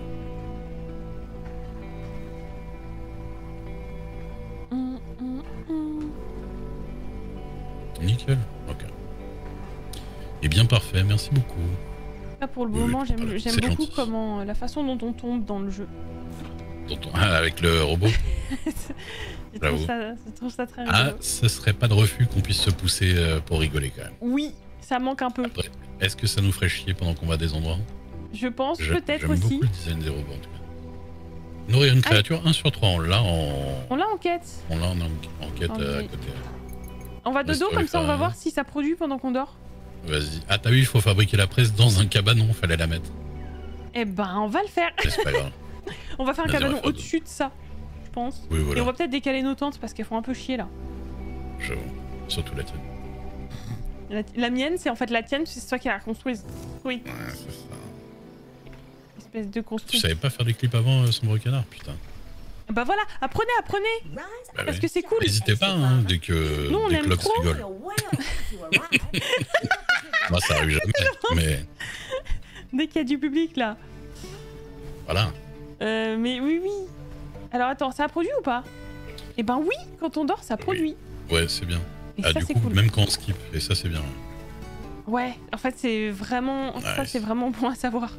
Hum, hum, hum. Nickel. Ok. Et bien parfait, merci beaucoup. Là, pour le Oui, moment, oui, j'aime voilà, j'aime c'est beaucoup gentil. comment... La façon dont on tombe dans le jeu. Tonton. Ah, avec le robot. je, trouve J'avoue. ça, je trouve ça très Ah, rigolo. ce serait pas de refus qu'on puisse se pousser euh, pour rigoler quand même. Oui, ça manque un peu. Après, est-ce que ça nous ferait chier pendant qu'on va à des endroits? Je pense Je- peut-être J'aime aussi. beaucoup le design des robots en tout cas. Nourrir une créature, un sur trois, on l'a en... On l'a en quête. On l'a en, en- en quête Oh, euh, à mais- côté. On va de Laisse dos, tomber, comme ça on va faire voir rien. si ça produit pendant qu'on dort. Vas-y. Ah, t'as vu, il faut fabriquer la presse dans un cabanon, fallait la mettre. Eh ben, on va le faire. Mais c'est pas grave. On va faire un Vas-y, on va cabanon faire au-dessus de ça, je pense. Oui, Et voilà. on va peut-être décaler nos tentes parce qu'elles font un peu chier là. J'avoue. Surtout la tienne. La, la mienne, c'est en fait la tienne, c'est toi qui la construise. Oui, Ouais, c'est ça. espèce de Tu construit. savais pas faire des clips avant, euh, Sombre Canard? Putain. Bah voilà, apprenez, apprenez. Rise Bah Parce ouais. que c'est cool. N'hésitez pas, hein, dès que, Nous, on dès aime que Lox trop. rigole. You're well if you arrive. Moi, ça arrive jamais. Mais Dès qu'il y a du public là. voilà. Euh, mais oui, oui. Alors attends, ça a produit ou pas? Eh ben oui, quand on dort, ça produit. Ouais, c'est bien. Et Ah, ça, du c'est coup, cool. même quand on skip, et ça, c'est bien. Ouais, en fait, c'est vraiment... ça, Ouais, c'est vraiment bon à savoir.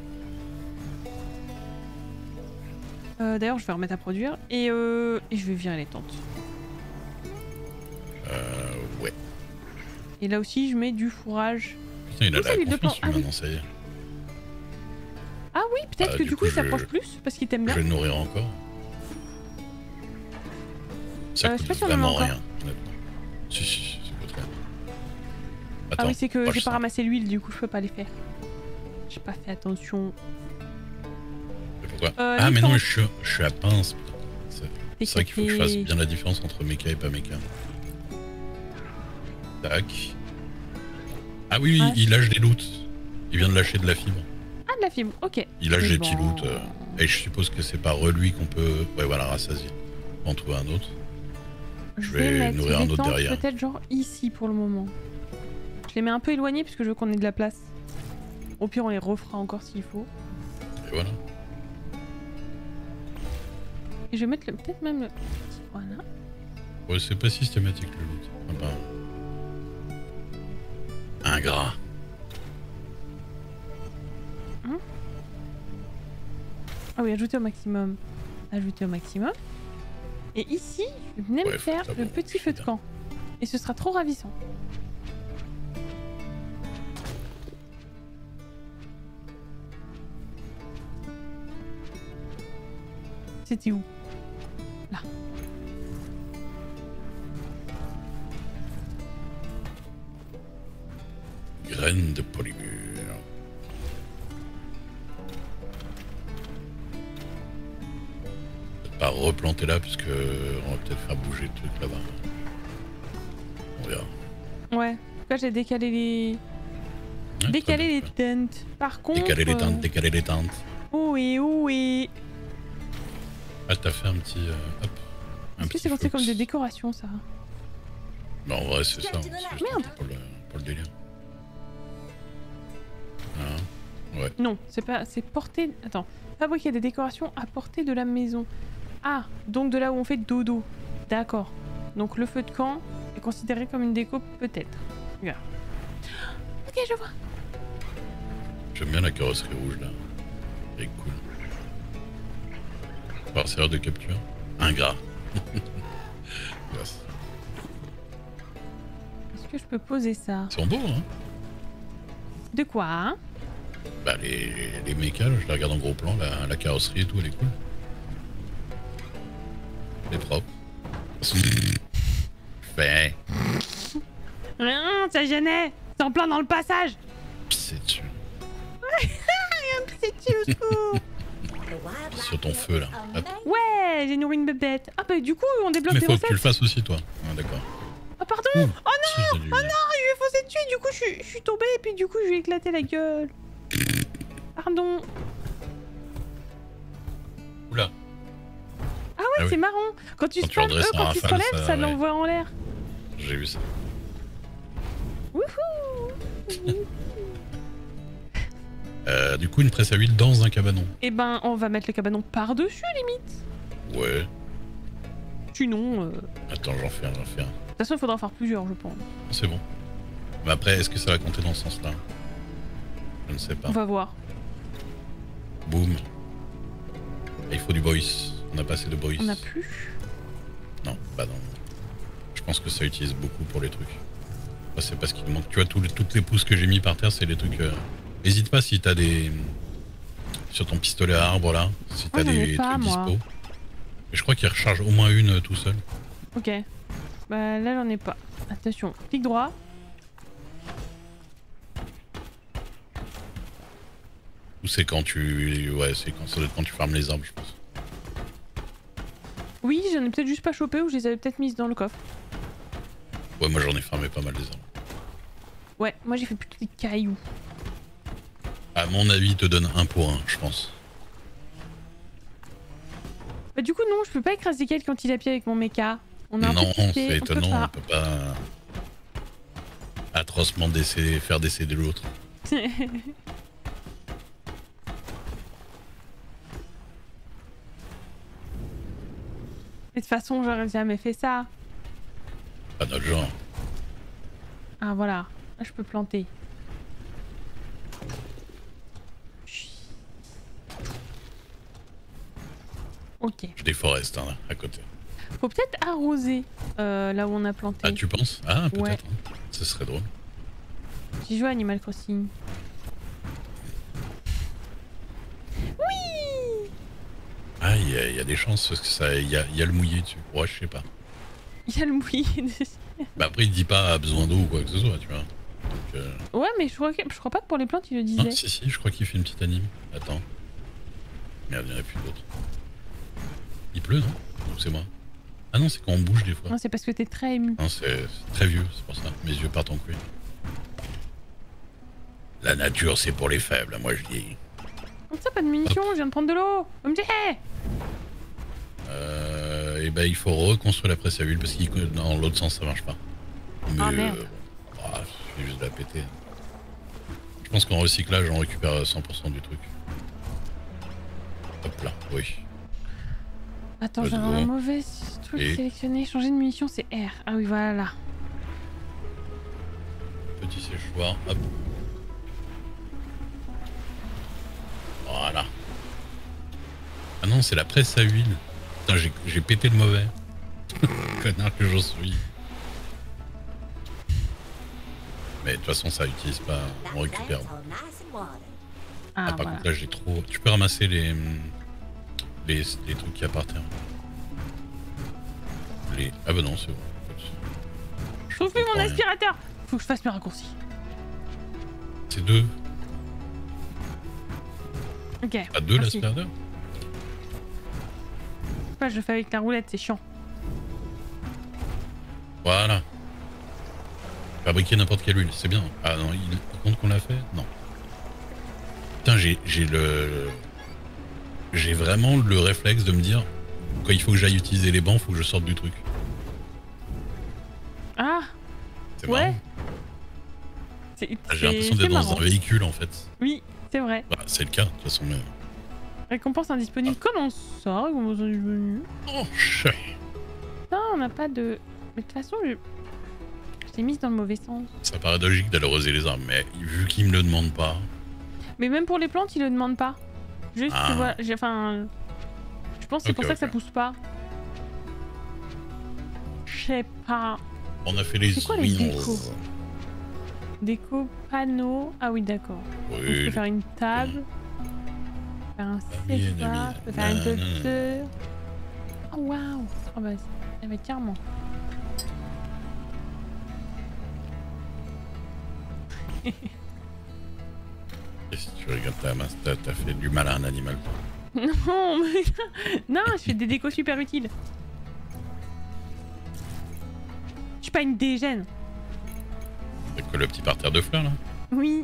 Euh, D'ailleurs, je vais remettre à produire. Et, euh, et je vais virer les tentes. Euh, ouais. Et là aussi, je mets du fourrage. Putain, il a Où de c'est la l'huile de confiance, plan- lui, Ah oui. maintenant, ça y est. Ah oui, peut-être Ah, que du du coup, coup, il s'approche je- plus parce qu'il t'aime Je bien. vais le nourrir encore. Ça Euh, je sais coûte pas si on en a vraiment encore. rien, honnêtement. Si, si, si, ça coûte rien. Attends, Ah oui, c'est que moi, j'ai je pas sais. ramassé l'huile, du coup, je peux pas les faire. J'ai pas fait attention. Mais pourquoi Euh, Ah, les mais non, tentes. mais je suis, je suis à pince. putain. C'est T'es c'est vrai qu'il faut que je fasse capé. bien la différence entre méca et pas méca. Tac. Ah oui, oui, Ah. il lâche des loots. Il vient de lâcher de la fibre. Ah, de la fibre, ok. Il lâche Mais des bon. petits loots. euh, et je suppose que c'est par lui qu'on peut... Ouais, voilà, rassasier. En trouver un autre. Je vais vais mettre nourrir un les autre tentes derrière. peut-être genre ici pour le moment. Je les mets un peu éloignés parce que je veux qu'on ait de la place. Au pire, on les refera encore s'il faut. Et voilà. Et je vais mettre le- peut-être même le... Voilà. Ouais, c'est pas systématique le loot. Ah bah. Ingrat. Ah oui, ajouter au maximum. Ajouter au maximum. Et ici, je venais Ouais, me faut faire que ça le monte, petit feu de putain. camp. Et ce sera trop ravissant. C'était où? Là. Graines de polymure. Peut-être pas replanter là, parce que on va peut-être faire bouger le truc là-bas. On verra. Ouais. Là, j'ai décalé les... Ouais, décalé les très tentes. Par contre... Décaler les euh, tentes, décaler les tentes. Oui, oui. Ah, t'as fait un petit... Euh, hop. Un Est-ce que petit c'est compté flux. comme des décorations, ça? Bah, en vrai, c'est ça. hein, c'est juste Merde. Pour le, pour le délire. Ah, ouais. Non, c'est pas... C'est porter... Attends. Fabriquer des décorations à portée de la maison. Ah, donc de là où on fait dodo. D'accord. Donc le feu de camp est considéré comme une déco, peut-être. Regarde. Ok, je vois. J'aime bien la carrosserie rouge là. Elle est cool. Par serveur de capture. Ingrat. Yes. Est-ce que je peux poser ça? Ils sont beaux, hein. De quoi, hein? Bah, les, les mécas, là, je les regarde en gros plan, la, la carrosserie et tout, elle est cool. Elle est propre. Fait. Rien, ça gênait. C'est en plein dans le passage. Pissé dessus. C'est dessus au secours. Sur ton feu là. Hop. Ouais, j'ai nourri une bébête. Ah bah du coup, on débloque Mais des faut que tu le recettes. fasses aussi, toi. Ah, d'accord. Oh pardon. Ouh, Oh non, si, oh non, je lui ai foncé dessus et du coup, je suis, je suis tombée et puis du coup, je lui ai éclaté la gueule. Pardon. Oula. Ah ouais, Ah oui. c'est marrant. Quand tu Quand tu spawns, redresses eux, en quand ils se rafale, relèvent, ça, ça ouais. l'envoie en l'air. J'ai vu ça. Wouhou. Euh, du coup, une presse à huile dans un cabanon. Eh ben, on va mettre le cabanon par-dessus, limite. Ouais. Sinon, euh, de Attends, j'en fais un, j'en fais un. toute façon, il faudra en faire plusieurs, je pense. C'est bon. Mais après, est-ce que ça va compter dans ce sens-là? Je ne sais pas. On va voir. Boum. Et il faut du boys. On n'a pas assez de boys. On n'a plus. Non, bah non. Je pense que ça utilise beaucoup pour les trucs. Bah, c'est parce qu'il manque. Tu vois, tous les- toutes les pousses que j'ai mis par terre, c'est les trucs. Euh... N'hésite pas si t'as des. Sur ton pistolet à arbre là, si t'as Oh, j'en ai des pas, trucs moi. dispo. Mais je crois qu'il recharge au moins une euh, tout seul. Ok. Bah là, j'en ai pas. Attention, clic droit. Ou c'est quand tu. Ouais, c'est quand ça doit être quand tu farmes les arbres, je pense. Oui, j'en ai peut-être juste pas chopé ou je les avais peut-être mises dans le coffre. Ouais, moi j'en ai farmé pas mal des arbres. Ouais, moi j'ai fait plutôt des cailloux. À mon avis, il te donne un pour un, je pense. Bah du coup non, je peux pas écraser quelqu'un quand il est à pied avec mon mecha. On a un Non, peu testé, c'est on peut étonnant, pas. on peut pas atrocement décéder, faire décéder l'autre. Mais de toute façon, j'aurais jamais fait ça. Pas notre genre. Ah voilà, là je peux planter. Ok. Je déforeste hein, là, à côté. Faut peut-être arroser euh, là où on a planté. Ah, tu penses? Ah, peut-être. Ouais. hein. Ce serait drôle. J'ai joué à Animal Crossing. Oui. Ah, il y, a- il y a des chances parce que ça, il y a, il y a le mouillé dessus. Ouais, je sais pas. Il y a le mouillé dessus. Bah après, il dit pas besoin d'eau ou quoi que ce soit, tu vois. Donc, euh... Ouais, mais je crois, que, je crois pas que pour les plantes il le Ah, disait. si, si, je crois qu'il fait une petite anime. Attends. Merde, il n'y en a plus d'autres. Il pleut, non? Ou c'est moi? Ah non, c'est quand on bouge des fois. Non, c'est parce que t'es très ému. Non, c'est c'est très vieux, c'est pour ça. Mes yeux partent en couille. La nature, c'est pour les faibles, moi je dis. Comme ça, pas de munitions, je viens de prendre de l'eau. O M G. Euh, et ben il faut reconstruire la presse à huile parce que dans l'autre sens ça marche pas. Mais Ah, merde. euh, ah, je vais juste la péter. Je pense qu'en recyclage on récupère cent pour cent du truc. Hop là, oui. Attends, Let's j'ai go. un mauvais truc Et- sélectionné. Changer de munitions, c'est R. Ah oui, voilà. Petit séchoir, hop. Voilà. Ah non, c'est la presse à huile. Putain, j'ai- j'ai pété le mauvais. Connard que je suis. Mais de toute façon, ça utilise pas. On récupère. That's all nice and watered. Ah, Ah, par voilà. contre, là, j'ai trop. Tu peux ramasser les. hum, les, les trucs qu'il y a par terre. Les... Ah bah non, c'est bon. Je trouve plus mon aspirateur. Faut que je fasse mes raccourcis. C'est deux. Ok. Pas deux merci. l'aspirateur? Je sais pas, je le fais avec la roulette, c'est chiant. Voilà. Fabriquer n'importe quelle huile, c'est bien. Ah non, il compte qu'on l'a fait? Non. Putain, j'ai j'ai le... J'ai vraiment le réflexe de me dire, quand il faut que j'aille utiliser les bancs, faut que je sorte du truc. Ah C'est ouais. marrant. C'est- J'ai l'impression c'est d'être dans marrant. un véhicule en fait. Oui, c'est vrai. Bah, c'est le cas, de toute façon. Mais... Récompense indisponible. Comment ça? Récompense indisponible? Oh, chut. Non, on n'a pas de... Mais de toute façon, je... Je t'ai mise dans le mauvais sens. C'est paradoxique d'aller arroser les arbres, mais vu qu'ils me le demandent pas... Mais même pour les plantes, ils le demandent pas. Juste, Ah. tu vois, j'ai... Enfin... Je pense que c'est Ok, pour ça ok. que ça pousse pas. Je sais pas. On a fait les... C'est quoi les oui, on- décos? Déco, panneau... Ah oui, d'accord. Donc, je Oui, peux faire une table. Faire un oui, séchage. Je peux faire une non, non, non. docteur. Oh waouh. Oh bah, ça va être carrément. si tu regardes ta masse, t'as t'as fait du mal à un animal. Non, mais... non, je fais des décos super utiles. Je suis pas une dégène. T'as que le petit parterre de fleurs là? Oui.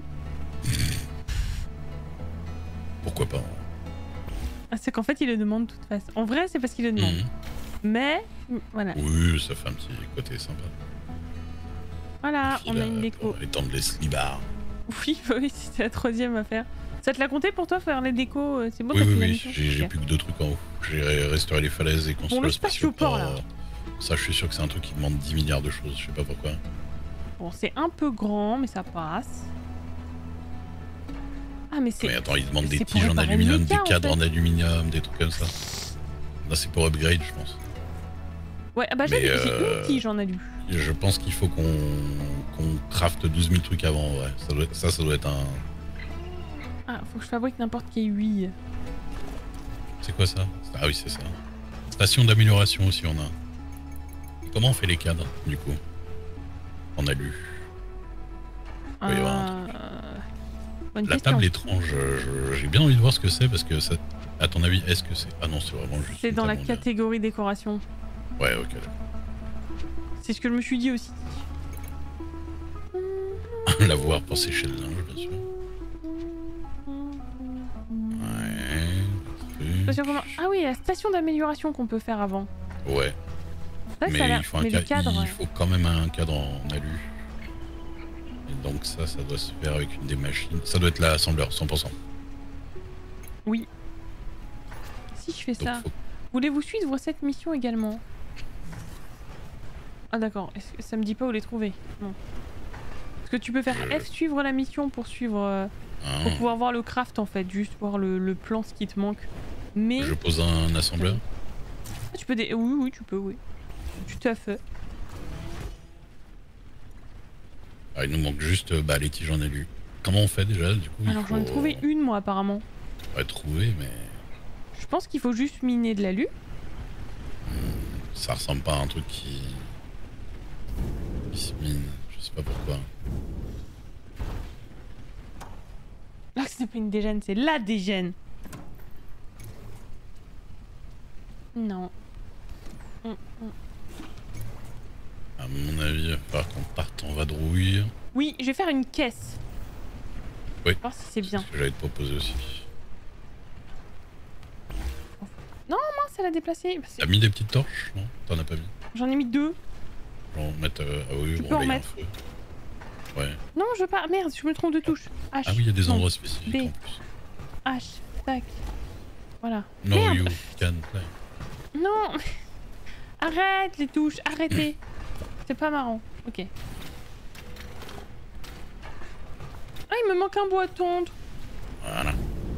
Pourquoi pas? Ah, c'est qu'en fait, il le demande de toute façon. En vrai, c'est parce qu'il le demande. Mhm. Mais, voilà. Oui, ça fait un petit côté sympa. Voilà, Puis on là, a une déco. pour étendre les slibards. Oui, bah oui, c'était la troisième à faire. Ça te l'a compté pour toi, faire les décos? euh, C'est bon, Oui, t'as oui, fait la oui, mission? j'ai j'ai Ok. plus que deux trucs en haut. J'ai restauré les falaises et construit le le spatioport, là. Ça, je suis sûr que c'est un truc qui demande dix milliards de choses, je sais pas pourquoi. Bon, c'est un peu grand, mais ça passe. Ah, mais c'est... Mais attends, ils demandent des c'est pour tiges en réparer le aluminium, méca, des en cadres fait. en aluminium, des trucs comme ça. Là, c'est pour upgrade, je pense. Ouais, ah bah j'ai Mais, j'ai euh, une tige en alu. Je pense qu'il faut qu'on qu'on crafte douze mille trucs avant, ouais. Ça, doit, ça, ça doit être un... Ah, faut que je fabrique n'importe quelle huile. C'est quoi ça? Ah oui, c'est ça. Station d'amélioration aussi, on a. Comment on fait les cadres, du coup? On a lu. Il doit y avoir un Euh, Bonne La question. table étrange, je- j'ai bien envie de voir ce que c'est parce que ça... À ton avis, est-ce que c'est... Ah non, c'est vraiment juste... C'est une dans la table en catégorie décoration. l'air. Ouais, ok. C'est ce que je me suis dit aussi. La voir pour sécher le linge, bien sûr. Ouais. Pas sûr comment- Ah oui, la station d'amélioration qu'on peut faire avant. Ouais. C'est vrai que Mais, ça a l'air- il faut, un mais le ca- cadre. il ouais. faut quand même un cadre en alu. Et donc ça, ça doit se faire avec une des machines. Ça doit être l'assembleur, cent pour cent. Oui. Si je fais Donc ça. faut... Voulez-vous suivre cette mission également? Ah d'accord, est-ce que ça me dit pas où les trouver? Non. Parce que tu peux faire Je- F suivre la mission pour suivre... euh, Ah, pour pouvoir voir le craft en fait, juste voir le, le plan, ce qui te manque. Mais... je pose un assembleur. Ah, tu peux... Dé... Oui, oui, tu peux, oui. Tout à fait. Ah, il nous manque juste euh, bah, les tiges en alu. Comment on fait déjà, du coup? il Alors j'en ai faut- trouvé une moi apparemment. Ouais, trouver, mais Je pense qu'il faut juste miner de l'alu. ça ressemble pas à un truc qui... qui se mine. Je sais pas pourquoi. Là, c'est pas une dégène, c'est la dégène. Non. Hum, hum. À mon avis, il va falloir qu'on parte en vadrouille. Oui, je vais faire une caisse. Oui. Voir si c'est bien. C'est ce que j'allais te proposer aussi. Ah, ça l'a déplacé. Bah, c'est- T'as mis des petites torches? Non? T'en as pas mis? J'en ai mis deux. Genre mettre... euh, Ah oui, Tu bon, peux en là, il y a un mettre. feu. Ouais. Non, je veux pas. Merde, je me trompe de touche. H. Ah oui, il y a des Non. endroits spécifiques B. en plus. H. Tac. Voilà. No, Merde. you can play. Non. Arrête les touches. Arrêtez. C'est pas marrant. Ok. Ah, il me manque un bois à tondre. Voilà.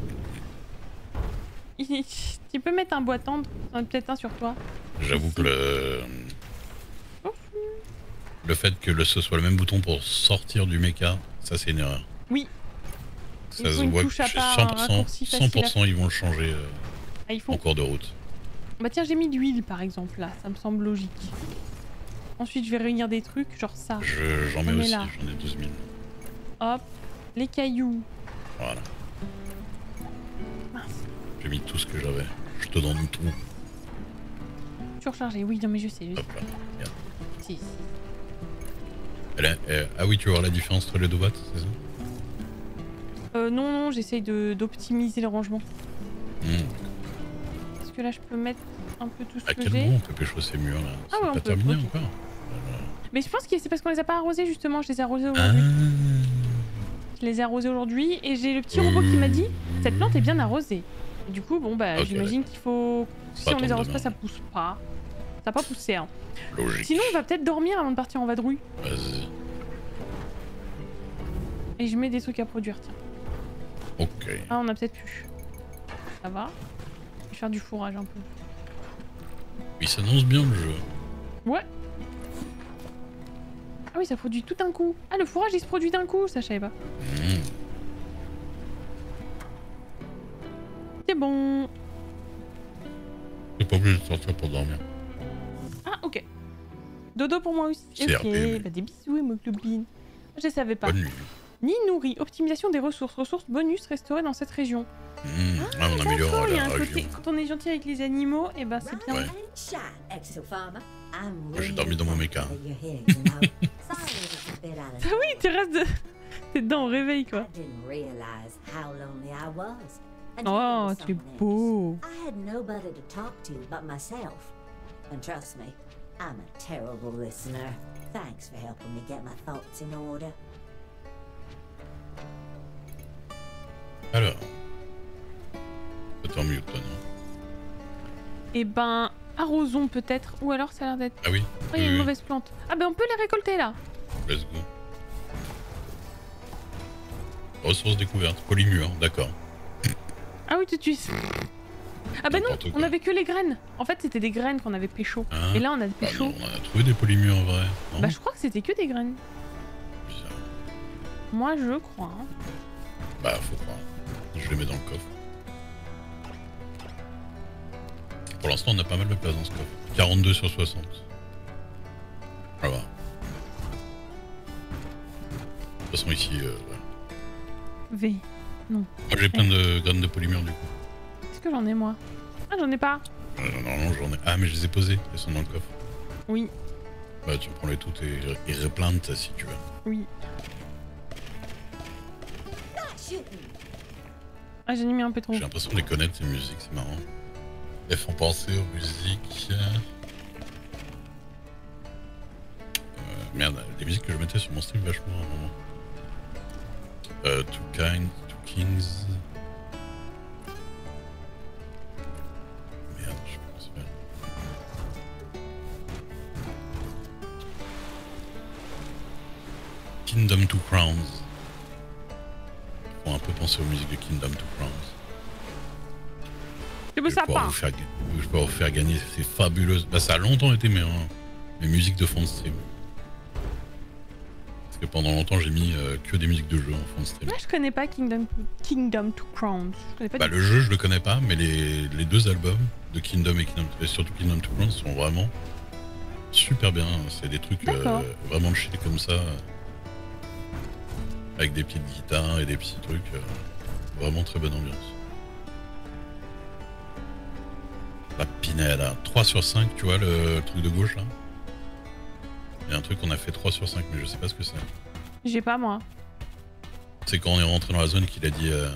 Il- Tu peux mettre un bois à tendre? J'en ai peut-être un sur toi. J'avoue que le... Oh. Le fait que le, ce soit le même bouton pour sortir du mecha, ça c'est une erreur. Oui. Ça Il faut se une voit touche que à chez part, un cent pour cent, raccourci facile à cent pour cent ils vont le changer. euh. Ah, il faut... en cours de route. Bah tiens, j'ai mis de l'huile par exemple là, ça me semble logique. Ensuite, je vais réunir des trucs, genre ça. Je- J'en mets On est aussi, là. j'en ai douze mille. Hop, les cailloux. Voilà. Mince, J'ai mis tout ce que j'avais. Je te donne tout. surchargé. Oui, non mais je sais, je sais. Hop là. Regarde. Si, si. Elle est- elle- Ah oui, tu veux voir la différence entre les deux boîtes, c'est ça? Euh, non, non, j'essaye de- d'optimiser le rangement. Hmm. Parce que là, je peux mettre un peu tout ce À que quel j'ai. moment on peut pécho ces murs là? Ah ouais, C'est on pas peut, terminé ok. encore? Mais je pense que c'est parce qu'on les a pas arrosés justement, je les ai arrosés Ah. aujourd'hui. Je les ai arrosés aujourd'hui et j'ai le petit robot qui m'a dit cette plante est bien arrosée. Et du coup, bon bah Ok, j'imagine qu'il faut... Si Pas on les attendre arrose pas, demain. ça pousse pas. Ça va pas pousser hein. Logique. Sinon, on va peut-être dormir avant de partir en vadrouille. Vas-y. Et je mets des trucs à produire, tiens. Ok. Ah, on a peut-être pu. Ça va. Je vais faire du fourrage un peu. Il s'annonce bien le jeu. Ouais. Ah oui, ça produit tout d'un coup. Ah, le fourrage, il se produit d'un coup, ça, je savais pas. Hmm. C'est bon. T'es pas obligé de sortir pour dormir. Ah, ok. Dodo pour moi aussi. C R Ok, P, mais- bah des bisous, hémoglobine. Je savais pas. Bonne nuit. Ni nourri, optimisation des ressources, ressources bonus restaurées dans cette région. Hmm. Ah, on améliore D'accord, il y a la un région. côté, quand on est gentil avec les animaux, et ben c'est bien. Ouais. Right shot, Exofarmer. I'm Moi, j'ai really dormi dans mon méca. glad that you're here, you know. Sorry it's a bit out of Ah oui, tu restes de... T'es dedans au réveil, quoi. I didn't realize how lonely I was. until Oh, there was tu es someone else. beau. I had nobody to talk to but myself. And trust me, I'm a terrible listener. Thanks for helping me get my thoughts in order. Alors. Peut-être en mute, toi, non? Et ben, arrosons peut-être, ou alors ça a l'air d'être... Ah oui. Oh, il y a oui, une oui. mauvaise plante. Ah ben on peut les récolter là. Let's go. Ressources découvertes. Polymure, d'accord. Ah oui, tout de suite. Ah ben non, N'importe on quoi. avait que les graines. En fait, c'était des graines qu'on avait pécho. Ah. Et là, on a Bah pécho. non, on a trouvé des polymures en vrai. Non Bah je crois que c'était que des graines. Bizarre. Moi, je crois. hein. Bah, faut croire. Je les mets dans le coffre. Pour l'instant, on a pas mal de place dans ce coffre. quarante-deux sur soixante. Ça va. De toute façon, ici, euh, ouais. V. Moi, j'ai plein de graines de polymure du coup. Est-ce que j'en ai moi? Ah, j'en ai pas. Euh, Normalement, j'en ai. Ah, mais je les ai posées. Elles sont dans le coffre. Oui, Bah, tu prends les toutes et, et replantes si tu veux. oui. Not shooting. Ah, j'en ai mis un peu trop. J'ai l'impression de les connaître, ces musiques, c'est marrant. Elles font penser aux musiques. Euh, merde, des musiques que je mettais sur mon stream vachement à un moment. Euh, Two Kinds, Two Kings. Merde, je sais pas comment ça s'appelle. Kingdom Two Crowns. Ils font un peu penser aux musiques de Kingdom Two Crowns. C'est beau Je vais pouvoir sapin. vous faire, ga- je vais pouvoir vous faire gagner, c'est fabuleuse. Bah, ça a longtemps été mes, hein, mes musiques de fond de stream. Parce que pendant longtemps j'ai mis euh, que des musiques de jeux en fond de stream. Moi, je connais pas Kingdom, Kingdom to Crowns. Je connais pas Bah, du le jeu je le connais pas, mais les, les deux albums de Kingdom et, Kingdom, et surtout Kingdom Two Crowns sont vraiment super bien. C'est des trucs D'accord. euh, vraiment chill comme ça. Avec des petites guitares et des petits trucs. euh, vraiment très bonne ambiance. La Pineda, trois sur cinq, tu vois le truc de gauche là? Il y a un truc qu'on a fait trois sur cinq, mais je sais pas ce que c'est. J'ai pas moi. C'est quand on est rentré dans la zone qu'il a dit. Euh...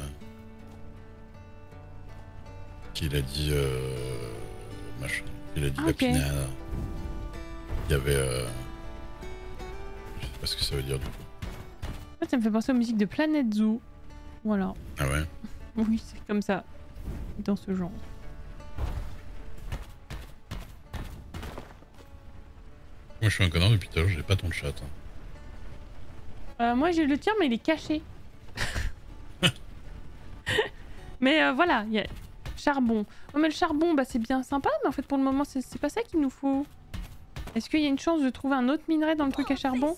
Qu'il a dit. Euh... Machin. Il a dit Ah, la ok. Pineda. Il y avait. Euh... Je sais pas ce que ça veut dire du coup. En fait, ça me fait penser aux musiques de Planet Zoo. Voilà. Ah ouais? Oui, c'est comme ça. Dans ce genre. Moi je suis un connard depuis tout à l'heure, j'ai pas ton chat. hein. Euh, moi, j'ai le tien, mais il est caché. Mais euh, voilà, il y a charbon. Oh, mais le charbon, bah, c'est bien sympa, mais en fait, pour le moment, c'est c'est pas ça qu'il nous faut. Est-ce qu'il y a une chance de trouver un autre minerai dans le truc à charbon?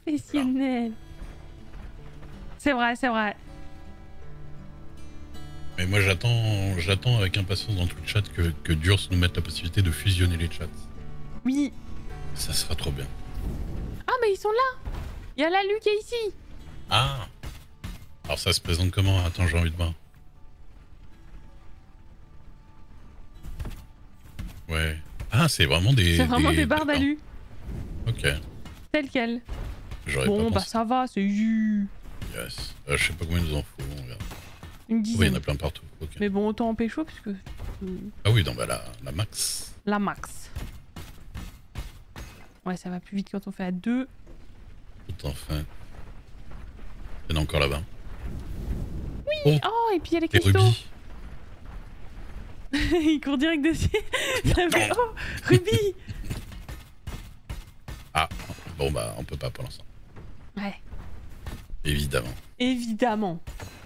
Professionnel. C'est vrai, c'est vrai. Mais moi j'attends j'attends avec impatience dans tout le chat que, que Durs nous mette la possibilité de fusionner les chats. Oui. Ça sera trop bien. Ah, mais ils sont là. Il y a la Lu qui est ici. Ah. Alors ça se présente comment? Attends, j'ai envie de voir. Ouais. Ah, c'est vraiment des... C'est vraiment des, des barres d'accord. d'alu. Ok. Tel quel. J'aurais Bon, pas bah pensé. ça va, c'est jus. Yes. Euh, je sais pas combien il nous en faut, on regarde. Une Oui, il y dizaine. en a plein partout. Ok. Mais bon, autant en pécho, puisque... euh, Ah oui, non, bah la, la max. La max. Ouais, ça va plus vite quand on fait à deux. Tout enfin. Il y en a encore là-bas. Oui. Oh, Oh, et puis il y a les et cristaux. Ruby. Il court direct dessus. Ça fait... Oh, Ruby. Ah, bon bah on peut pas pour l'instant. Ouais. Évidemment. Évidemment.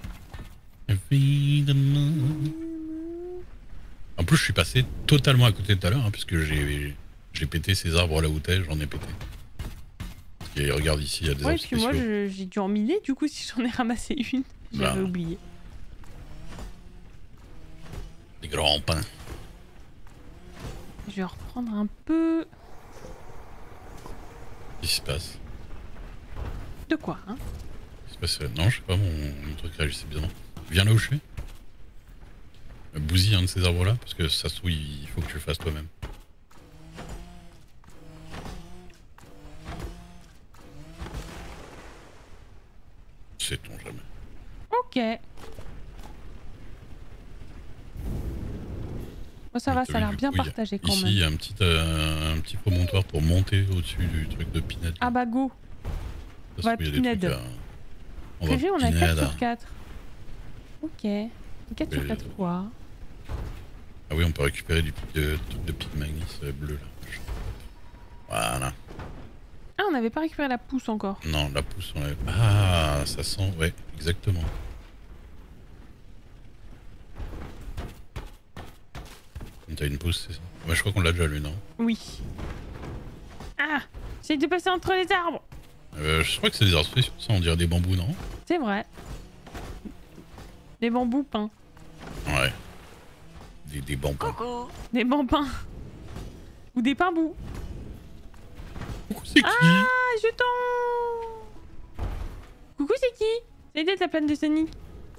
Évidemment. En plus, je suis passé totalement à côté tout à l'heure, hein, puisque j'ai j'ai pété ces arbres là où t'es, j'en ai pété. Et regarde ici, il y a des Ouais, arbres puis moi spéciaux. je- j'ai dû en miner du coup si j'en ai ramassé une. J'avais Bah. oublié. Des grands pins. Je vais reprendre un peu. Qu'est-ce qui se passe? De quoi, hein? Qu'est-ce qui se passe? Non, je sais pas, mon, mon truc réagissait bizarrement. Viens là où je suis. Bousille un de ces arbres là, parce que ça se trouve, il faut que tu le fasses toi-même. Sait-on jamais. Ok. Bon, ça va, ça a l'air bien Oui, partagé quand ici, même. il y a un petit, euh, un petit promontoire pour monter au-dessus du truc de Pinhead. Ah bah go. Ça se va trouve, il y a des Pinhead. trucs à- On va Prévu, on a Pinhead. quatre sur quatre. Ok. quatre sur Mais- quatre quoi? Ah oui, on peut récupérer du de, truc de Pygmalion euh, bleu là. Voilà. Ah, on n'avait pas récupéré la pousse encore. Non, la pousse, on l'avait pas. Ah, ça sent, ouais, exactement. T'as une pousse, c'est ça? Ouais, je crois qu'on l'a déjà lu, non? Oui. Ah, j'ai dû passer entre les arbres. euh, Je crois que c'est des arbres spéciaux, ça, on dirait des bambous, non? C'est vrai. Des bambous peints. Ouais. Des, des bambous. Coucou. Des bambins. Ou des pimbous. Coucou, c'est qui? Ah, jeton. Coucou, c'est qui? C'est d'être la plane de Sonic.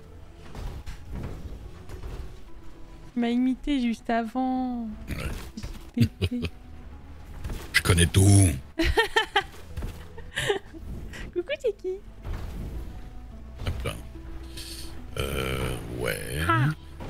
Il m'a imité juste avant. Ouais. Pépé. Je connais tout. Coucou, c'est qui? Hop là. Euh, ouais. Ah.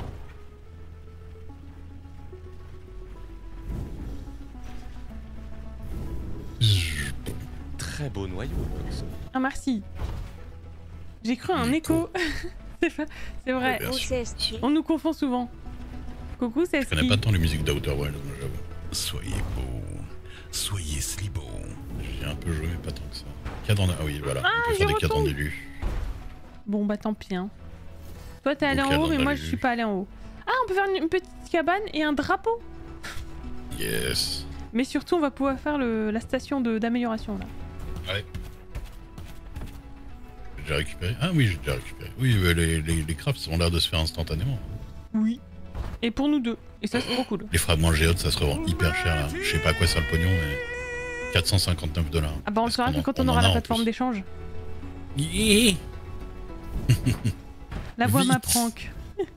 Je- Très beau noyau. Ah, merci. J'ai cru à un écho. C'est pas- c'est vrai. Bien Où sûr. c'est ce On nous confond souvent. Coucou, c'est Je connais Ski. pas tant les musiques d'Outer Wild, moi, j'avoue. Soyez beau. Soyez si beau. J'ai un peu joué, mais pas tant que ça. Cadran... Ah oui, voilà. Ah, on peut je faire des cadrans retombe. d'élus. Bon, bah tant pis. Hein. Toi, t'es allé Ok, en haut, on mais a moi, vu. je suis pas allé en haut. Ah, on peut faire une, une petite cabane et un drapeau. Yes. Mais surtout, on va pouvoir faire le, la station de- d'amélioration, là. Ouais. J'ai déjà récupéré. Ah oui, j'ai déjà récupéré. Oui, mais les, les, les crafts ont l'air de se faire instantanément. Oui. Et pour nous deux. Et ça, c'est trop cool. Les fragments géodes, ça se revend hyper cher là. Je sais pas à quoi sert le pognon, mais. quatre cent cinquante-neuf dollars. Ah bah, on le saura que quand on, aura la plateforme d'échange. La voix Vite. m'appranque.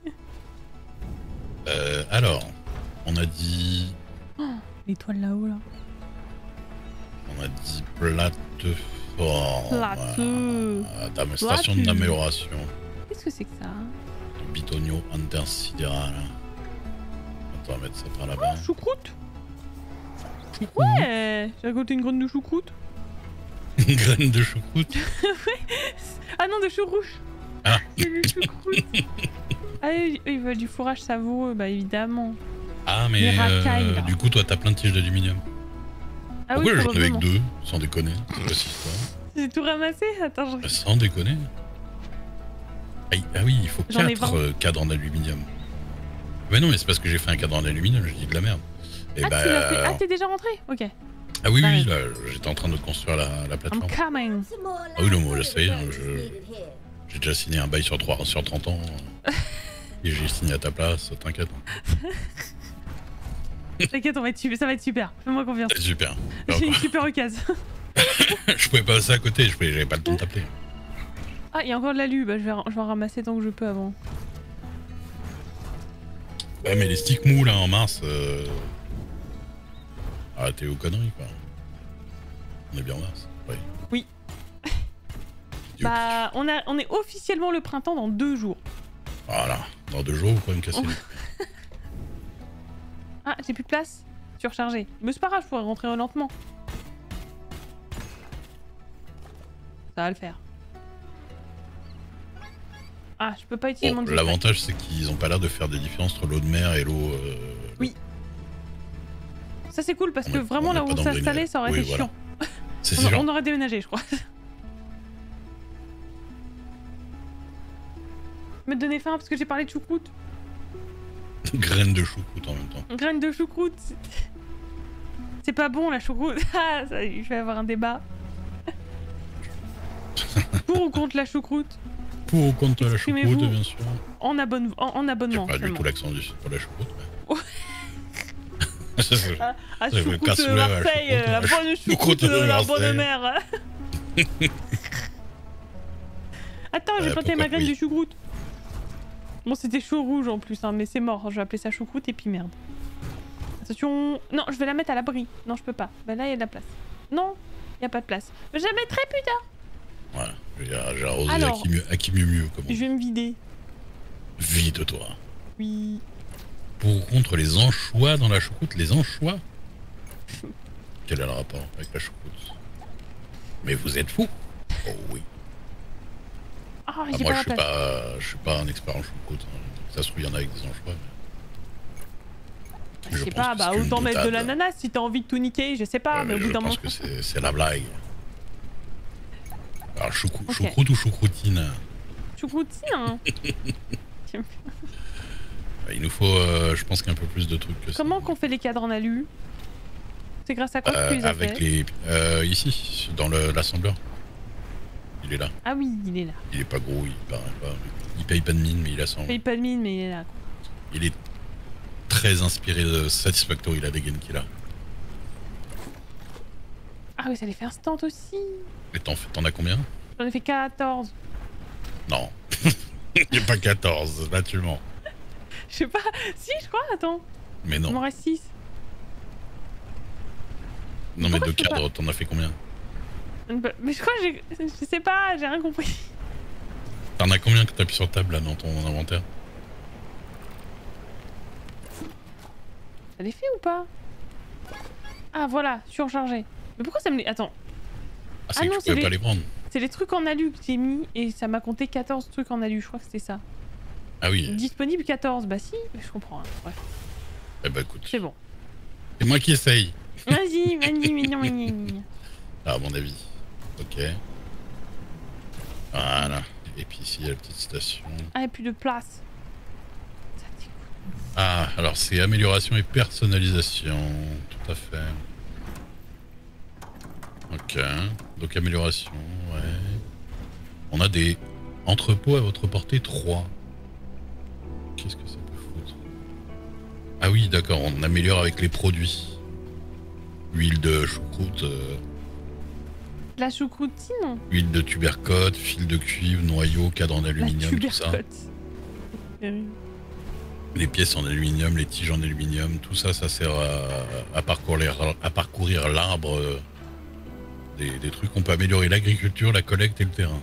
Euh, alors, on a dit. L'étoile là-haut, là. On a dit plateforme. Plateau. Ah, dame- station Plateau. d'amélioration. Qu'est-ce que c'est que ça? De Bitonio intersidéral. Attends, on va mettre ça par là-bas. Choucroute? Ouais! J'ai raconté une graine de choucroute. Une graine de choucroute. Ah non, de chourouche. Ah. C'est du choucroute. Ah, eux, ils veulent du fourrage savoureux, bah évidemment. Ah, mais Les racailles, euh, là. du coup, toi, t'as plein de tiges d'aluminium. Ah Pourquoi oui, j'en ai avec probablement. deux, sans déconner? C'est pas si histoire. J'ai tout ramassé. Attends, je... Bah, sans déconner. Ah, ah oui, il faut J'en ai quatre vingt. euh, cadres en aluminium. Mais non, mais c'est parce que j'ai fait un cadre en aluminium, j'ai dit de la merde. Et Ah, bah, tu l'as fait. Ah, t'es déjà rentré? Ok. ah oui, Ah oui, ouais. là, j'étais en train de construire la, la I'm plateforme. coming. Some more Ah oui, non, light moi, je sais, hein, is je- needed here. J'ai déjà signé un bail sur, trois, sur trente ans. Et j'ai signé à ta place, t'inquiète. T'inquiète, on va être super, ça va être super. Fais-moi confiance. C'est super. J'ai une super occasion. Je pouvais pas passer à côté, je pouvais- j'avais pas le temps de t'appeler. Ah, il y a encore de l'alu, bah je vais, je vais en ramasser tant que je peux avant. Ouais, mais les sticks mous là en mars. Euh... Arrêtez vos conneries quoi. On est bien en mars. Oui. Oui. Bah, on, a, on est officiellement le printemps dans deux jours. Voilà. Dans deux jours, vous pouvez me casser Oh. les... Ah, j'ai plus de place. Surchargé. Mais c'est pas grave, je pourrais rentrer lentement. Ça va le faire. Ah, je peux pas utiliser Bon, mon jetpack. l'avantage c'est qu'ils ont pas l'air de faire des différences entre l'eau de mer et l'eau... Euh... Oui. Ça c'est cool parce On que est- vraiment on est là où pas on dans s'est le installé, grenier. ça aurait Oui, été voilà. chiant. C'est On, a- sûr. on aurait déménagé, je crois. Me donner faim parce que j'ai parlé de choucroute. Graines de choucroute en même temps. Graine de choucroute. C'est pas bon la choucroute. Ah, ça, je vais avoir un débat. Pour ou contre la choucroute? Pour ou contre la Exprimez-vous. choucroute, bien sûr. En, abonne... en, en J'ai abonnement. pas du seulement. tout l'accent du sud pour la choucroute. Oh. Mais... Ça, c'est- Ah, ah, Ça, je me choucroute casse de le- la Marseille, choucroute, euh, la la bonne choucroute choucroute de de la Marseille. bonne mère. Attends, j'ai Ouais, planté pourquoi ma graine oui. de choucroute. Bon, c'était chaud rouge en plus, hein, mais c'est mort. Je vais appeler ça choucroute et puis merde. Attention. Non, je vais la mettre à l'abri. Non, je peux pas. Bah là, il y a de la place. Non, il y a pas de place. Je la mettrai plus tard. Voilà. J'ai j'ai arrosé Alors. à qui mieux, à qui mieux mieux. Comment Je vais me vider. Vide-toi. Oui. Pour ou contre les anchois dans la choucroute, les anchois Quel est le rapport avec la choucroute? Mais vous êtes fous? Oh oui. Ah, Ah, j'ai moi pas je la suis place. pas, je suis pas un expert en choucroute. hein. Ça se trouve il y en a avec des anchois. mais- Je sais pense pas, que bah c'est une autant mettre de boutade. l'ananas si t'as envie de tout niquer, je sais pas, Ouais, mais au je bout d'un moment. pense que c'est c'est la blague. Alors choucrou- Ok. choucroute ou choucroutine? Choucroutine, hein. Bah, il nous faut, euh, je pense qu'un peu plus de trucs que ça. Comment qu'on fait les cadres en alu? C'est grâce à quoi que Euh, tu les as avec fait les, euh, ici, dans le- l'assembleur. Il est là. Ah oui, il est là. Il est pas gros, il paraît pas. Il paye pas de mine, mais il Il assemble. paye pas de mine, mais il est là. quoi. Il est très inspiré de Satisfactory, la dégaine qu'il a. Ah oui, ça les fait instant aussi. Et t'en fais- t'en as combien? J'en ai fait quatorze. Non. Il n'y a pas quatorze, là tu mens. Je sais pas. Si, je crois, attends. Mais Il m'en non. reste six. Non mais Pourquoi de je peux pas cadre, t'en as fait combien? Mais je crois que j'ai. Je sais pas, j'ai rien compris. T'en as combien que t'appuies sur table là dans ton inventaire? Ça les fait ou pas? Ah voilà, surchargé. Mais pourquoi ça me les. Attends, Ah, c'est Ah que non, tu c'est pouvais les- pas les prendre. c'est les trucs en alu que j'ai mis et ça m'a compté quatorze trucs en alu, je crois que c'était ça. Ah oui. Disponible quatorze, bah si, je comprends. hein. Bref, Eh bah écoute. c'est bon. C'est moi qui essaye. Vas-y, vas-y, mignon, mignon, mignon. Ah, à mon avis. Ok. Voilà. Et puis ici, il y a la petite station. Ah, y a plus de place. Ça dégoûte. Ah, alors c'est amélioration et personnalisation. Tout à fait. Ok. Donc amélioration, ouais. On a des entrepôts à votre portée trois. Qu'est-ce que ça peut foutre? Ah oui, d'accord, on améliore avec les produits. Huile de choucroute, euh, La choucroutine? huile de tubercote, fil de cuivre, noyau, cadre en La aluminium, tout ça. tubercote. Terrible. Les pièces en aluminium, les tiges en aluminium, tout ça, ça sert à, à parcourir, à parcourir l'arbre euh, des, des trucs. On peut améliorer l'agriculture, la collecte et le terrain.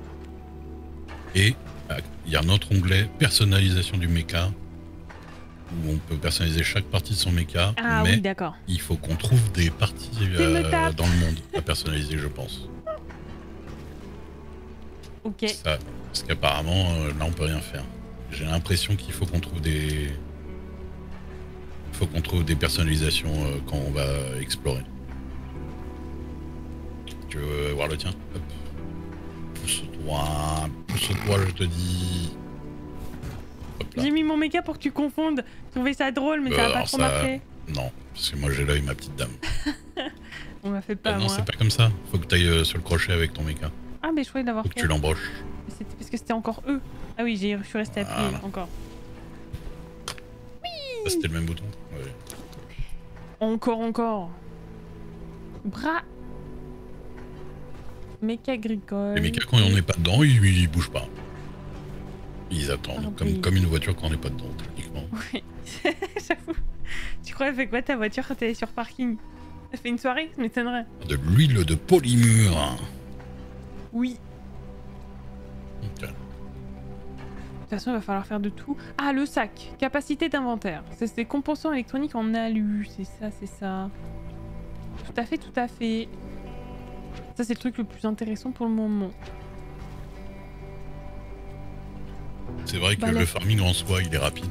Et ah, il y a un autre onglet, personnalisation du méca, où on peut personnaliser chaque partie de son méca, Ah mais oui, d'accord. il faut qu'on trouve des parties me euh, tape. dans le monde à personnaliser, je pense. Ok. Ça, parce qu'apparemment, euh, là, on peut rien faire. J'ai l'impression qu'il faut qu'on trouve des... Il faut qu'on trouve des personnalisations euh, quand on va explorer. Tu veux voir le tien? Hop. Pousse-toi, pousse-toi, je te dis. Hop là. J'ai mis mon méca pour que tu confondes. Je trouvais ça drôle, mais Euh, ça va pas alors trop ça- marché. Non, parce que moi j'ai l'œil, ma petite dame. On m'a fait Euh, pas, non, moi. c'est pas comme ça. Faut que tu ailles sur le crochet avec ton méca. Ah, mais je croyais d'avoir Faut que fait. tu l'embroches. C'était parce que c'était encore eux. Ah oui, j'ai- je suis resté appuyé Voilà. encore. Ça, c'était le même bouton. Ouais. Encore, encore. Bras. Méca agricole. Les mécas, quand on n'est pas dedans, ils, ils bougent pas. Ils attendent, Ah, comme, oui. comme une voiture quand on n'est pas dedans, techniquement. Oui, j'avoue. Tu crois, elle fait quoi ta voiture quand elle est sur parking? Elle fait une soirée? Ça m'étonnerait. De l'huile de polymure. Oui. Ok. De toute façon, il va falloir faire de tout. Ah, le sac. Capacité d'inventaire. C'est des composants électroniques en alu. C'est ça, c'est ça. Tout à fait, tout à fait. Ça, c'est le truc le plus intéressant pour le moment. C'est vrai que Bah, la- le farming en soi, il est rapide.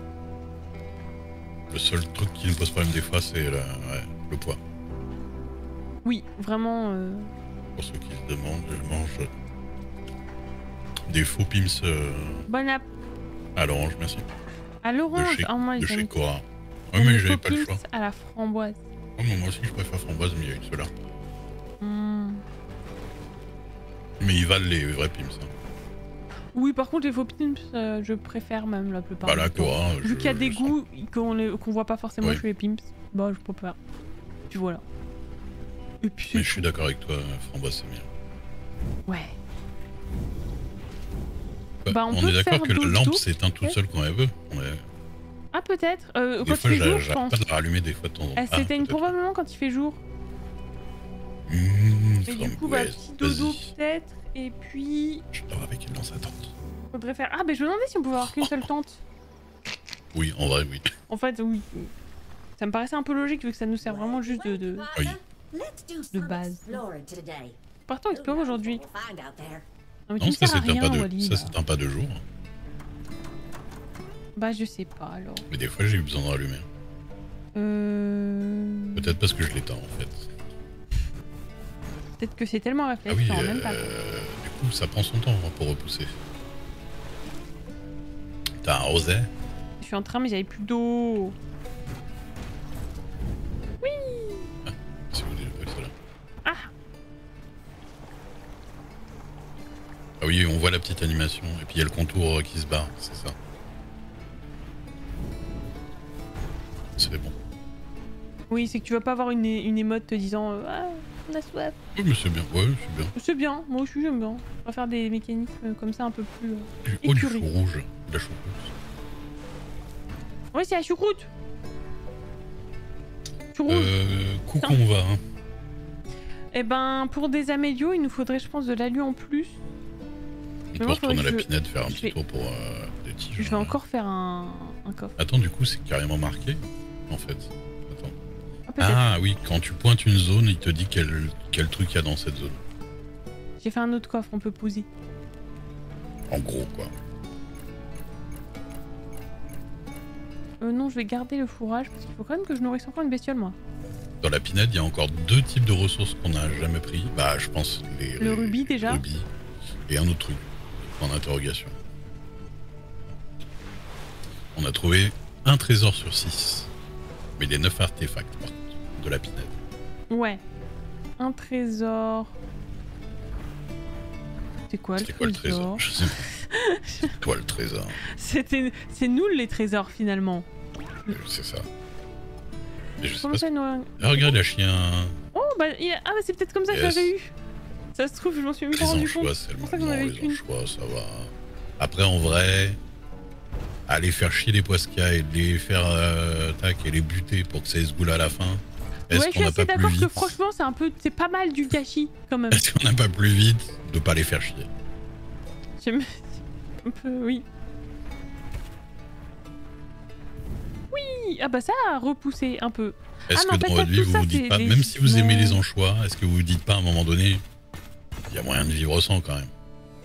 Le seul truc qui nous pose problème des fois, c'est le, ouais, le poids. Oui, vraiment. Euh... Pour ceux qui se demandent, je mange des faux pims euh, Bonne app. à l'orange, merci. À De l'orange. chez, Ah, moi, de j'aime chez Cora. j'aime Ouais, mais les j'avais pas le Poppins choix. à la framboise. Oh, mais moi aussi, je préfère framboise, mais il y a eu ceux-là. Hmm. Mais ils valent les vrais pims. Hein. Oui, par contre, les faux pimps, euh, je préfère même la plupart Bah, la du temps. Cora. Vu qu'il y a des goûts qu'on les- qu'on voit pas forcément Oui. chez les pimps, bah je préfère. Puis voilà. Et puis c'est Mais je suis tout. d'accord avec toi, framboise, c'est bien. Ouais. Bah, Bah, on on peut est d'accord faire que la dodo, lampe s'éteint toute peut-être. seule quand elle veut. On est- Ah peut-être. Euh, Des quand fois, il fait j'a- jour, je j'arrête pense. pas de la rallumer des fois de temps en temps. Elle Ah, s'éteigne peut-être. probablement quand il fait jour. Mmh, Et du coup, bah, petit framboise, dodo vas-y. peut-être. Et puis, Je dors avec elle dans sa tente. faudrait faire. Ah, bah je me demandais si on pouvait avoir qu'une seule tente. Oui, en vrai, oui. En fait, oui. Ça me paraissait un peu logique vu que ça nous sert vraiment juste de. de... Oui. Let's do De some base. exploring today. Partons explorer aujourd'hui. We'll find out there. Non, mais tu Non, me ça sers à s'éteint rien, pas, de... Wally, ça là. s'éteint pas de jour. Bah je sais pas alors. Mais des fois, j'ai eu besoin de rallumer. Euh... Peut-être parce que je l'éteins, en fait. Peut-être que c'est tellement Ah réflexe, oui, t'en rends même pas. euh, du coup, ça prend son temps hein, pour repousser. T'as arrosé? Je suis en train, mais j'avais plus d'eau. Si vous voulez, ouais, c'est là. Ah, Ah oui, on voit la petite animation. Et puis il y a le contour euh, qui se barre, c'est ça. C'est bon. oui, c'est que tu vas pas avoir une, é- une émote te disant euh, ah, on a soif. Oui, mais c'est bien. Ouais, c'est bien. C'est bien, moi aussi j'aime bien. On va faire des mécanismes euh, comme ça un peu plus. euh. Du- Oh, du Écurie. chou rouge. De la choucroute. Ouais, c'est la choucroute. Tu rouges. Euh, coucou, on va. Hein. Eh ben, pour des amélios, il nous faudrait, je pense, de l'alu en plus. On Mais peut moi, retourner à la faudrait que je- pinette, faire un je petit vais- tour pour euh, des tiges. Je vais encore faire un, un coffre. Attends, du coup, c'est carrément marqué, en fait. Attends. Ah, peut-être. Ah oui, quand tu pointes une zone, il te dit quel, quel truc il y a dans cette zone. J'ai fait un autre coffre, on peut poser. En gros, quoi. Euh, non, je vais garder le fourrage parce qu'il faut quand même que je nourrisse encore une bestiole, moi. Dans la pinette, il y a encore deux types de ressources qu'on n'a jamais pris. Bah, je pense les... Le les- rubis, déjà. rubis. Et un autre truc, en interrogation. On a trouvé un trésor sur six. Mais les neuf artefacts, par contre, de la pinette. Ouais. Un trésor. C'est quoi le C'était quoi le trésor, trésor Je sais pas. C'est quoi le trésor C'était... C'est nous les trésors, finalement. Euh, C'est ça. Mais je sais Comment pas. ça, ce- nous... Ah, regarde, la chien. Oh, bah, il a- ah, bah c'est peut-être comme ça que Yes. j'avais eu. Ça se trouve, je m'en suis même pas Les rendu compte. anchois, c'est le pour ça que j'en moment. avais Les qu'une. anchois, ça va. Après, en vrai, aller faire chier les poiscas et les faire euh, tac et les buter pour que ça ait ce goût-là à la fin. Est-ce Ouais, je suis qu'on n'a assez pas plus d'accord que vite franchement, c'est un peu... C'est pas mal du gâchis, quand même. Est-ce qu'on n'a pas plus vite de pas les faire chier? J'aime... Un peu, oui. Oui. Ah bah ça a repoussé un peu. Est-ce Ah, mais que en dans fait, votre ça, vie, tout vous ça, vous dites c'est pas, des même si vous aimez les gisements. anchois, est-ce que vous vous dites pas à un moment donné, il y a moyen de vivre sans quand même?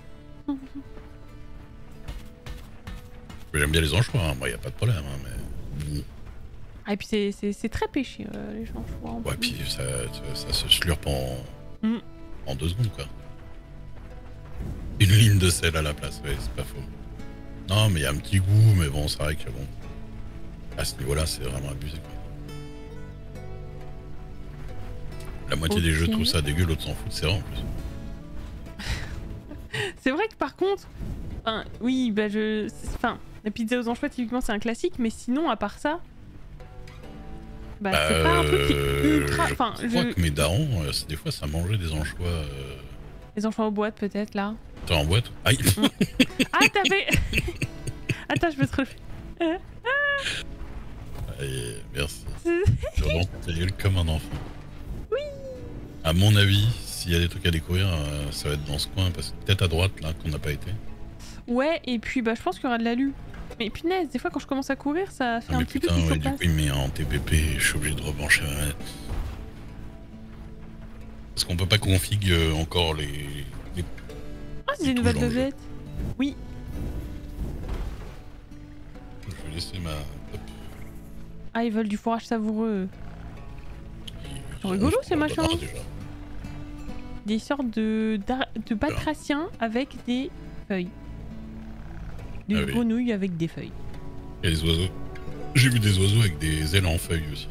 J'aime bien les anchois, hein. Moi, il n'y a pas de problème, hein, mais... bon. Ah, et puis c'est- c'est c'est très péché, euh, les gens, je crois. en Ouais, plus. puis ça, ça, ça se slurpe en... Mm. en deux secondes, quoi. Une ligne de sel à la place, ouais, c'est pas faux. Non, mais il y a un petit goût, mais bon, c'est vrai que bon... À ce niveau-là, c'est vraiment abusé, quoi. La moitié des jeux Ok. trouvent ça dégueu, l'autre s'en fout, c'est vrai en plus. C'est vrai que par contre, enfin, oui, bah je, c'est- enfin, La pizza aux anchois, typiquement, c'est un classique, mais sinon, à part ça... Bah, Bah, c'est pas un truc qui est ultra... je Enfin, crois je... que mes darons, euh, c'est- des fois, ça mangeait des anchois... Euh... Les anchois aux boîtes, peut-être, là. T'es en boîte? Aïe. Ah, t'avais... Attends, je peux te refaire. Allez, merci. Je rentre ta gueule comme un enfant. Oui. À mon avis, s'il y a des trucs à découvrir, euh, ça va être dans ce coin, parce que peut-être à droite, là, qu'on n'a pas été. Ouais, et puis bah, je pense qu'il y aura de l'alu. Mais punaise, des fois quand je commence à courir, ça fait Ah, un mais petit putain, peu plus ouais, sur du place. coup, il met en T P P, je suis obligé de rebrancher ma manette. Parce qu'on peut pas config euh, encore les... les... Ah, c'est des il nouvelles touche dans le jeu. dosettes. Oui. Je vais laisser ma... Hop. Ah, ils veulent du fourrage savoureux. Ils C'est rigolo, rangent ces pour la machins. banane, déjà. Des sortes de, d'ar- de batraciens avec des feuilles. Des Ah oui. grenouilles avec des feuilles. Il y a des oiseaux. J'ai vu des oiseaux avec des ailes en feuilles aussi.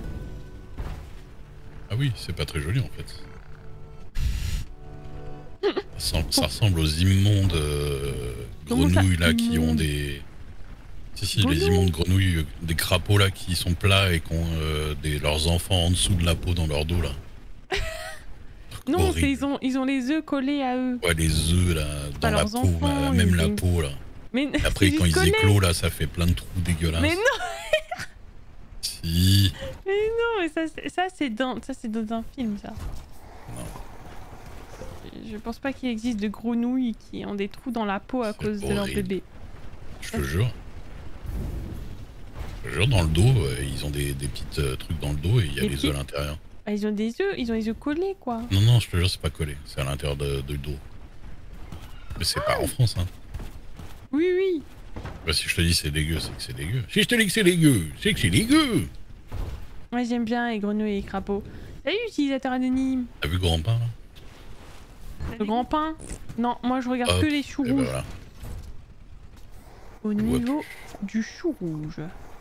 Ah oui, c'est pas très joli en fait. Ça ressemble, ça ressemble aux immondes euh, Comment ça, grenouilles là qui ont immondes des... Si si, les Grenouilles immondes grenouilles, euh, des crapauds là qui sont plats et qui ont euh, des, leurs enfants en dessous de la peau dans leur dos là. Non, Horrible. c'est, ils, ont, ils ont les œufs collés à eux. Ouais, les œufs là, dans Pas la leurs peau, enfants, bah, même ils la ont- peau là. Mais Après c'est quand juste ils collé. éclosent là, ça fait plein de trous dégueulasses. Mais non, Si. mais non, mais ça, c'est- ça c'est dans, ça c'est dans un film ça. Non. Je pense pas qu'il existe de grenouilles qui ont des trous dans la peau à C'est cause de leur horrible. bébé. Je te jure. Je te jure, dans le dos, euh, ils ont des, des petits euh, trucs dans le dos et il y a Des les petits- œufs à l'intérieur. Ah, ils ont des œufs, ils ont les œufs collés quoi. Non, non, je te jure, c'est pas collé. C'est à l'intérieur de- du dos. Mais c'est pas en France, hein. Oui, oui. Bah, si je te dis c'est dégueu, c'est que c'est dégueu. Si je te dis que c'est dégueu, c'est que c'est dégueu. Moi j'aime bien les grenouilles et les crapauds. Salut utilisateur anonyme. T'as vu Grand Pain là? Le grand pain. Non, moi je regarde Hop, que les choux Et bah rouges. voilà. Au je vois niveau du chou rouge.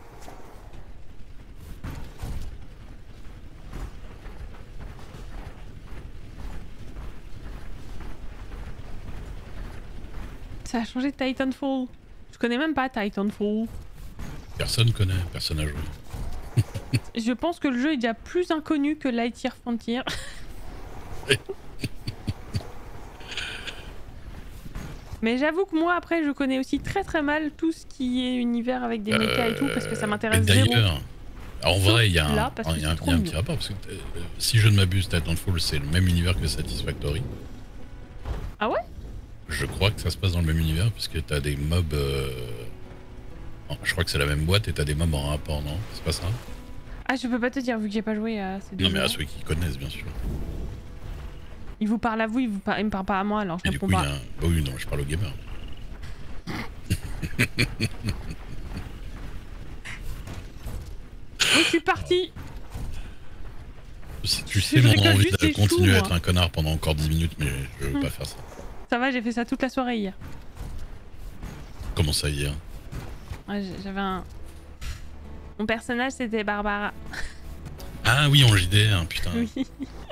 Ça a changé de Titanfall. Je connais même pas Titanfall. Personne connaît, personne n'a joué. Je pense que le jeu est déjà plus inconnu que Lightyear Frontier. Mais j'avoue que moi après je connais aussi très très mal tout ce qui est univers avec des mechas et tout parce que ça Euh, m'intéresse mais zéro. D'ailleurs, en Sauf vrai, il y a un, là, parce que il y a un- c'est trop il y a un mignon. petit rapport. Parce que euh, si je ne m'abuse, Titanfall, c'est le même univers que Satisfactory. Ah ouais? Je crois que ça se passe dans le même univers puisque t'as des mobs. euh, non, je crois que c'est la même boîte et t'as des mobs en rapport, non? C'est pas ça? Ah je peux pas te dire vu que j'ai pas joué à ces deux Non, mais à jeux. ceux qui connaissent, bien sûr. Il vous parle à vous, il, vous par... il me parle pas à moi alors je Et du réponds coup, il y pas. a un... Bah oui, non, je parle aux gamers. Oui, je suis parti. Si tu Je sais mon rigole envie juste de des continuer choux, à moi. être un connard pendant encore dix minutes, mais je veux Hmm. pas faire ça. Ça va, j'ai fait ça toute la soirée hier. Comment ça hier? Ouais, j- j'avais un... Mon personnage c'était Barbara. Ah oui, en J D R, putain. Oui.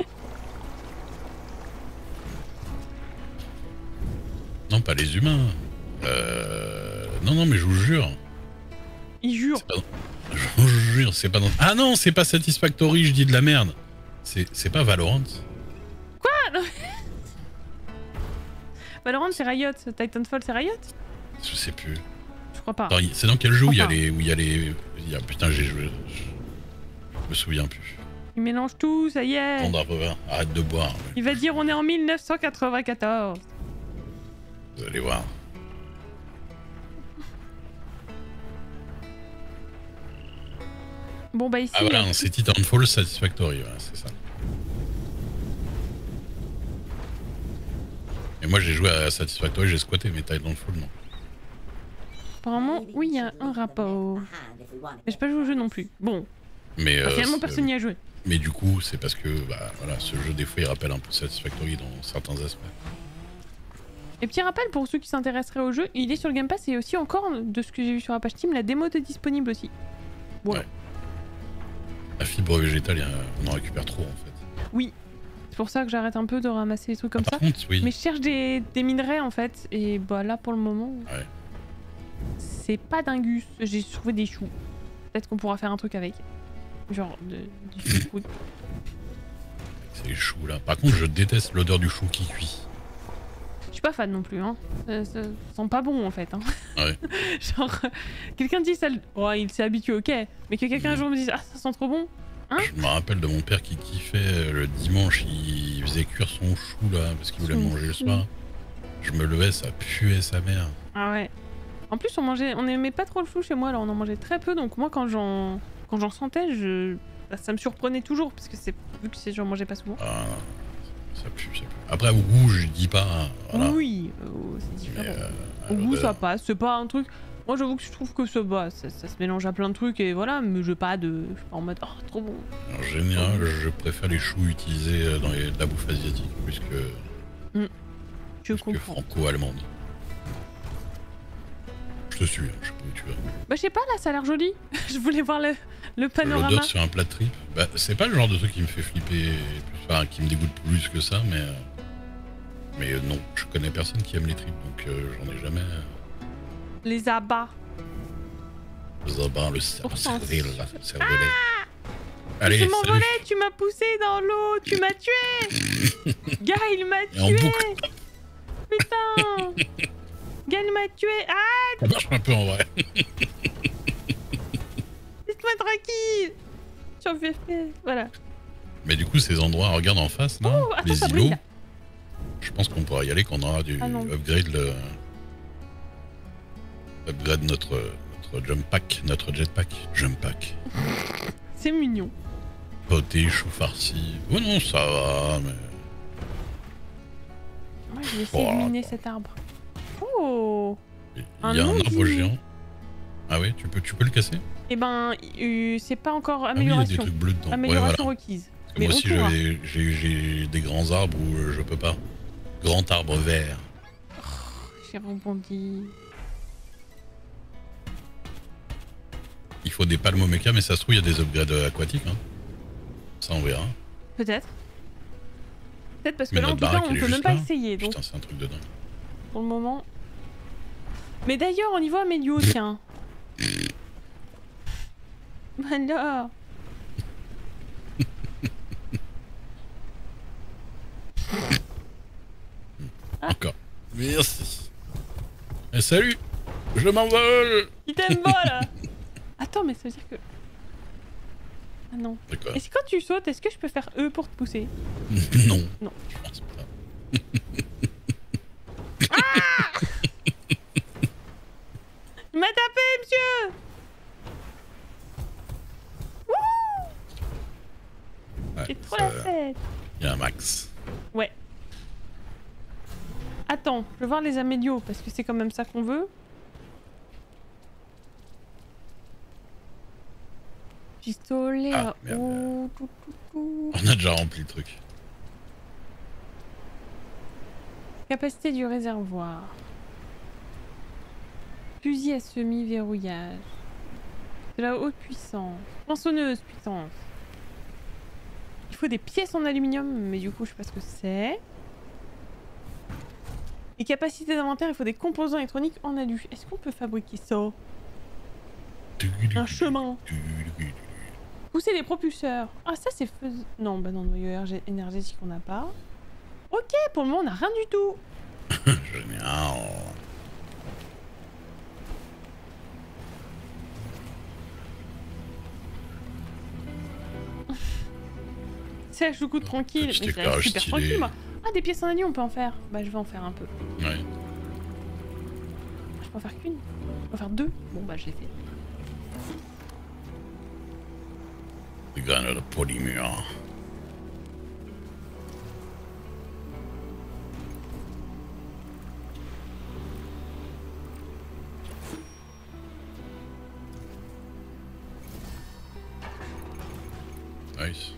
Non, pas les humains. Euh... Non, non, mais je vous jure. Il jure. C'est pas dans- Je vous jure, c'est pas dans... Ah non, c'est pas Satisfactory, je dis de la merde. C'est c'est pas Valorant. Valorant c'est Riot, Titanfall c'est Riot? Je sais plus. Je crois pas. Attends, il- c'est dans quel jeu où il y a Enfin. les... Où il y a les... il y a... Putain, j'ai joué... Je... je me souviens plus. Il mélange tout, ça y est. Bon, d'arriver, arrête de boire. Il va dire on est en mille neuf cent quatre-vingt-quatorze. Vous allez voir. Bon bah ici... Ah voilà, c'est Titanfall Satisfactory, voilà, c'est ça. Et moi j'ai joué à Satisfactory, j'ai squatté, mais Titanfall non. Apparemment, oui, il y a un rapport. Mais j'ai pas joué au jeu non plus. Bon, Mais, bah, euh, finalement c'est- personne n'y a joué. mais du coup, c'est parce que bah, voilà, ce jeu des fois il rappelle un peu Satisfactory dans certains aspects. Et petit rappel pour ceux qui s'intéresseraient au jeu, il est sur le Game Pass et aussi encore, de ce que j'ai vu sur la page Steam, la démo est disponible aussi. Voilà. Ouais. La fibre végétale, il y a- on en récupère trop en fait. Oui, c'est pour ça que j'arrête un peu de ramasser des trucs comme Ah, par ça. contre, oui. Mais je cherche des, des minerais en fait, et bah là pour le moment... Ouais. c'est pas dingus. J'ai trouvé des choux. Peut-être qu'on pourra faire un truc avec. Genre de, du choucroute. C'est les choux là. Par contre, je déteste l'odeur du chou qui cuit. Je suis pas fan non plus, hein. Ça, ça sent pas bon en fait. Hein. Ouais. Genre, quelqu'un dit ça. Oh, il s'est habitué, ok. Mais que quelqu'un un jour me dise, ah, ça sent trop bon. Hein? Je me rappelle de mon père qui kiffait le dimanche, il faisait cuire son chou là parce qu'il voulait Son manger le chou. soir. Je me levais, ça puait sa mère. Ah ouais. En plus, on mangeait, on aimait pas trop le chou chez moi, alors on en mangeait très peu. Donc moi, quand j'en, quand j'en sentais, je, bah, ça me surprenait toujours parce que c'est vu que c'est, j'en mangeais pas souvent. Ah, ça pue, ça pue. Après, au goût, je dis pas. Voilà. Oui, euh, c'est différent. Mais, euh, Au goût, l'odeur. ça passe. C'est pas un truc. Moi, j'avoue que je trouve que ça, bah, ça, ça se mélange à plein de trucs et voilà. Mais je pas de, je suis pas en mode, oh, trop bon. En général, je préfère les choux utilisés dans les, la bouffe asiatique plus que, Je plus que comprends. franco-allemande. Je te suis, hein, je sais pas où tu vas. Bah, je sais pas, là, ça a l'air joli. Je voulais voir le, le panorama. L'odeur sur un plat de tripes, bah, c'est pas le genre de truc qui me fait flipper, enfin qui me dégoûte plus que ça, mais euh, mais euh, non, je connais personne qui aime les tripes, donc euh, j'en ai jamais. euh, Les abats. Le zabin, le cer- Pourtant, cervelet, c'est- là, le cervelet. Allez, Tu salut. m'envolais, tu m'as poussé dans l'eau, tu m'as tué. Gars, il m'a Et en tué. boucle. Putain. Gars, il m'a tué. Ah, Ça marche un peu en vrai. laisse-moi tranquille. Sur V F P, voilà. Mais du coup, ces endroits, regarde en face, là, Oh, attends, les ça îlots. brille, là. Je pense qu'on pourra y aller quand on aura du Ah non. upgrade le upgrade notre notre jump pack, notre jetpack, jump pack. C'est mignon. Poté, chou farci. Oh non, ça va, mais Moi, je vais essayer Oh, de miner attends. cet arbre. Oh. il Un y a un arbre non-dit. géant. Ah ouais, tu peux tu peux le casser? Eh ben, euh, c'est pas encore Ah oui, il y a des amélioration. trucs bleus dedans. Ouais, amélioration voilà. requise. Parce que Mais moi on aussi, pourra. j'avais- j'ai j'ai des grands arbres où euh, je peux pas. Grand arbre vert. J'ai rebondi. Il faut des palmoméca, mais ça se trouve, il y a des upgrades aquatiques. Hein. Ça, on verra. Peut-être. Peut-être parce que Mais là, en notre tout cas, baraque, on elle est peut même juste pas là. essayer. Donc, Putain, c'est un truc dedans. pour le moment. Mais d'ailleurs, au niveau Amélio, tiens. Alors. Encore. Merci. Et salut. Je m'envole. Il t'aime pas là. Attends, mais ça veut dire que. Ah non. D'accord. Est-ce que quand tu sautes, est-ce que je peux faire E pour te pousser? Non. Non. Je pense pas. Il m'a tapé, monsieur. Ouais, J'ai trop ça- la fête. Il y a un max. Ouais. Attends, je veux voir les amélios parce que c'est quand même ça qu'on veut. Pistolet Ah, à merde. eau. tout, tout, tout. On a déjà rempli le truc. Capacité du réservoir. Fusil à semi-verrouillage. De la haute puissance. Tronçonneuse puissance. Il faut des pièces en aluminium, mais du coup je sais pas ce que c'est. Et capacité d'inventaire, il faut des composants électroniques en alu. Est-ce qu'on peut fabriquer ça? Un chemin. Pousser les propulseurs. Ah ça c'est fais... Non, bah non, noyau énergé- énergétique on n'a pas. Ok, pour le moment on n'a rien du tout. Génial. C'est la choucroute tranquille. Petit Mais c'est éclairage super stylé. tranquille moi. Ah des pièces en alu on peut en faire. Bah je vais en faire un peu. Ouais. Je peux en faire qu'une. Je peux en faire deux. Bon bah je l'ai fait. Des graines de polymère. Nice.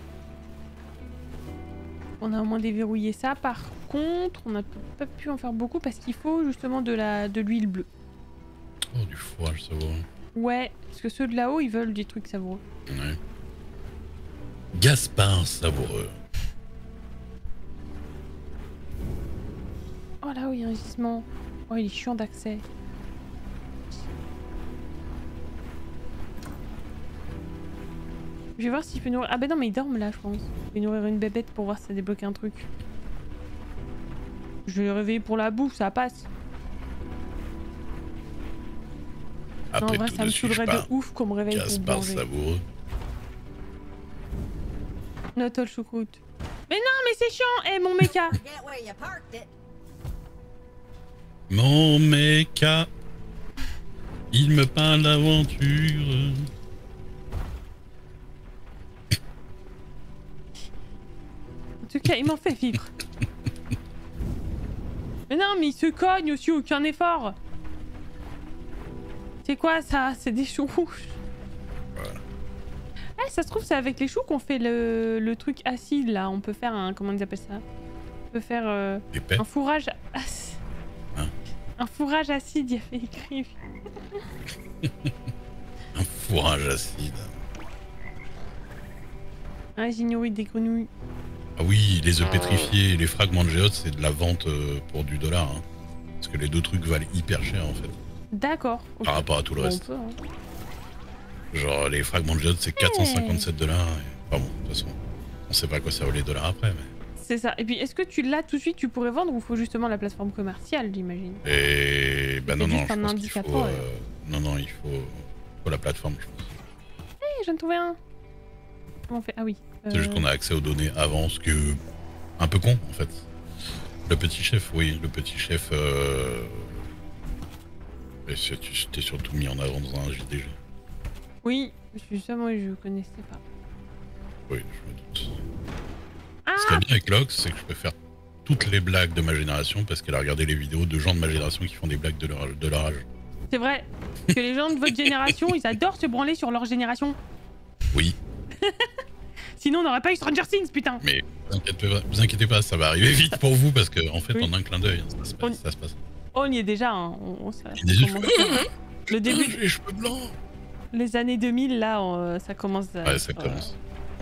On a au moins déverrouillé ça. Par contre, on n'a pas pu en faire beaucoup parce qu'il faut justement de la de l'huile bleue. Oh, du fourrage savoureux. Ouais, parce que ceux de là-haut, ils veulent des trucs savoureux. Ouais. Gaspard savoureux. Oh là-haut, il y a un gisement. Oh, il est chiant d'accès. Je vais voir si je peux nourrir... Ah bah non mais ils dorment là je pense. Je vais nourrir une bébête pour voir si ça débloque un truc. Je vais le réveiller pour la bouffe, ça passe. Après, non en vrai tout ça me saoulerait de ouf qu'on me réveille pour Gaspard manger. savoureux. Notre choucroute. Mais non mais c'est chiant. Eh mon méca. Forget where you parked it. Mon méca, il me parle d'aventure. En tout cas il m'en fait vivre. Mais non mais il se cogne aussi, aucun effort. C'est quoi ça? C'est des choux rouges. Voilà. Eh ça se trouve c'est avec les choux qu'on fait le, le truc acide là. On peut faire un... comment ils appellent ça? On peut faire euh, Épais. un fourrage acide. Hein? Un fourrage acide, il y avait écrit. Un fourrage acide. Ah j'ai nourri des grenouilles. Ah oui, les œufs pétrifiés et les fragments de géodes, c'est de la vente euh, pour du dollar. Hein. Parce que les deux trucs valent hyper cher en fait. D'accord. Okay. Par rapport à tout le Bon, reste. on peut, hein. Genre les fragments de géodes, c'est quatre cent cinquante-sept dollars. Et... Enfin bon, de toute façon, on sait pas à quoi servent les dollars après. Mais... C'est ça. Et puis est-ce que tu l'as tout de suite, tu pourrais vendre ou faut justement la plateforme commerciale, j'imagine? Et bah non, non, juste je un pense qu'il indicateur, faut... ouais. Euh... Non, non, il faut... faut la plateforme, je pense. Hé, hey, je viens de trouver un. Comment on fait? Ah oui. Euh... C'est juste qu'on a accès aux données avant, ce que... Un peu con, en fait. Le petit chef, oui, le petit chef... Euh... Tu t'es surtout mis en avant dans un J D G. Oui, justement, je connaissais pas. Oui, je me doute. Ah Ce qui est bien avec Lox, c'est que je peux faire toutes les blagues de ma génération parce qu'elle a regardé les vidéos de gens de ma génération qui font des blagues de leur, de leur âge. C'est vrai que les gens de votre génération, ils adorent se branler sur leur génération. Oui. Sinon, on n'aurait pas eu Stranger Things, putain. Mais vous inquiétez pas, vous inquiétez pas, ça va arriver vite pour vous parce que en fait, oui. en un clin d'œil, ça, se passe, on... ça se passe. Oh, on y est déjà. Hein. On, on, ça, Il y a des commence... cheveux... Le début. J'ai les cheveux blancs. Les années deux mille, là, on, ça commence. À... Ouais, ça commence.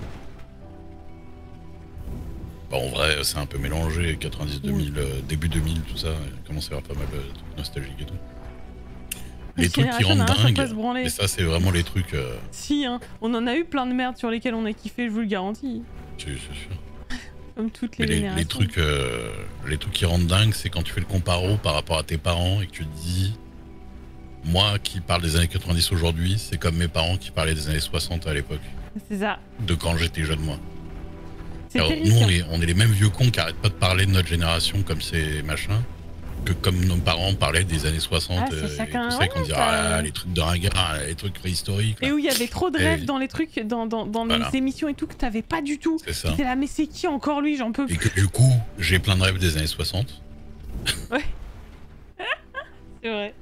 Bah, en vrai, c'est un peu mélangé, quatre-vingt-dix, deux mille, euh, début deux mille, tout ça, il commence à y avoir pas mal de trucs nostalgiques et tout. Les trucs qui rendent dingue, mais ça c'est vraiment les trucs... Euh... Si, hein, on en a eu plein de merde sur lesquels on a kiffé, je vous le garantis. C'est sûr. Comme toutes les mais les, générations. Les trucs, euh, les trucs qui rendent dingue, c'est quand tu fais le comparo par rapport à tes parents et que tu te dis... Moi qui parle des années quatre-vingt-dix aujourd'hui, c'est comme mes parents qui parlaient des années soixante à l'époque. C'est ça. De quand j'étais jeune, moi. Alors, terrible, nous, on est, on est les mêmes vieux cons qui arrêtent pas de parler de notre génération comme ces machins, que comme nos parents parlaient des années soixante, ah, euh, chacun... et tout ça, ouais, qu'on dirait ça... ah, les trucs de ringard, les trucs préhistoriques. Là. Et où il y avait trop de rêves et... dans les trucs, dans, dans, dans voilà. les émissions et tout, que t'avais pas du tout. C'est ça. T'es là, mais c'est qui encore lui, j'en peux plus. Et que du coup, j'ai plein de rêves des années soixante. Ouais. C'est vrai.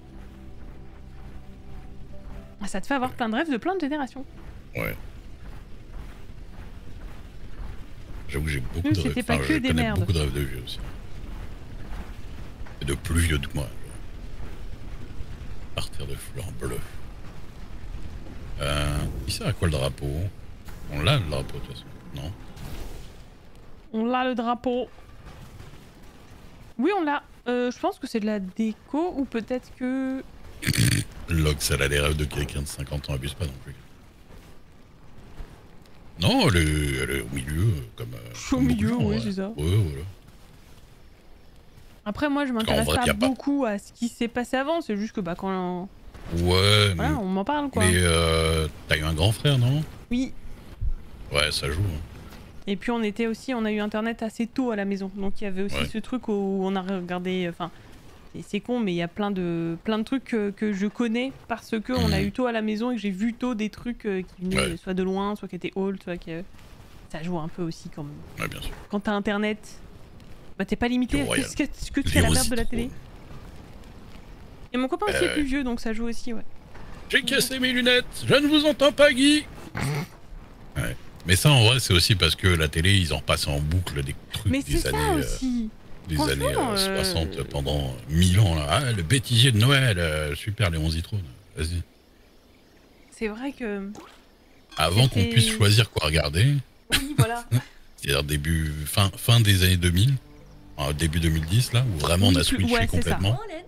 Ça te fait avoir plein de rêves de plein de générations. Ouais. J'avoue que j'ai beaucoup Mmh, de rêves. pas enfin, que je des connais merdes. beaucoup de rêves de vieux aussi. Et de plus vieux que moi. Partir de fleurs bleues. Euh, il sert à quoi le drapeau? On l'a le drapeau de toute façon, non? On l'a le drapeau. Oui, on l'a. Euh, je pense que c'est de la déco ou peut-être que... Lox, elle a les rêves de quelqu'un de cinquante ans, abuse pas non plus. Non, elle est, elle est au milieu, comme. Je suis au milieu, oui, ouais. C'est ça. Ouais, voilà. Après, moi, je m'intéresse pas, pas beaucoup à ce qui s'est passé avant, c'est juste que bah, quand. On... Ouais, voilà, mais... on m'en parle quoi. Mais euh, t'as eu un grand frère, non? Oui. Ouais, ça joue. Hein. Et puis, on était aussi, on a eu internet assez tôt à la maison, donc il y avait aussi ouais. ce truc où on a regardé. Enfin. C'est con, mais il y a plein de, plein de trucs que, que je connais parce que mmh. on a eu tôt à la maison et que j'ai vu tôt des trucs euh, qui venaient ouais. soit de loin, soit qui étaient old, soit que ça joue un peu aussi quand même. Ouais, bien sûr. Quand t'as internet, bah t'es pas limité à ce que, ce que tu fais à la merde de la télé. Et mon copain aussi euh... est plus vieux, donc ça joue aussi, ouais. J'ai cassé mes lunettes, je ne vous entends pas, Guy. Ouais. Mais ça, en vrai, c'est aussi parce que la télé, ils en repassent en boucle des trucs mais des années. Mais c'est ça aussi. Euh... des années euh, soixante euh... pendant mille ans là. Ah, le bêtisier de Noël, euh, super Léon Zitrone, vas-y. C'est vrai que... Avant qu'on puisse choisir quoi regarder, oui, voilà. c'est-à-dire début, fin, fin des années deux mille, euh, début deux mille dix là, où vraiment oui, on a switché ouais, complètement.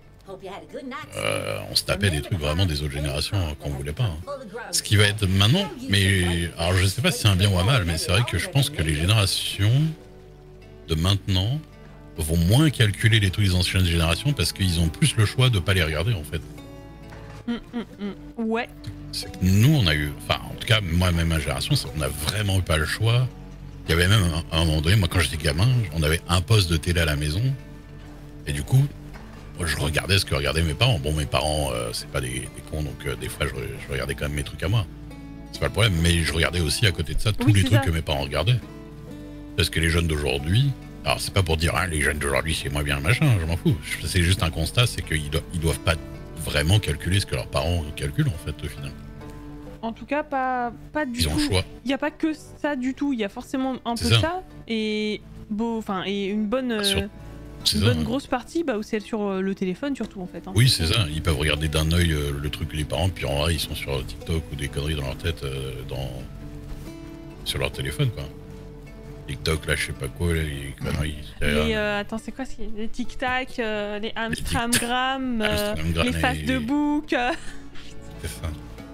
Hope you had a good night. euh, on se tapait des trucs vraiment des autres générations hein, qu'on voulait pas. Hein. Ce qui va être maintenant, mais alors je sais pas si c'est un bien ou un mal, mais c'est vrai que je pense que les générations de maintenant vont moins calculer les trucs des anciennes générations parce qu'ils ont plus le choix de pas les regarder en fait. Mm, mm, mm. Ouais. C'est que nous on a eu, enfin en tout cas moi même ma génération, on a vraiment eu pas le choix. Il y avait même à un moment donné, moi quand j'étais gamin, on avait un poste de télé à la maison et du coup moi, je regardais ce que regardaient mes parents. Bon mes parents euh, c'est pas des, des cons donc euh, des fois je, je regardais quand même mes trucs à moi. C'est pas le problème, mais je regardais aussi à côté de ça tous oui, les trucs ça. que mes parents regardaient. Parce que les jeunes d'aujourd'hui, alors c'est pas pour dire hein, les jeunes d'aujourd'hui c'est moins bien machin, je m'en fous. C'est juste un constat, c'est qu'ils do ils doivent pas vraiment calculer ce que leurs parents calculent en fait au final. En tout cas, pas, pas du Ils tout. ont le choix. Il n'y a pas que ça du tout. Il y a forcément un peu ça. de ça et beau, enfin et une bonne, euh, Sur... une ça, bonne hein. grosse partie, bah, où c'est sur euh, le téléphone surtout en fait. Hein. Oui c'est ça, ils peuvent regarder d'un œil euh, le truc que les parents, puis en vrai ils sont sur TikTok ou des conneries dans leur tête, euh, dans sur leur téléphone quoi. TikTok là je sais pas quoi, les conneries. Les, euh, attends, c'est quoi les Tic Tac, euh, les Amstramgram, euh, Amstramgram les faces et- de bouc. euh. C'est ça.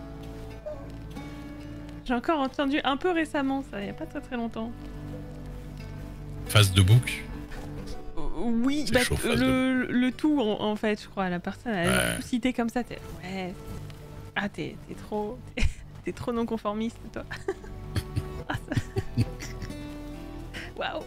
J'ai encore entendu un peu récemment, ça, il n'y a pas très très longtemps. Face de bouc. Euh, Oui, C'est bah, chaud, face le, le tout en, en fait, je crois, la personne elle a Ouais. tout cité comme ça. T'es... Ouais. Ah, t'es, t'es trop, t'es, t'es trop non conformiste, toi. Ah, ça- Waouh.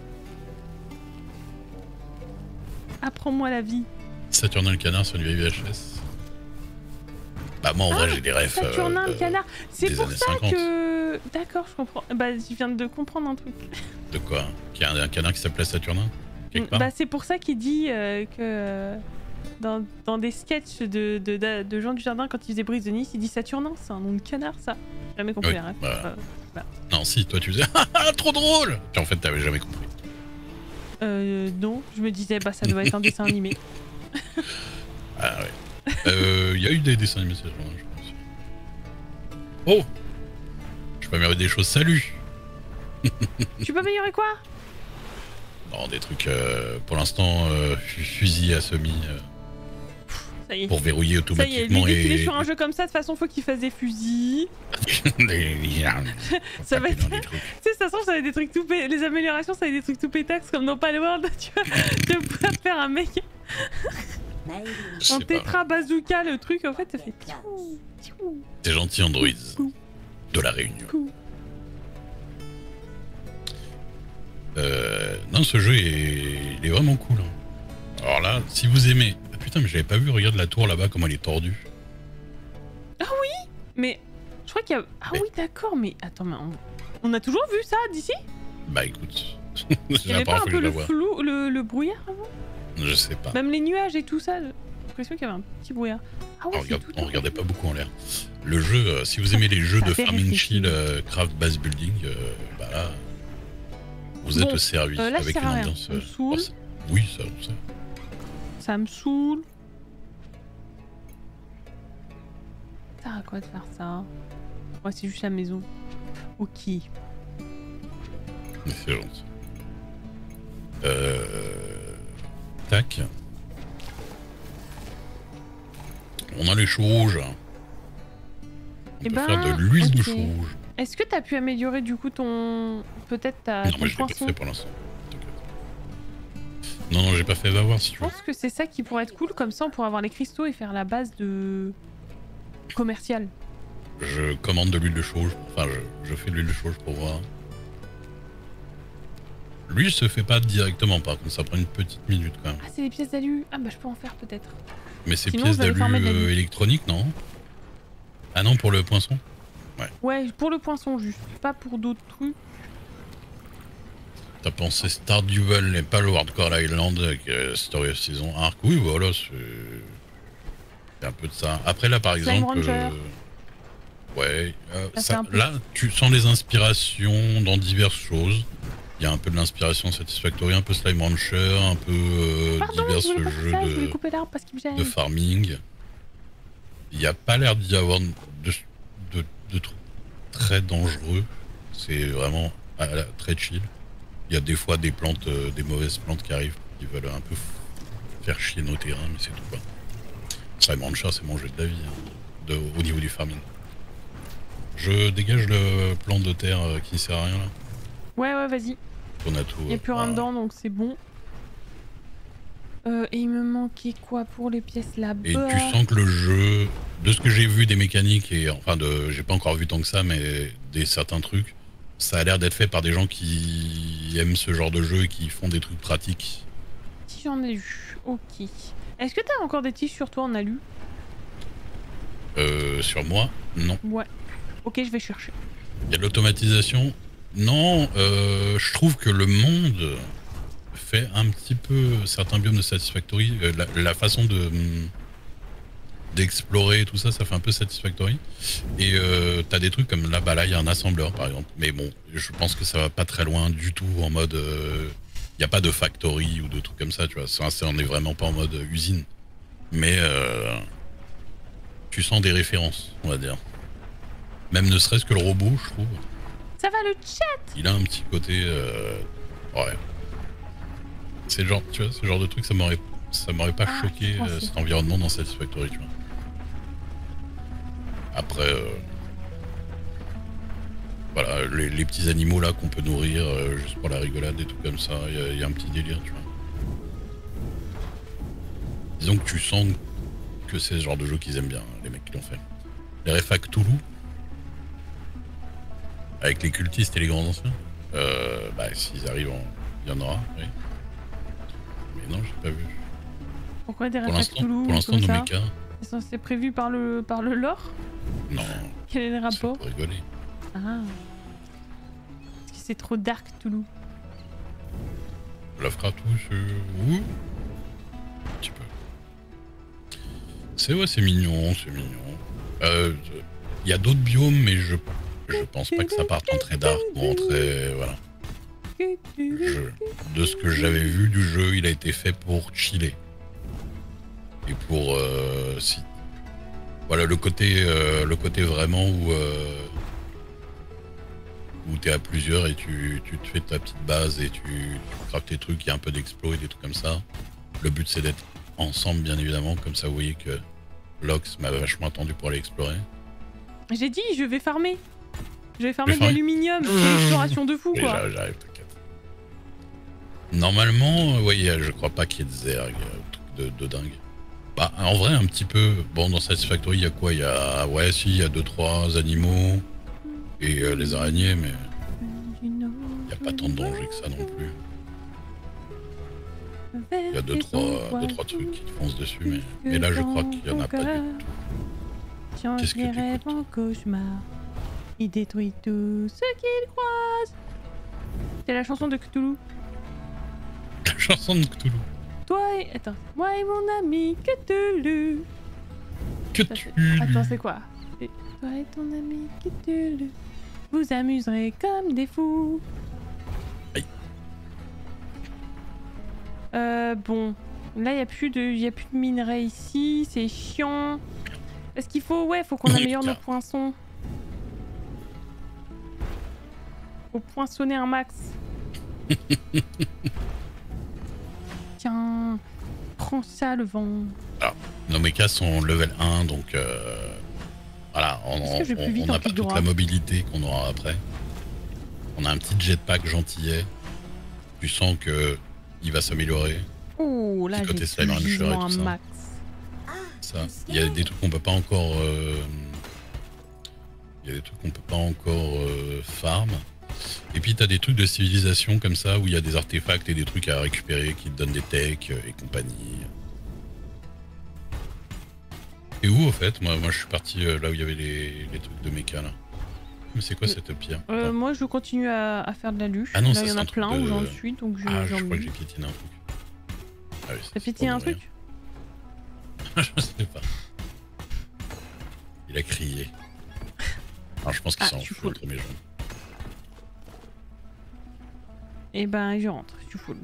Apprends-moi la vie. Saturnin le canard sur une vieille V H S. Bah moi en vrai j'ai des refs. Saturnin euh, le canard. C'est des pour années ça cinquante. que. D'accord, je comprends. Bah, je viens de comprendre un truc. De quoi? Qu'il y a un, un canard qui s'appelait Saturnin quelque part. Bah, c'est pour ça qu'il dit euh, que euh, dans, dans des sketchs de, de, de, de Jean Dujardin, quand il faisait Brise de Nice, il dit Saturnin, c'est un nom de canard, ça. J'ai jamais compris Oui, la ref. bah. Euh, voilà. Non si toi tu faisais ah trop drôle. Puis en fait t'avais jamais compris. Euh, non, je me disais, bah, ça doit être un dessin animé. Ah ouais. Euh, Il y a eu des dessins animés ce jour-là, je pense. Oh, je peux améliorer des choses. Salut. Tu peux améliorer quoi? Non des trucs euh, pour l'instant euh, fu- fusil à semi euh, Ça y est. pour verrouiller Ça y est, automatiquement l'idée qu'il est et sur un jeu comme ça, de toute façon, faut qu'il fasse des fusils. les liens. Ça va être. Taper dans les trucs. Tu sais, de toute façon, ça va être des trucs tout pé... Les améliorations, ça va être des trucs tout pétax, comme dans Palworld, tu vois. Tu vas pouvoir faire un mec Maybe we Je en sais pas. tétra bazooka, le truc, en fait, ça fait. get close. C'est gentil Android de la Réunion. Coucou. Euh, non, ce jeu est, il est vraiment cool. hein. Alors là, si vous aimez... Ah putain, mais j'avais pas vu, regarde la tour là-bas, comment elle est tordue. Mais je crois qu'il y a. Ah Mais- oui, d'accord, mais attends, mais on... on a toujours vu ça d'ici? Bah écoute, Il c'est y la avait pas première un fois que peu je la le vois. flou, le, le brouillard avant? Je sais pas. Même les nuages et tout ça, j'ai l'impression qu'il y avait un petit brouillard. Ah ouais, On, c'est regarde, tout. on regardait pas beaucoup en l'air. Le jeu, euh, si vous aimez les jeux Ça de fait Farming réfléchir. Chill, euh, Craft Base Building, euh, bah là, vous êtes Bon, au service euh, là, je avec sers une à rien. ambiance. Ça me saoule. forcée. Oui, ça, on sait. Ça me saoule. Ça sert à quoi de faire ça? Ouais, c'est juste la maison. Ok. Mais c'est gentil. Euh... Tac. On a les choux rouges. On Eh peut ben, faire de l'huile de ok. chou rouge. Est-ce que t'as pu améliorer du coup ton. Peut-être ta. Non, ton mais je l'ai pas poinçon? fait pour l'instant. T'inquiète. Non, non, j'ai pas fait. Va voir si tu Je veux. pense que c'est ça qui pourrait être cool, comme ça on pourrait avoir les cristaux et faire la base de. commercial. Je commande de l'huile de chou rouge. Enfin, je, je fais de l'huile de chou rouge pour voir. Lui se fait pas directement, par contre, ça prend une petite minute quand même. Ah, c'est des pièces d'alu. Ah, bah je peux en faire peut-être. Mais c'est Sinon, pièces je vais aller d'alu farmer de l'alu. euh, électronique, non? Ah non, pour le poinçon? Ouais, pour le poinçon juste, pas pour d'autres trucs. T'as pensé Stardew Valley et pas le Hardcore Island avec euh, Story of Season Arc? Oui, voilà, c'est c'est un peu de ça. Après là, par Slime exemple, Rancher. euh, ouais, euh, Ça, c'est ça- un peu- là, tu sens les inspirations dans diverses choses. Il y a un peu de l'inspiration Satisfactory, un peu Slime Rancher, un peu euh, Pardon, divers je voulais pas faire jeux ça, je voulais de, couper l'arbre parce qu'il me gêne. de farming. Il n'y a pas l'air d'y avoir de, de, de trucs très dangereux. C'est vraiment à la- très chill. Il y a des fois des plantes, euh, des mauvaises plantes qui arrivent, qui veulent un peu f- faire chier nos terrains, mais c'est tout quoi. Time Rancher, c'est mon jeu de la vie, hein, de, au niveau du farming. Je dégage le plan de terre euh, qui sert à rien là. Ouais, ouais, vas-y. On a tout. Il n'y a plus euh, rien voilà. dedans, donc c'est bon. Euh, et il me manquait quoi pour les pièces là-bas? Et tu sens que le jeu, de ce que j'ai vu des mécaniques, et enfin de, j'ai pas encore vu tant que ça, mais des certains trucs, ça a l'air d'être fait par des gens qui aiment ce genre de jeu et qui font des trucs pratiques. Si j'en ai eu, ok. Est-ce que t'as encore des tiges sur toi en alu? Euh, sur moi, non. Ouais. Ok, je vais chercher. Il y a de l'automatisation. Non, euh, je trouve que le monde fait un petit peu certains biomes de Satisfactory. Euh, la, la façon de d'explorer tout ça, ça fait un peu Satisfactory. Et euh, t'as des trucs comme là, bah là, il y a un assembleur par exemple. Mais bon, je pense que ça va pas très loin du tout en mode. Il euh, n'y a pas de factory ou de trucs comme ça, tu vois. Ça, ça, on est vraiment pas en mode usine. Mais euh, tu sens des références, on va dire. Même ne serait-ce que le robot, je trouve. Ça va le chat? Il a un petit côté. Euh... Ouais. C'est le genre, tu vois, ce genre de truc, ça m'aurait, ça m'aurait pas Ah, choqué euh, cet environnement dans Satisfactory, tu vois. Après, euh... voilà, les, les petits animaux là qu'on peut nourrir euh, juste pour la rigolade et tout comme ça, il y, y a un petit délire, tu vois. Disons que tu sens que c'est ce genre de jeu qu'ils aiment bien, les mecs qui l'ont fait. Les Refa Cthulhu, avec les cultistes et les grands anciens, euh, bah s'ils arrivent, il y en aura, oui. Mais non, j'ai pas vu. Pourquoi des Pour Refa l'instant, Cthulhu pour l'instant, comme nos ça? mechas, C'est prévu par le, par le lore? non. Quel est le C'est rapport? pour rigoler. Ah. Parce que c'est trop dark Cthulhu. Lovecraft, oui, c'est... Ouh. Un petit peu. C'est ouais, c'est mignon, c'est mignon. Euh, il y a d'autres biomes, mais je, je pense pas que ça parte en très dark ou en très... Voilà. Je- de ce que j'avais vu du jeu, il a été fait pour chiller. Et pour... Euh, si. Voilà, le côté, euh, le côté vraiment où... Euh, où t'es à plusieurs et tu, tu te fais ta petite base et tu, tu craftes tes trucs, il y a un peu d'explos et des trucs comme ça. Le but c'est d'être ensemble bien évidemment, comme ça vous voyez que Lox m'a vachement attendu pour aller explorer. J'ai dit, je vais farmer. Je vais farmer Je de vais farmer l'aluminium. C'est une exploration de fou Oui, quoi. j'arrive, j'arrive, t'inquiète. Normalement, oui, je crois pas qu'il y ait de zerg, de, de dingue. Bah en vrai un petit peu, bon dans Satisfactory il y a quoi? Il y a, ouais si, il y a deux trois animaux et euh, les araignées, mais il n'y a pas tant de danger que ça non plus. Il y a deux trois, deux, trois trucs qui te foncent dessus, mais, mais là je crois qu'il n'y en a pas du tout. Change Qu'est-ce que les tu rêves écoutes en cauchemar. Il détruit tout ce qu'il croise. C'est la chanson de Cthulhu. La chanson de Cthulhu. Toi et... Attends. Moi et mon ami Cthulhu. Que Ça, tu... c'est- Attends, c'est quoi? Et toi et ton ami Cthulhu. Vous amuserez comme des fous. Aïe. Euh, bon. Là, il n'y a plus de, y a plus de minerais ici. C'est chiant. Est-ce qu'il faut... Ouais, faut qu'on Oui, améliore nos putain. poinçons. Faut poinçonner un max. Tiens. Prends ça, le vent. Nos mechas sont level un, donc euh, voilà, on Est-ce que je vais plus on- vite on en n'a pas toute Figura la mobilité qu'on aura après. On a un petit jetpack gentillet. Tu sens que il va s'améliorer. Oh, là, Petit côté j'ai Slime Rancher et gisement tout un ça. max. Ça, il y a des trucs qu'on peut pas encore. euh, Il y a des trucs qu'on peut pas encore euh, farm. Et puis t'as des trucs de civilisation comme ça où il y a des artefacts et des trucs à récupérer qui te donnent des techs euh, et compagnie. Et où au fait? Moi, moi je suis parti euh, là où il y avait les, les trucs de méca là. Mais c'est quoi Mais- cette pierre? Euh, moi, je continue à, à faire de la luche. Ah non, là, ça, il y en c'est a un truc plein de- où j'en suis, donc je, Ah, je j'en crois que mets. j'ai piétiné un truc. Ah oui, ça, T'as c'est piétiné pour un nourrir. truc? Je sais pas. Il a crié. Alors je pense qu'il Ah, s'en je suis fout full. entre mes jambes. Et ben, je rentre, je suis full.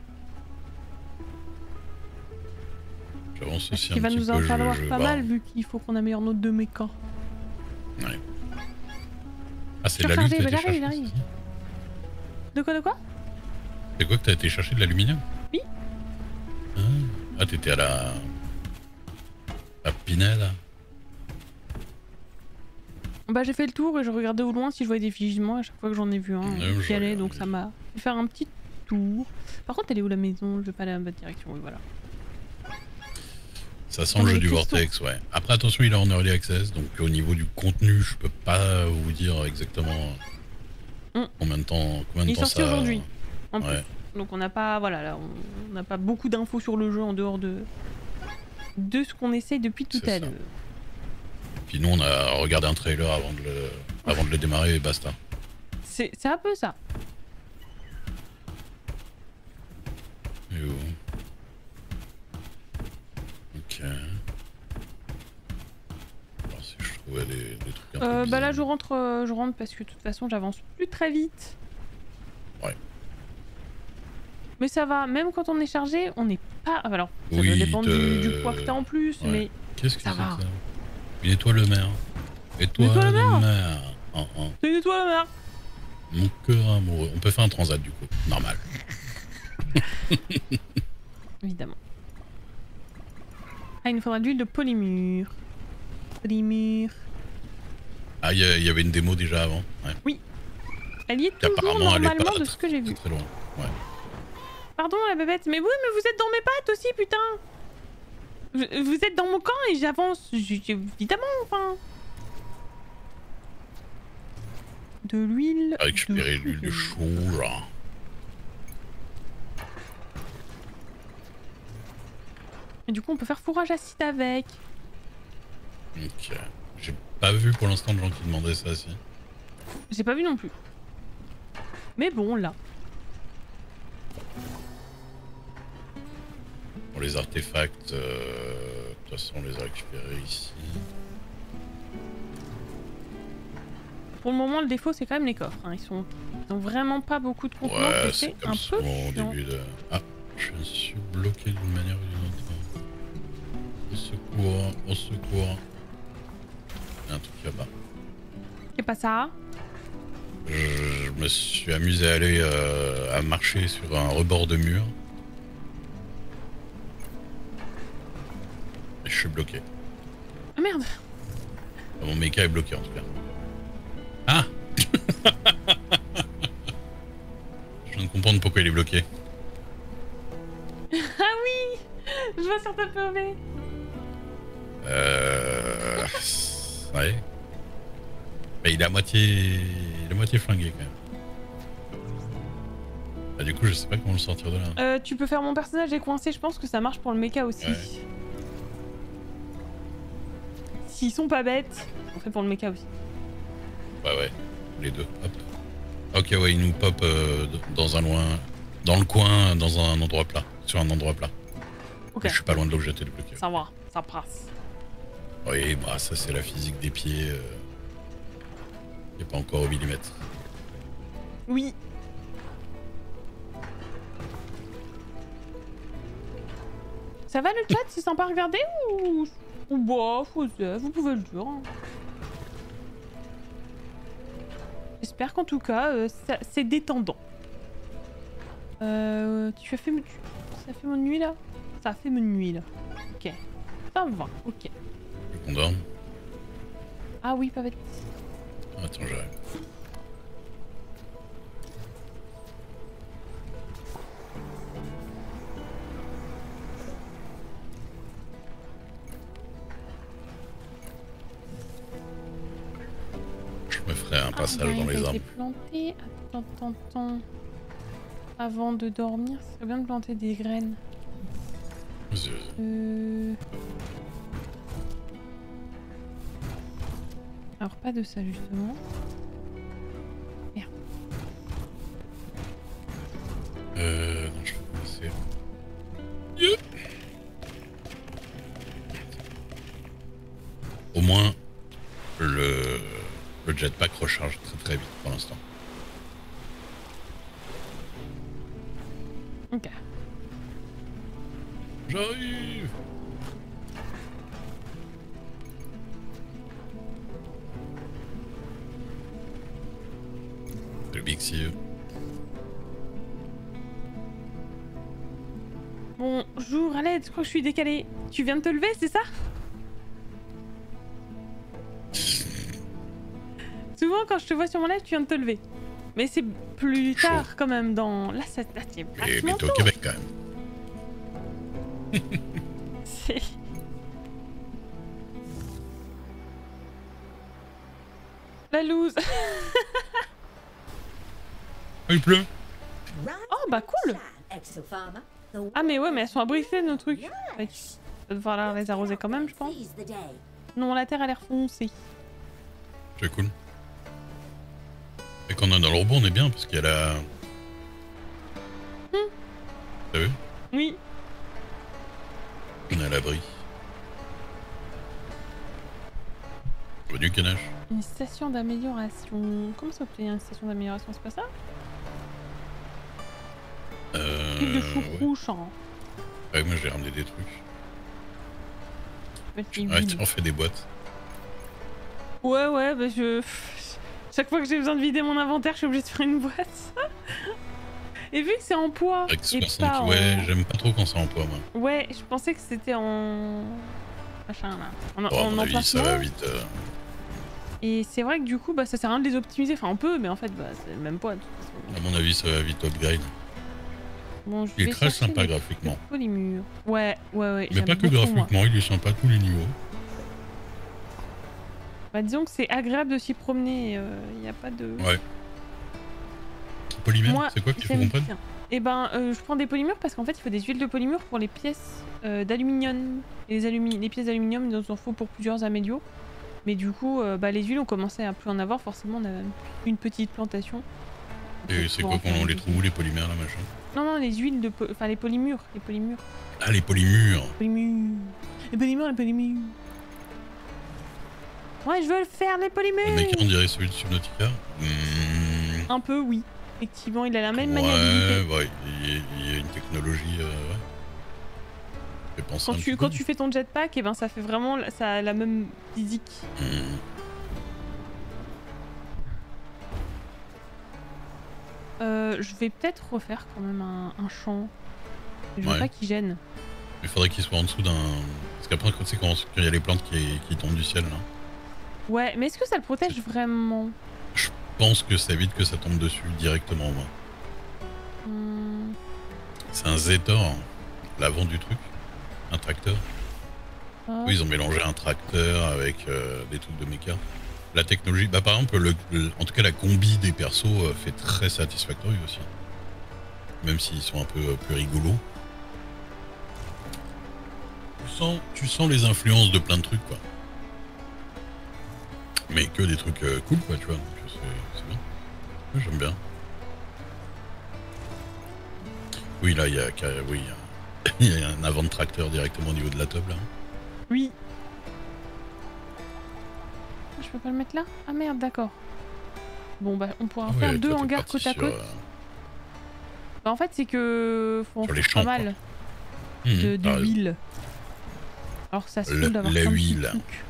J'avance Parce aussi un qu'il va petit nous peu. en je- falloir je- pas bah, mal, vu qu'il faut qu'on améliore nos deux mécas. Ouais. Ah, c'est Je de suis la lutte que rechargé, t'as été bah, j'arrive, chercher, j'arrive. c'est ça? De quoi, de quoi? C'est quoi que t'as été chercher de l'aluminium? Oui. Ah, ah, t'étais à la... la Pinède. Bah j'ai fait le tour et je regardais au loin si je voyais des gisements à chaque fois que j'en ai vu un Ouais, qui allait, je- donc ça m'a fait faire un petit tour. Par contre elle est où la maison? Je vais pas aller dans la bonne direction, oui voilà. Ça sent On le a jeu des du cristaux. Vortex, ouais. Après, attention, il est en early access, donc au niveau du contenu, je peux pas vous dire exactement Mm. combien de temps, combien Il de est temps sorti ça. aujourd'hui. En plus. Ouais. Donc on n'a pas, voilà, là, on on n'a pas beaucoup d'infos sur le jeu en dehors de de ce qu'on essaye depuis tout C'est à ça. l'heure. Puis nous, on a regardé un trailer avant de le, avant de le démarrer et basta. C'est c'est un peu ça. Et où Ok. Alors si je trouvais des, des trucs un peu Euh, bah là bizarres. je rentre, euh, je rentre parce que de toute façon j'avance plus très vite. Ouais. Mais ça va, même quand on est chargé, on n'est pas. Alors, ça Oui, doit dépendre te- du, du poids que t'as en plus, Ouais. mais Qu'est-ce que ça c'est va. que ça Il est toi le maire. Et toi, toi le maire maire. Oh, oh. c'est une étoile la mer. Mon cœur amoureux. On peut faire un transat du coup. Normal. Évidemment. Ah, il nous faudra de l'huile de polymure. Polymure. Ah, il y, a- il y avait une démo déjà avant. Ouais. Elle y est Qui toujours apparemment, elle est normalement pas de ce que j'ai très, vu. très loin. Ouais. Pardon la bébête, mais oui, mais vous êtes dans mes pattes aussi, putain. Je- Vous êtes dans mon camp et j'avance, j- j- évidemment, enfin. De l'huile. À récupérer de- l'huile de chou, genre. Et du coup, on peut faire fourrage acide avec. Ok. J'ai pas vu pour l'instant de gens qui demandaient ça, si. J'ai pas vu non plus. Mais bon, là. Pour les artefacts, euh, de toute façon, on les a récupérés ici. Pour le moment, le défaut, c'est quand même les coffres. hein. Ils sont, ils ont vraiment pas beaucoup de contenants. Ouais, et c'est c'est comme un peu souvent au chiant. début de... Ah, je suis bloqué d'une manière ou d'une autre. Au secours, au secours. Il y a un truc là-bas. C'est pas ça. Je, je me suis amusé à aller euh, à marcher sur un rebord de mur. Et je suis bloqué. Ah merde. Mon méca est bloqué en tout cas. Ah Je viens de comprendre pourquoi il est bloqué. Ah oui. Je vois sur ta P O V. Euh... Ouais. Mais il est à moitié... Il est à moitié flingué quand même. Bah, du coup, je sais pas comment le sortir de là. Euh, tu peux faire mon personnage est coincé. Je pense que ça marche pour le mecha aussi. Ouais. S'ils sont pas bêtes, on fait pour le mecha aussi. Ouais, ouais. Les deux. Hop. Ok, ouais, il nous pop euh, d- dans un loin... Dans le coin, dans un endroit plat. Sur un endroit plat. Ok. Mais je suis pas loin de là où j'étais bloqué. Ça va, ça passe. Oui, bah ça c'est la physique des pieds. Euh... Il est pas encore au millimètre. Oui. Ça va le chat, c'est sympa à regarder ou... Ou bof, ou ça, vous pouvez le dire. hein. J'espère qu'en tout cas, euh, ça- c'est détendant. Euh, tu as fait... tu- Ça a fait mon nuit là? Ça a fait mon nuit là. Ok. Ça va, ok. Tu veux qu'on dorme? Ah oui, pas bête. Attends, j'arrive. Je me ferai un passage Ah, dans il a les été arbres. planté. Attends, attends, attends. Avant de dormir, ce serait bien de planter des graines. Vas-y, vas-y. Euh... Alors pas de ça justement. Merde. Euh... Non, je vais commencer. Yeah. Au moins, le... le jetpack recharge très très vite pour l'instant. Ok. J'arrive. Le Big C E. Bonjour Aled, je crois que je suis décalée. Tu viens de te lever, c'est ça? Souvent, quand je te vois sur mon live, tu viens de te lever. Mais c'est plus Chaud. tard quand même dans... Là, ça... Là, c'est Et vachement mais t'es au tôt. Québec quand même. C'est... La loose. Ah, il pleut. Oh, bah cool. Ah mais ouais, mais elles sont abritées nos trucs. Ouais. Il va falloir les arroser quand même, je pense. Non, la terre a l'air foncée. C'est cool. Et quand on est dans le robot, on est bien parce qu'il y a la... Hmm. T'as vu? Oui. On est à l'abri. Je vois du canache. Une station d'amélioration. Comment ça obtenir une station d'amélioration? C'est pas ça? Euh... Huile de chou ouais. rouge. Hein. Ouais, moi j'ai ramené des trucs. Petit Ouais, huile. tu en fais des boîtes. Ouais, ouais, bah je... Chaque fois que j'ai besoin de vider mon inventaire, je suis obligée de faire une boîte. Et vu que c'est en poids Avec et soixante, pas en... ouais, j'aime pas trop quand c'est en poids, moi. Ouais, je pensais que c'était en... Machin, là. En, Bon, à en mon avis, ça emplacement. va vite. Euh... Et c'est vrai que du coup, bah, ça sert à rien de les optimiser. Enfin, on peut, mais en fait, bah, c'est le même poids. De toute façon. À mon avis, ça va vite upgrade. Bon, je Il est vais très chercher sympa les graphiquement. polymures. Ouais, ouais, ouais. Mais j'aime pas que beaucoup, moi. graphiquement, il est sympa à tous les niveaux. Bah, disons que c'est agréable de s'y promener. Il n'y a pas de... Ouais. Polymère, Moi, c'est quoi qu'il faut j'aime qu'on prenne? bien. Et ben, euh, je prends des polymères parce qu'en fait, il faut des huiles de polymère pour les pièces euh, d'aluminium. Et les, alumi les pièces d'aluminium, il nous en faut pour plusieurs amélios. Mais du coup, euh, bah, les huiles, on commençait à plus en avoir. Forcément, on a une petite plantation. Et c'est quoi qu'on les trouve où, les polymères, là, machin? Non, non, les huiles de... Po enfin, les polymures. Les polymures. Ah, les polymures. Polymures. Les polymures, les polymures. Ouais, je veux le faire, les polymures. Le mec, on dirait celui de Subnautica. Mmh. Un peu, oui. Effectivement, il a la même Ouais, maniabilité. ouais, il y, a, il y a une technologie... Euh, ouais. Fait penser Quand un tu, petit quand peu. tu fais ton jetpack, et ben ça fait vraiment la- ça a la même physique. Mmh. Euh, je vais peut-être refaire quand même un, un champ. Je veux Ouais. pas qu'il gêne. Il faudrait qu'il soit en dessous d'un... Parce qu'après, quand c'est quand il y a les plantes qui, qui tombent du ciel, là. Ouais, mais est-ce que ça le protège vraiment? Je pense que ça évite que ça tombe dessus directement, moi. Hmm. C'est un Zetor, l'avant du truc. Un tracteur. Ah. Oui, ils ont mélangé un tracteur avec euh, des trucs de méca. La technologie, bah par exemple, le, le- en tout cas la combi des persos euh, fait très satisfactory aussi. Même s'ils sont un peu euh, plus rigolos. Tu sens, tu sens les influences de plein de trucs, quoi. Mais que des trucs euh, cool, quoi, tu vois. Donc c'est c'est bien. Ouais, j'aime bien. Oui, là, il y a, carré- oui, il y a- il y a un avant de tracteur directement au niveau de la table, là. Oui. Je peux pas le mettre là? Ah merde, d'accord. Bon bah on pourra en Ah faire ouais, deux toi, t'es hangars parti côte à sur, côte. euh, Bah, en fait c'est que faut en Sur les faire champs, pas quoi. mal hum, de, t'as de raison. huile. Alors que ça se Le- fout d'avoir la plein de petits huile. trucs.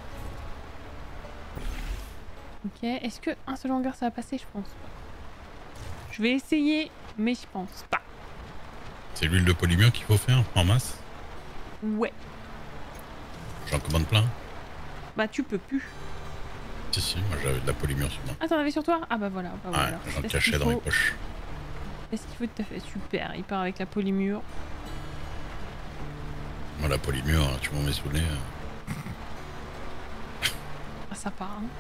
Ok, est-ce que un seul hangar ça va passer? Je pense pas. Je vais essayer, mais je pense pas. C'est l'huile de polymère qu'il faut faire en masse. Ouais. J'en commande plein. Bah tu peux plus. Si, si, moi j'avais de la polymère sur moi. Ah t'en avais sur toi? Ah bah voilà. Bah, Ouais, voilà. j'en C'est ce cachais qu'il dans mes faut. poches. C'est ce qu'il faut tout à fait. Super, il part avec la polymure. Moi, la polymère, hein, tu m'en mets sous le nez. euh. Ah ça part. Hein.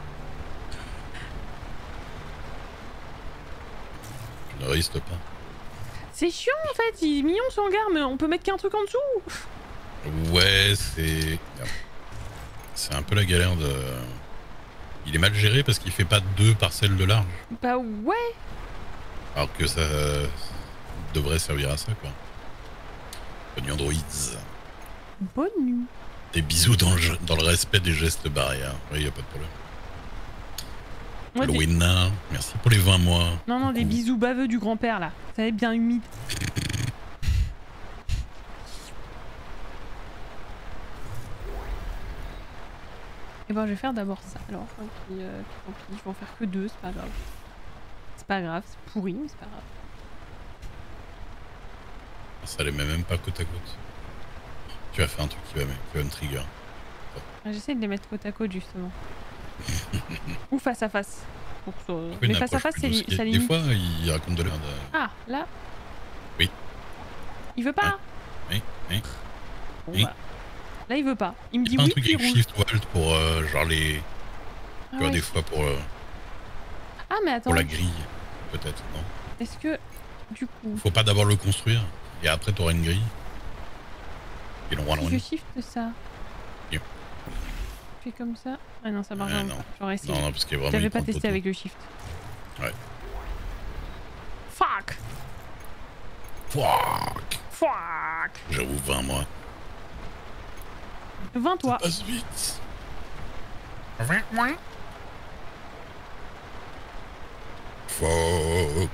Je ne résiste pas. C'est chiant en fait, il est mignon son hangar, mais on peut mettre qu'un truc en dessous. Ouais, c'est. C'est un peu la galère de. Il est mal géré parce qu'il fait pas deux parcelles de large. Bah ouais. Alors que ça devrait servir à ça, quoi. Bonne nuit, Androids. Bonne nuit. Des bisous dans le, dans le respect des gestes barrières. Oui, y a pas de problème. Moi, des- Louena, merci pour les vingt mois. Non, non, des Coucou. bisous baveux du grand-père là. Ça va être bien humide. Et ben je vais faire d'abord ça alors. Et puis, euh, puis tant pis, je vais en faire que deux, c'est pas grave. C'est pas grave, c'est pourri, mais c'est pas grave. Ça les met même pas côte à côte. Tu vas faire un truc qui va me, qui va me trigger. Ah, j'essaie de les mettre côte à côte justement. Ou face à face. Pour que- Une Mais face à approche face, plus c'est douce. ça Des limite. fois, il raconte de la merde. Ah, là. Oui. Il veut pas. Oui, oui. Bon, Oui. bah. Là, il veut pas. Il me Il dit y a pas un oui, truc puis avec rouge. Shift ou Alt pour euh, genre les. Ah, Tu vois, ouais. des fois pour, euh, Ah, mais attends. pour la grille, peut-être, non? Est-ce que, du coup, Faut pas d'abord le construire et après t'auras une grille. Et l'on si je shift ça, Yep. je fais comme ça. Ah non, ça marche Euh, vraiment non. pas. J'aurais essayé. Non, non, parce qu'il y a vraiment. J'avais il pas prend le testé poteau. avec le shift. Ouais. Fuck. Fuck. Fuck. J'avoue, vingt mois. vingt toi. Ça passe vite. Fuck.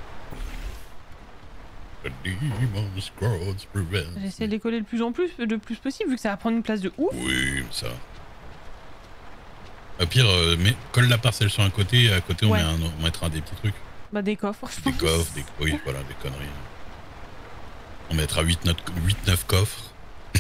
The demon's crowds prevent. J'essaie de les coller le plus en plus, le plus possible, vu que ça va prendre une place de ouf. Oui, ça. Au pire, euh, mais colle la parcelle sur un côté et à côté on, Ouais. met un, on mettra des petits trucs. Bah des coffres, je Des pense. coffres, des... Oui, voilà, des conneries. On mettra huit neuf coffres.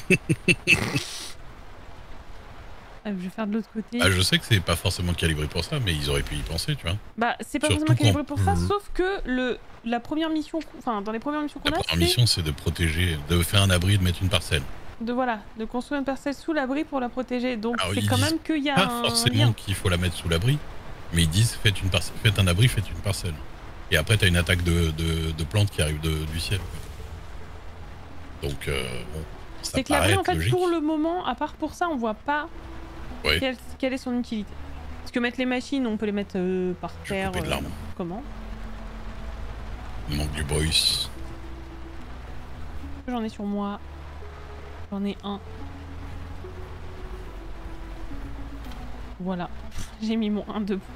Ah, je vais faire de l'autre côté. Ah, je sais que c'est pas forcément calibré pour ça, mais ils auraient pu y penser, tu vois. Bah c'est pas Surtout forcément calibré quand- pour ça, sauf que le la première mission, enfin dans les premières missions qu'on La a, première c'est mission, c'est de protéger, de faire un abri et de mettre une parcelle. de voilà, de construire une parcelle sous l'abri pour la protéger. Donc Alors, c'est ils quand disent même qu'il y a Pas un forcément lien. qu'il faut la mettre sous l'abri, mais ils disent faites, une parcelle, faites un abri, faites une parcelle. Et après, t'as une attaque de, de, de plantes qui arrive de, du ciel. Donc, euh, bon, ça C'est que l'abri paraît en fait logique. pour le moment, à part pour ça, on voit pas Ouais. quelle, quelle est son utilité. Parce que mettre les machines, on peut les mettre euh, par Je vais terre. couper de euh, l'arbre. comment Il manque du boys. J'en ai sur moi. J'en ai un. Voilà. J'ai mis mon un debout.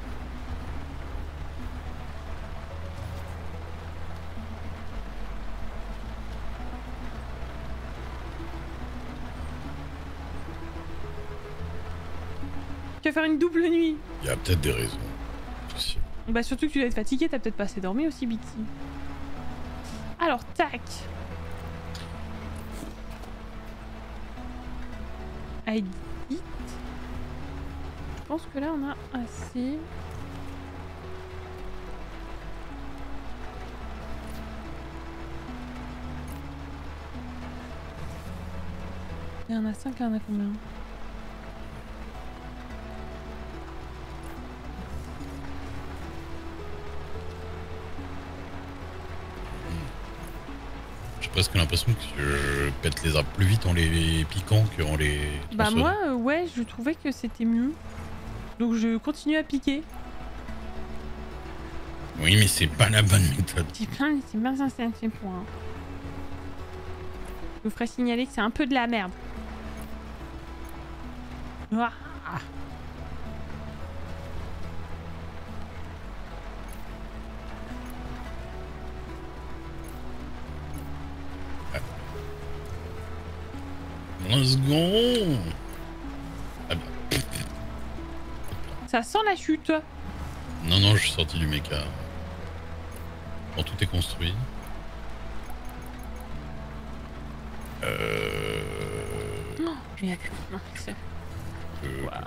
Tu vas faire une double nuit. Il y a peut-être des raisons. Possible. Bah surtout que tu dois être fatigué, t'as peut-être pas assez dormi aussi, Bitsy. Alors, tac. I did it. Je pense que là on a assez. Il y en a cinq, là on a combien? J'ai presque l'impression que je pète les arbres plus vite en les piquant qu'en les Bah tronçonnant. moi, euh, ouais, je trouvais que c'était mieux. Donc je continue à piquer. Oui, mais c'est pas la bonne méthode. J'ai plein, c'est bien ça, c'est un fait pour un. Je vous ferai signaler que c'est un peu de la merde. Ah. Un second. Ah bah. Ça sent la chute. Non, non, je suis sorti du méca. Bon, tout est construit. Euh... Non, mais attends, non, c'est- euh, Ouah.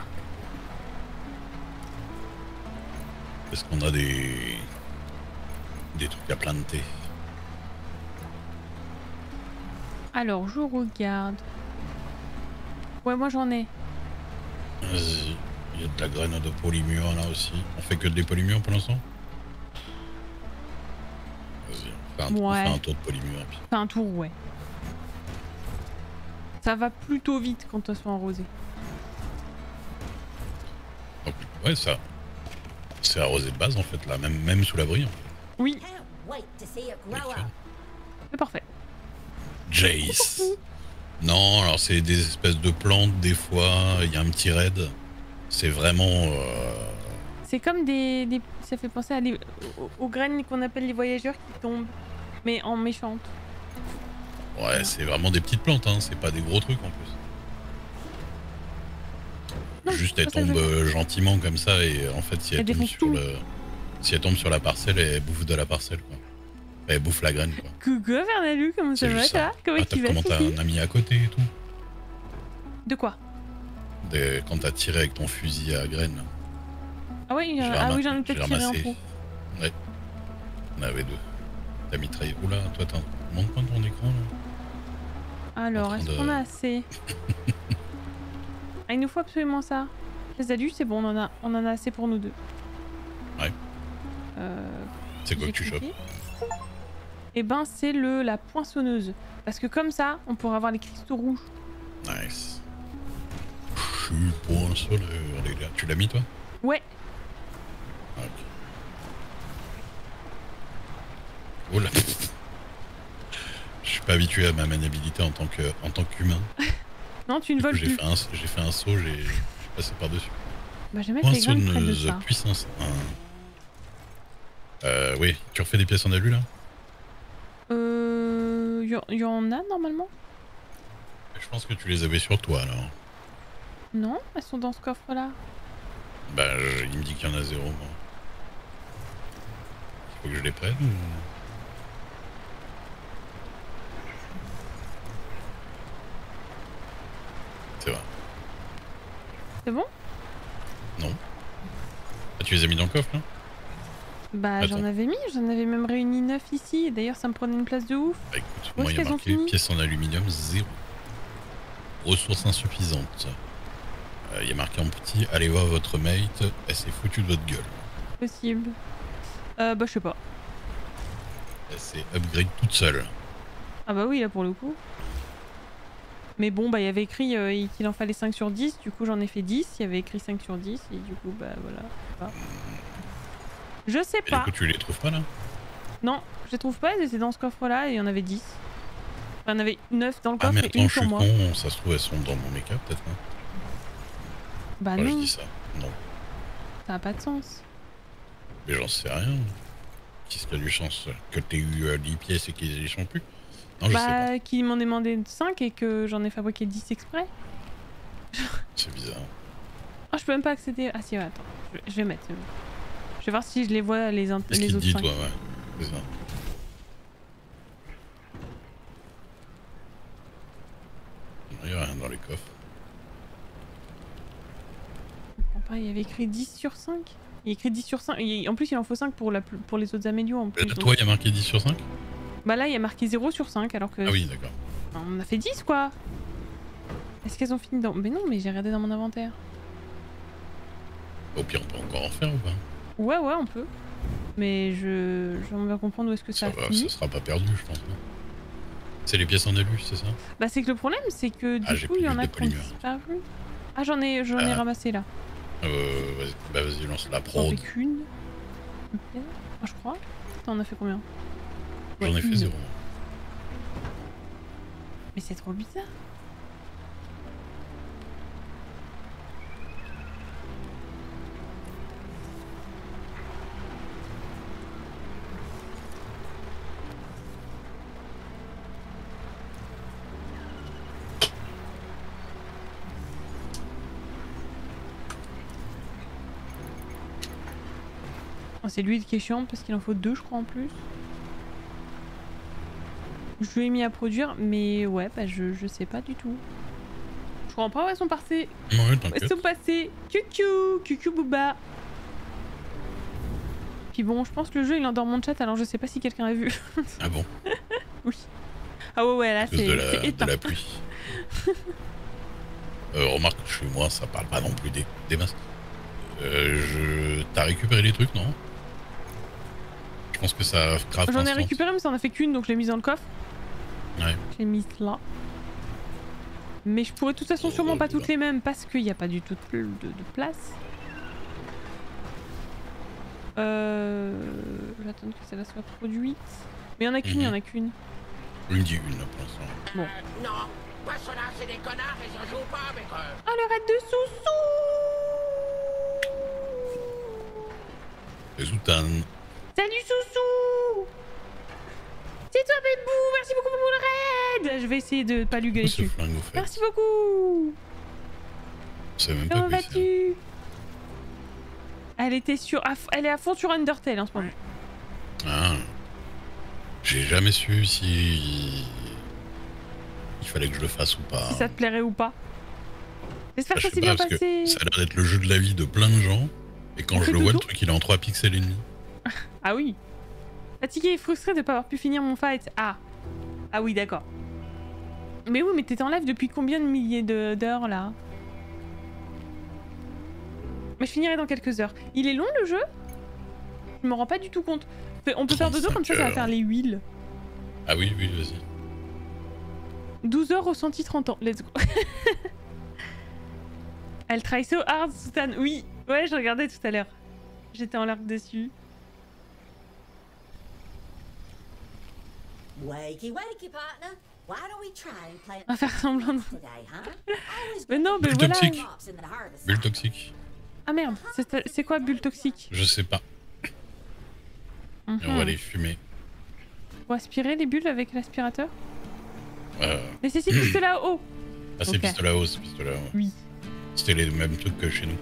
Est-ce qu'on a des... des trucs à planter? Alors, je regarde. Ouais, moi j'en ai. Vas-y. Il y a de la graine de polymure là aussi. On fait que des polymures pour l'instant? Vas-y, on fait un, on Ouais. fait un tour de polymure. et puis- Enfin, un tour, ouais. Ça va plutôt vite quand elles sont arrosées. Donc, ouais, ça. C'est arrosé de base en fait, là, même, même sous l'abri. En fait. Oui, Can't wait to see it grow Nickel. up. c'est parfait. Jace. Non, alors c'est des espèces de plantes, des fois, il y a un petit raid. C'est vraiment. euh, C'est comme des, des- Ça fait penser à les- aux, aux graines qu'on appelle les voyageurs qui tombent, mais en méchante. Ouais, c'est vraiment des petites plantes, hein, c'est pas des gros trucs en plus. Non, Juste c'est elles pas ça que je tombent veux euh, gentiment comme ça et en fait si elles Elles tombent défoncent sur tout. le. Si elles tombent sur la parcelle, elles bouffent de la parcelle quoi. Elles bouffent la graine quoi. Coucou Bernalu, comment ça C'est va juste toi ça. Comment Ah, tu t'as vas comment t'as Fifi un ami à côté et tout. De quoi? Des- Quand t'as tiré avec ton fusil à graines. là. Ah ouais, il y en a... ah oui, j'en ai peut-être tiré un pot. Ouais. On avait deux. T'as mitraillé. Oula, toi, t'as... Montre pas ton écran là. Alors, est-ce de... qu'on a assez? Ah, il nous faut absolument ça. Les adultes, c'est bon, on en a, on en a assez pour nous deux. Ouais. Euh... C'est quoi que tu chopes? Eh ben, c'est le la poinçonneuse. Parce que comme ça, on pourra avoir les cristaux rouges. Nice. Je suis poinçonneur, les gars. Tu l'as mis toi? Ouais. Ok. Oh là. Je suis pas habitué à ma maniabilité en tant que en tant qu'humain. Non, tu ne voles plus. J'ai fait un j'ai fait un saut, j'ai passé par dessus. Bah, je vais mettre les graines près de ça. Puissance un. Euh, oui, tu refais des pièces en alu là? Euh. Il y, y en a normalement? Je pense que tu les avais sur toi alors. Non, elles sont dans ce coffre là. Bah, je, il me dit qu'il y en a zéro. Moi. Il faut que je les prenne ou... C'est vrai. C'est bon? Non. Ah, tu les as mis dans le coffre là? Bah j'en avais mis, j'en avais même réuni neuf ici, et d'ailleurs ça me prenait une place de ouf. Bah écoute, moi il y a marqué pièces en aluminium zéro. Ressources insuffisantes. Il euh, y a marqué en petit, allez voir votre mate, elle s'est foutue de votre gueule. Possible. Euh bah je sais pas. Elle s'est upgrade toute seule. Ah bah oui là pour le coup. Mais bon bah il y avait écrit euh, qu'il en fallait cinq sur dix, du coup j'en ai fait dix, il y avait écrit cinq sur dix, et du coup bah voilà. Pas. Je sais pas. Et du coup, tu les trouves pas là? Non, je les trouve pas, elles étaient dans ce coffre là et il y en avait dix. Enfin, il y en avait neuf dans le coffre ah, mais et attends, une je sur suis moi. Con, ça se trouve, elles sont dans mon make-up peut-être. Hein. Bah Moi, non. Je dis ça, non. Ça a pas de sens. Mais j'en sais rien. Qu'est-ce qu'il y a du chance que t'aies eu euh, dix pièces et qu'ils y sont plus? Non, je bah, sais pas. Qu'ils m'en aient demandé cinq et que j'en ai fabriqué dix exprès. C'est bizarre. Oh, je peux même pas accéder. Ah si, ouais, attends. Je, je vais mettre. Je vais voir si je les vois les, les Qu'est-ce qu'il autres dit, cinq. toi, ouais. C'est ça. Il n'y a rien dans les coffres. Je comprends pas, il y avait écrit dix sur cinq. Il y a écrit dix sur cinq. En plus, il en faut cinq pour, la, pour les autres amélios. En plus, toi, il donc... y a marqué dix sur cinq? Bah là, il y a marqué zéro sur cinq alors que... Ah oui, d'accord. On a fait dix quoi. Est-ce qu'elles ont fini dans... Mais non, mais j'ai regardé dans mon inventaire. Au pire, on peut encore en faire ou pas? Ouais, ouais, on peut. Mais je... J'aimerais bien comprendre où est-ce que ça, ça a va, fini. Ça sera pas perdu, je pense. C'est les pièces en alu, c'est ça? Bah c'est que le problème, c'est que du ah, coup, il y en a qui ont disparu. Ah, j'en ai, j'en ai ah. ramassé là. Euh, vas-y, bah vas-y, lance la prod. J'en ai qu'une. Okay. Ah, je crois. Attends, on a fait combien? J'en ouais, ai fait une. zéro. Mais c'est trop bizarre. C'est lui qui est chiant parce qu'il en faut deux je crois en plus. Je lui ai mis à produire mais ouais bah je, je sais pas du tout. Je comprends pas où elles sont passées. Ouais, où elles sont passées. Cucu, cucu bouba. Puis bon je pense que le jeu il endort mon chat alors je sais pas si quelqu'un a vu. Ah bon? Oui. Ah ouais ouais là c'est éteint. De la pluie. euh, remarque chez moi ça parle pas non plus des, des masses. Euh, je... T'as récupéré les trucs non? Je pense que ça craft. J'en ai récupéré mais ça en a fait qu'une donc je l'ai mise dans le coffre. Ouais. Je l'ai mise là. Mais je pourrais de toute façon oh, sûrement oh, pas toutes les mêmes parce qu'il n'y a pas du tout de, de, de place. Euh... J'attends que celle-là soit produite. Mais il y en a qu'une, il mm-hmm. y en a qu'une. Il me dit une là pour l'instant. Bon. Euh, non, pas cela, c'est des connards et j'en joue pas avec eux. Oh le raid de Soussou. Les Zoutane. Salut Soussou. C'est toi Bébou, merci beaucoup pour le raid. Je vais essayer de pas lui gueuler dessus. Flingue, au fait. Merci beaucoup. Même Comment pas vas-tu? Elle était sur... Elle est à fond sur Undertale en ce moment. Ah. J'ai jamais su si... il fallait que je le fasse ou pas. Si ça te plairait ou pas. J'espère bah, que ça s'est bien passé. Ça a l'air d'être le jeu de la vie de plein de gens. Et quand On je fait le vois, le dodo truc, il est en trois pixels et demi. Ah oui. Fatigué et frustré de pas avoir pu finir mon fight. Ah. Ah oui, d'accord. Mais oui, mais t'étais en live depuis combien de milliers de- d'heures là? Mais je finirai dans quelques heures. Il est long le jeu? Je me rends pas du tout compte. On peut faire dodo comme ça, ça va faire les huiles. Ah oui, oui, vas-y. douze heures ressenti trente ans. Let's go. Elle try so hard, Sultan. Oui, ouais, je regardais tout à l'heure. J'étais en largue dessus. Wakey, wakey, partner. Why don't we try and play On va faire semblant de... today, huh? Always Mais non, mais Bulle voilà. toxique. crops in the harvest. Bulle toxique. Ah merde, c'est c'est quoi bulle toxique? Je sais pas. Mhm. Et on va les fumer. Faut aspirer les bulles avec l'aspirateur? Euh... Mais c'est ces pistes-là haut. Ah, c'est Ok. pistolet à eau, c'est pistolet à eau. Oui. C'était les mêmes trucs que chez nous.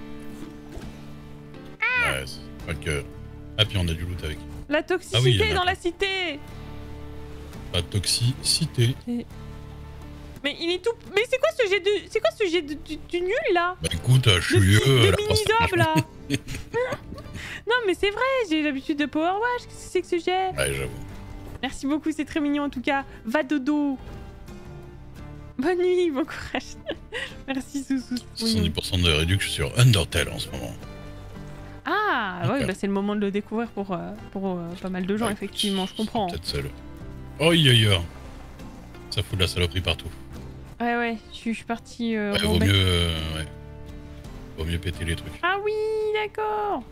Ouais, c'est pas que... Ah, puis on a du loot avec. La toxicité Ah oui, il y en a dans pas. la cité. Pas de toxicité. Mais il est tout... Mais c'est quoi ce jet de... C'est quoi ce jet de, du, du nul là? Bah écoute, je suis Le, vieux. le la mini-zob là. Non mais c'est vrai, j'ai l'habitude de Power Wash. Qu'est-ce que c'est que ce jet? Ouais, j'avoue. Merci beaucoup, c'est très mignon en tout cas. Va dodo. Bonne nuit, bon courage. Merci Soussou. soixante-dix pour cent de réduction sur Undertale en ce moment. Ah Ok. ouais, bah c'est le moment de le découvrir pour, euh, pour euh, pas mal de gens, Ouais, effectivement, je c'est comprends. Peut-être seul. Oh, aïe, ça fout de la saloperie partout. Ouais, ouais, je suis- je suis partie. Euh, Ouais, vaut Roubaix. mieux... euh, ouais. Vaut mieux péter les trucs. Ah oui, d'accord.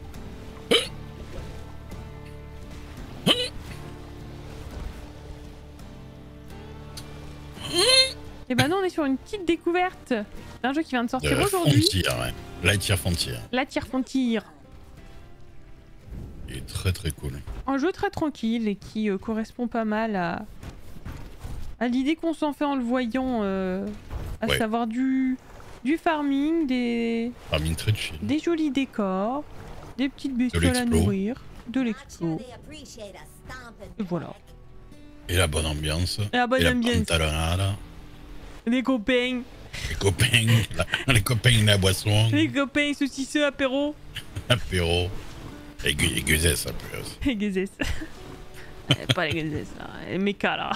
Et bah non, on est sur une petite découverte d'un jeu qui vient de sortir Euh, aujourd'hui. Frontier, ouais. Lightyear Frontier. La Tire Frontier. Il est très très cool. Un jeu très tranquille et qui euh, correspond pas mal à, à l'idée qu'on s'en fait en le voyant, euh, à Ouais. savoir du, du farming, des, Farming très chill. des jolis décors, des petites bestioles à l'explo. nourrir, de I'd l'explo. surely appreciate a stomping Et voilà. back. Et la bonne ambiance. Et la bonne et ambiance. La pantalonnade. Les copains, Les copains. la- les copains de la boisson. les copains, saucisseux, apéro, Apéro. Et gu- et guzès un peu. aussi. les gazes. Pas les gazes, là, les mécas là.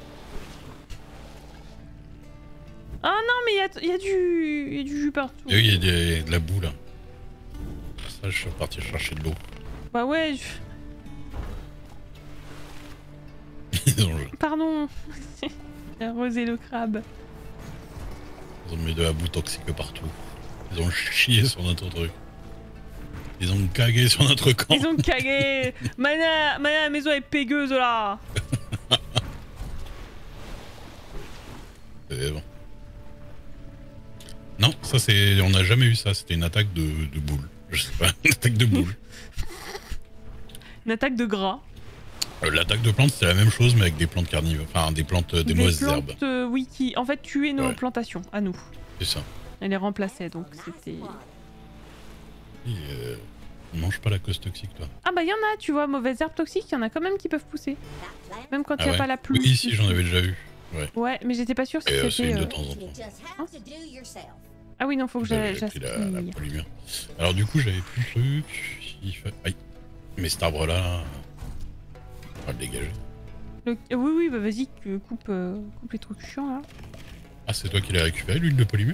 Ah non, mais il y a, y a du y a du jus partout. Et oui, il y a des- de la boue là. Ça, je suis parti chercher de l'eau. Bah ouais, je... Ils ont, pardon. Arroser le crabe. ils ont mis de la boue toxique partout. Ils ont chié sur notre truc. Ils ont cagué sur notre camp. Ils ont cagué. Mana, Mana, la maison est pégueuse là. C'est bon. Non, ça c'est. On n'a jamais eu ça, c'était une attaque de, de boule. Je sais pas, une attaque de boule. Une attaque de gras. Euh, L'attaque de plantes, c'était la même chose, mais avec des plantes carnivores. Enfin, des plantes, euh, des, mauvaises plantes, herbes. euh, oui, qui en fait tuaient nos Ouais. plantations, à nous. C'est ça. Elle les remplaçait, donc c'était... Et, euh, on mange pas la cause toxique, toi. Ah bah il y en a, tu vois, mauvaises herbes toxiques, il y en a quand même qui peuvent pousser. That plant Même quand il Ah n'y a ouais. pas la pluie. Oui, si, j'en avais déjà vu. Ouais. Ouais, mais j'étais pas sûre si Et euh, c'est c'était... une de euh, temps en you temps. just have to do yourself. Ah oui, non, faut que J'avais j'a- pris la, la j'aspire. polymère. Alors du coup, j'avais plus le truc. Il fait... Aïe. Mais cet arbre-là... On va le dégager. Le- euh, Oui, oui, bah vas-y, tu coupe, euh, coupe les trucs chiants là. Ah, c'est toi qui l'as récupéré, l'huile de polymère?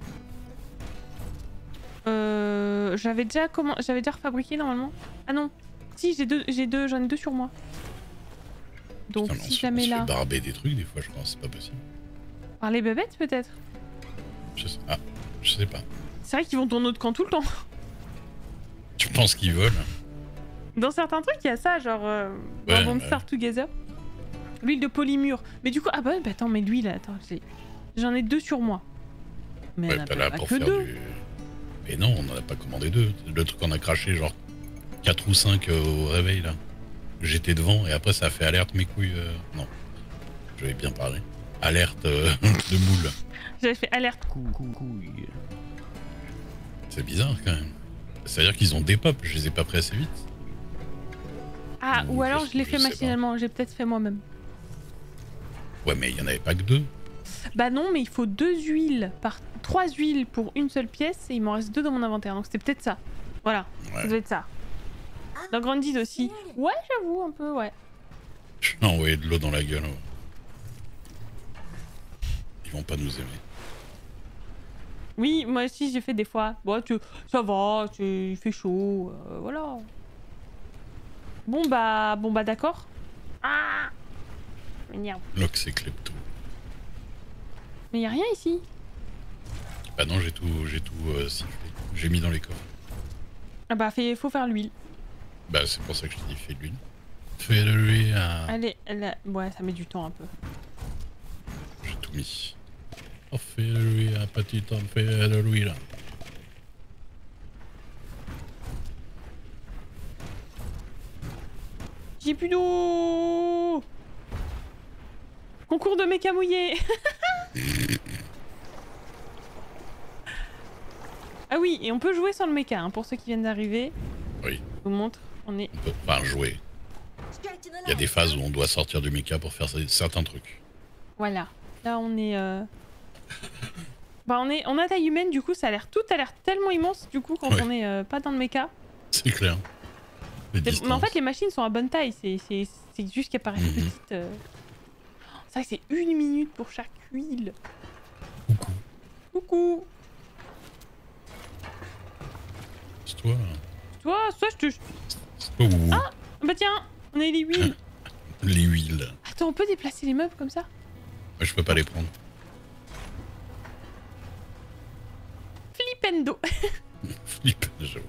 Euh, j'avais déjà comment, j'avais déjà refabriqué normalement. Ah non, si j'ai deux, j'ai deux, j'en ai deux sur moi. Donc Putain, mais on si se- jamais on se là, fait barber des trucs, des fois, je pense. C'est pas possible. par les bébêtes peut-être. Je sais... Ah, je sais pas. C'est vrai qu'ils vont dans notre camp tout le temps. Tu penses qu'ils volent? Dans certains trucs, il y a ça, genre euh, dans Ouais, Don't ouais. Starve Together. L'huile de polymure. Mais du coup, ah bah, bah attends, mais l'huile, attends, j'ai- j'en ai deux sur moi. Mais Ouais, elle en a pas pas, là pas pour que faire deux. du... Mais non, on en a pas commandé deux. Le truc qu'on a craché, genre quatre ou cinq euh, au réveil, là. J'étais devant, et après, ça a fait alerte mes couilles. euh, Non. Je vais bien parler. Alerte euh, de moule. J'avais fait alerte. Couille. C'est bizarre, quand même. C'est-à-dire qu'ils ont des pop, je les ai pas pris assez vite. Ah, Ou ou je- alors je l'ai je fait sais pas. machinalement, j'ai peut-être fait moi-même. Ouais, mais il y en avait pas que deux. Bah non, mais il faut deux huiles par trois huiles pour une seule pièce et il m'en reste deux dans mon inventaire, donc c'était peut-être ça. Voilà, Ouais. ça doit être ça. Dans Grounded aussi. Ouais, j'avoue, un peu, ouais. Je vais envoyer de l'eau dans la gueule. Ouais. Ils vont pas nous aimer. Oui, moi aussi j'ai fait des fois. Bon, tu... ça va, tu... il fait chaud, euh, voilà. Bon bah, bon bah d'accord. Ah, m'énerve. Lox et Klepto. Mais y a rien ici. Bah non, j'ai tout, j'ai tout euh, sifflé. J'ai mis dans les coffres. Ah bah, fait... faut faire l'huile. Bah c'est pour ça que je te dis fais de l'huile. Fais de l'huile. à- Allez, elle a... ouais, ça met du temps un peu. J'ai tout mis. Oh, fais de l'huile, un petit temps, fais de l'huile. J'ai plus d'eau. Concours de méca mouillé. Ah oui, et on peut jouer sans le méca, hein, pour ceux qui viennent d'arriver. Oui, Je vous montre, on est... on peut pas jouer. Il y a des phases où on doit sortir du mecha pour faire certains trucs. Voilà. Là, on est... Euh... Bah, on est on a taille humaine, du coup, ça a l'air... Tout a l'air tellement immense, du coup, quand Ouais. on est euh, pas dans le méca. C'est clair. Les C'est- Mais en fait, distances. les machines sont à bonne taille, c'est c'est- c'est juste qu'elles paraissent Mhm. petites. euh. C'est vrai que c'est une minute pour chaque huile. Coucou. Coucou. C'est toi. Toi, soit je te... C'est toi ou Ah bah tiens, on a eu les huiles. les huiles. Attends, on peut déplacer les meubles comme ça? Moi, je peux pas les prendre. Flipendo. Flip, j'avoue.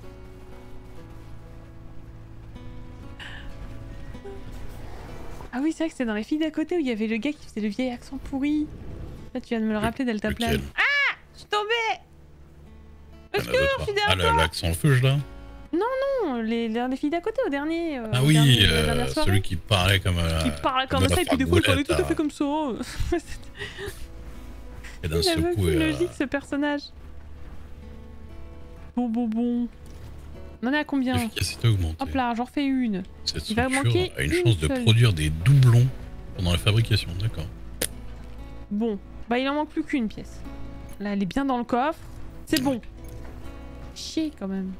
Ah oui, c'est vrai que c'est dans les filles d'à côté où il y avait le gars qui faisait le vieil accent pourri. Là, tu viens de me le rappeler, Delta Plane. Lequel? Ah, je suis tombée. Il y Est-ce en a que deux, je trois. suis Ah, derrière la- toi? l'accent feuge là. Non, les, les, les filles d'à côté au dernier. euh, Ah au oui, dernier- la euh, dernière soirée. celui qui parlait comme. Euh, Qui parle comme la ça et puis des fois il parlait tout à fargoulette, fait là. comme ça. Et d'un Il seul avait coup, aucune euh, logique ce personnage. Bon bon bon. On en est à combien? l'efficacité augmentée. Hop là, j'en refais une. Cette il va structure manquer a une une chance de seule. produire des doublons pendant la fabrication, d'accord. Bon, bah il en manque plus qu'une pièce. Là, elle est bien dans le coffre. C'est bon. Chier quand même.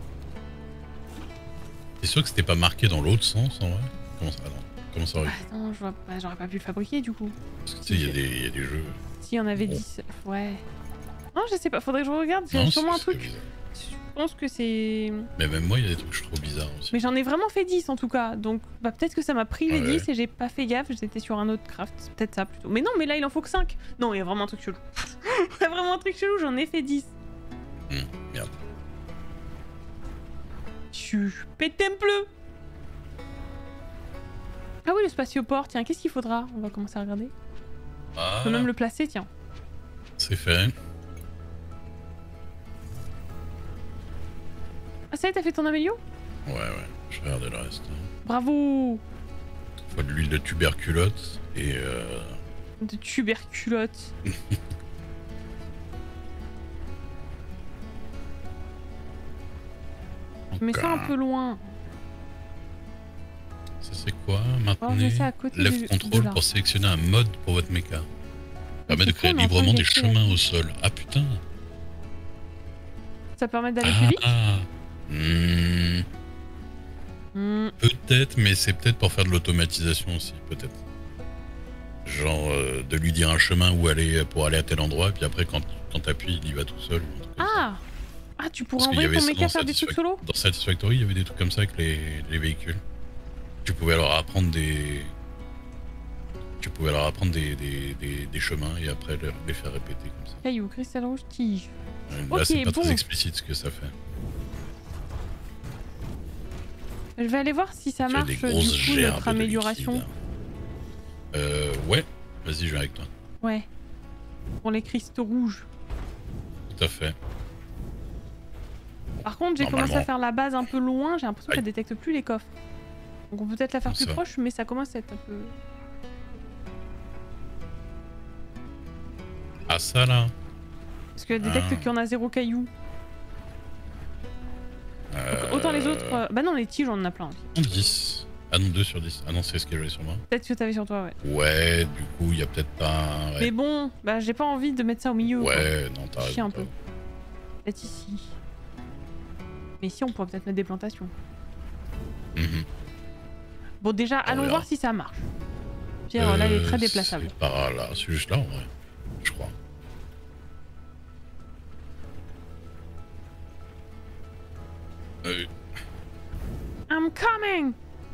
T'es sûr que c'était pas marqué dans l'autre sens en vrai? Comment ça, attends, comment ça aurait pu? Attends, je vois pas, j'aurais pas pu le fabriquer du coup. Parce que tu sais, il y, a des- il y a des jeux. Si on avait Bon. dix. Ouais. Non, je sais pas, faudrait que je regarde. J'ai Non, sûrement un c'est- c'est truc. bizarre. Je pense que c'est. Mais même moi, il y a des trucs que je trouve bizarres aussi. Mais j'en ai vraiment fait dix en tout cas. Donc bah, peut-être que ça m'a pris les Ouais. dix et j'ai pas fait gaffe. J'étais sur un autre craft. C'est peut-être ça plutôt. Mais non, mais là il en faut que cinq. Non, il y a vraiment un truc chelou. Il y a vraiment un truc chelou, j'en ai fait dix. Hum, merde. Chut, pétemple. Ah oui, le spatioport. Tiens, qu'est-ce qu'il faudra? On va commencer à regarder. On peut Voilà, même le placer, tiens. c'est fait. Ah ça y est, t'as fait ton amélio? Ouais, ouais, je vais regarder le reste. Bravo. Faut de l'huile de tuberculote et euh... De tuberculote. Je mets ça un encore. peu loin. Ça c'est quoi? Oh, je Maintenez mets ça à côté left du- control de là. pour sélectionner un mode pour votre mecha. Permet de c'est créer con, on est en train librement de des gâcher chemins au sol. Ah putain. Ça permet d'aller plus Ah, vite? ah. Hmm, Hmm. peut-être, mais c'est peut-être pour faire de l'automatisation aussi, peut-être. Genre euh, de lui dire un chemin où aller pour aller à tel endroit, et puis après quand, quand t'appuies, il y va tout seul. ou un truc comme ça. Ah Ah, tu pourrais Parce qu'il y envoyer avait ton ça méca dans faire des trucs Satisfac- solo? Dans Satisfactory, il y avait des trucs comme ça avec les, les véhicules. Tu pouvais leur apprendre des... Tu pouvais leur apprendre des, des, des, des chemins et après leur- les faire répéter comme ça. Caillou, cristal rouge, tige. Là, Ok, c'est pas bon. très explicite ce que ça fait. Je vais aller voir si ça Tu as marche des du grosses coup gerbes notre de amélioration. liquide. Euh, ouais. Vas-y, je viens avec toi. Ouais. Pour les cristaux rouges. Tout à fait. Par contre, j'ai commencé à Normalement. faire la base un peu loin, j'ai l'impression Aïe. qu'elle détecte plus les coffres. Donc on peut peut-être la faire Comme plus ça. proche, mais ça commence à être un peu... Ah, ça là. Parce qu'elle détecte Ah. qu'il y en a zéro caillou. Euh... Autant les autres... euh, Bah non, les tiges, on en a plein. dix. Ah non, deux sur dix. Ah non, c'est ce que j'avais sur moi. Peut-être que t'avais sur toi, ouais. Ouais, du coup, il y a peut-être pas... Mais Ouais, bon, bah j'ai pas envie de mettre ça au milieu. quoi. ouais non, t'as Chier raison. un t'as peu. raison. Peut-être ici. Mais si, on pourrait peut-être mettre des plantations. Mhm. Bon, déjà, allons verra. voir si ça marche. Pierre, là, il est très Euh, déplaçable. C'est par là, c'est juste là en vrai, je crois. Euh, I'm coming!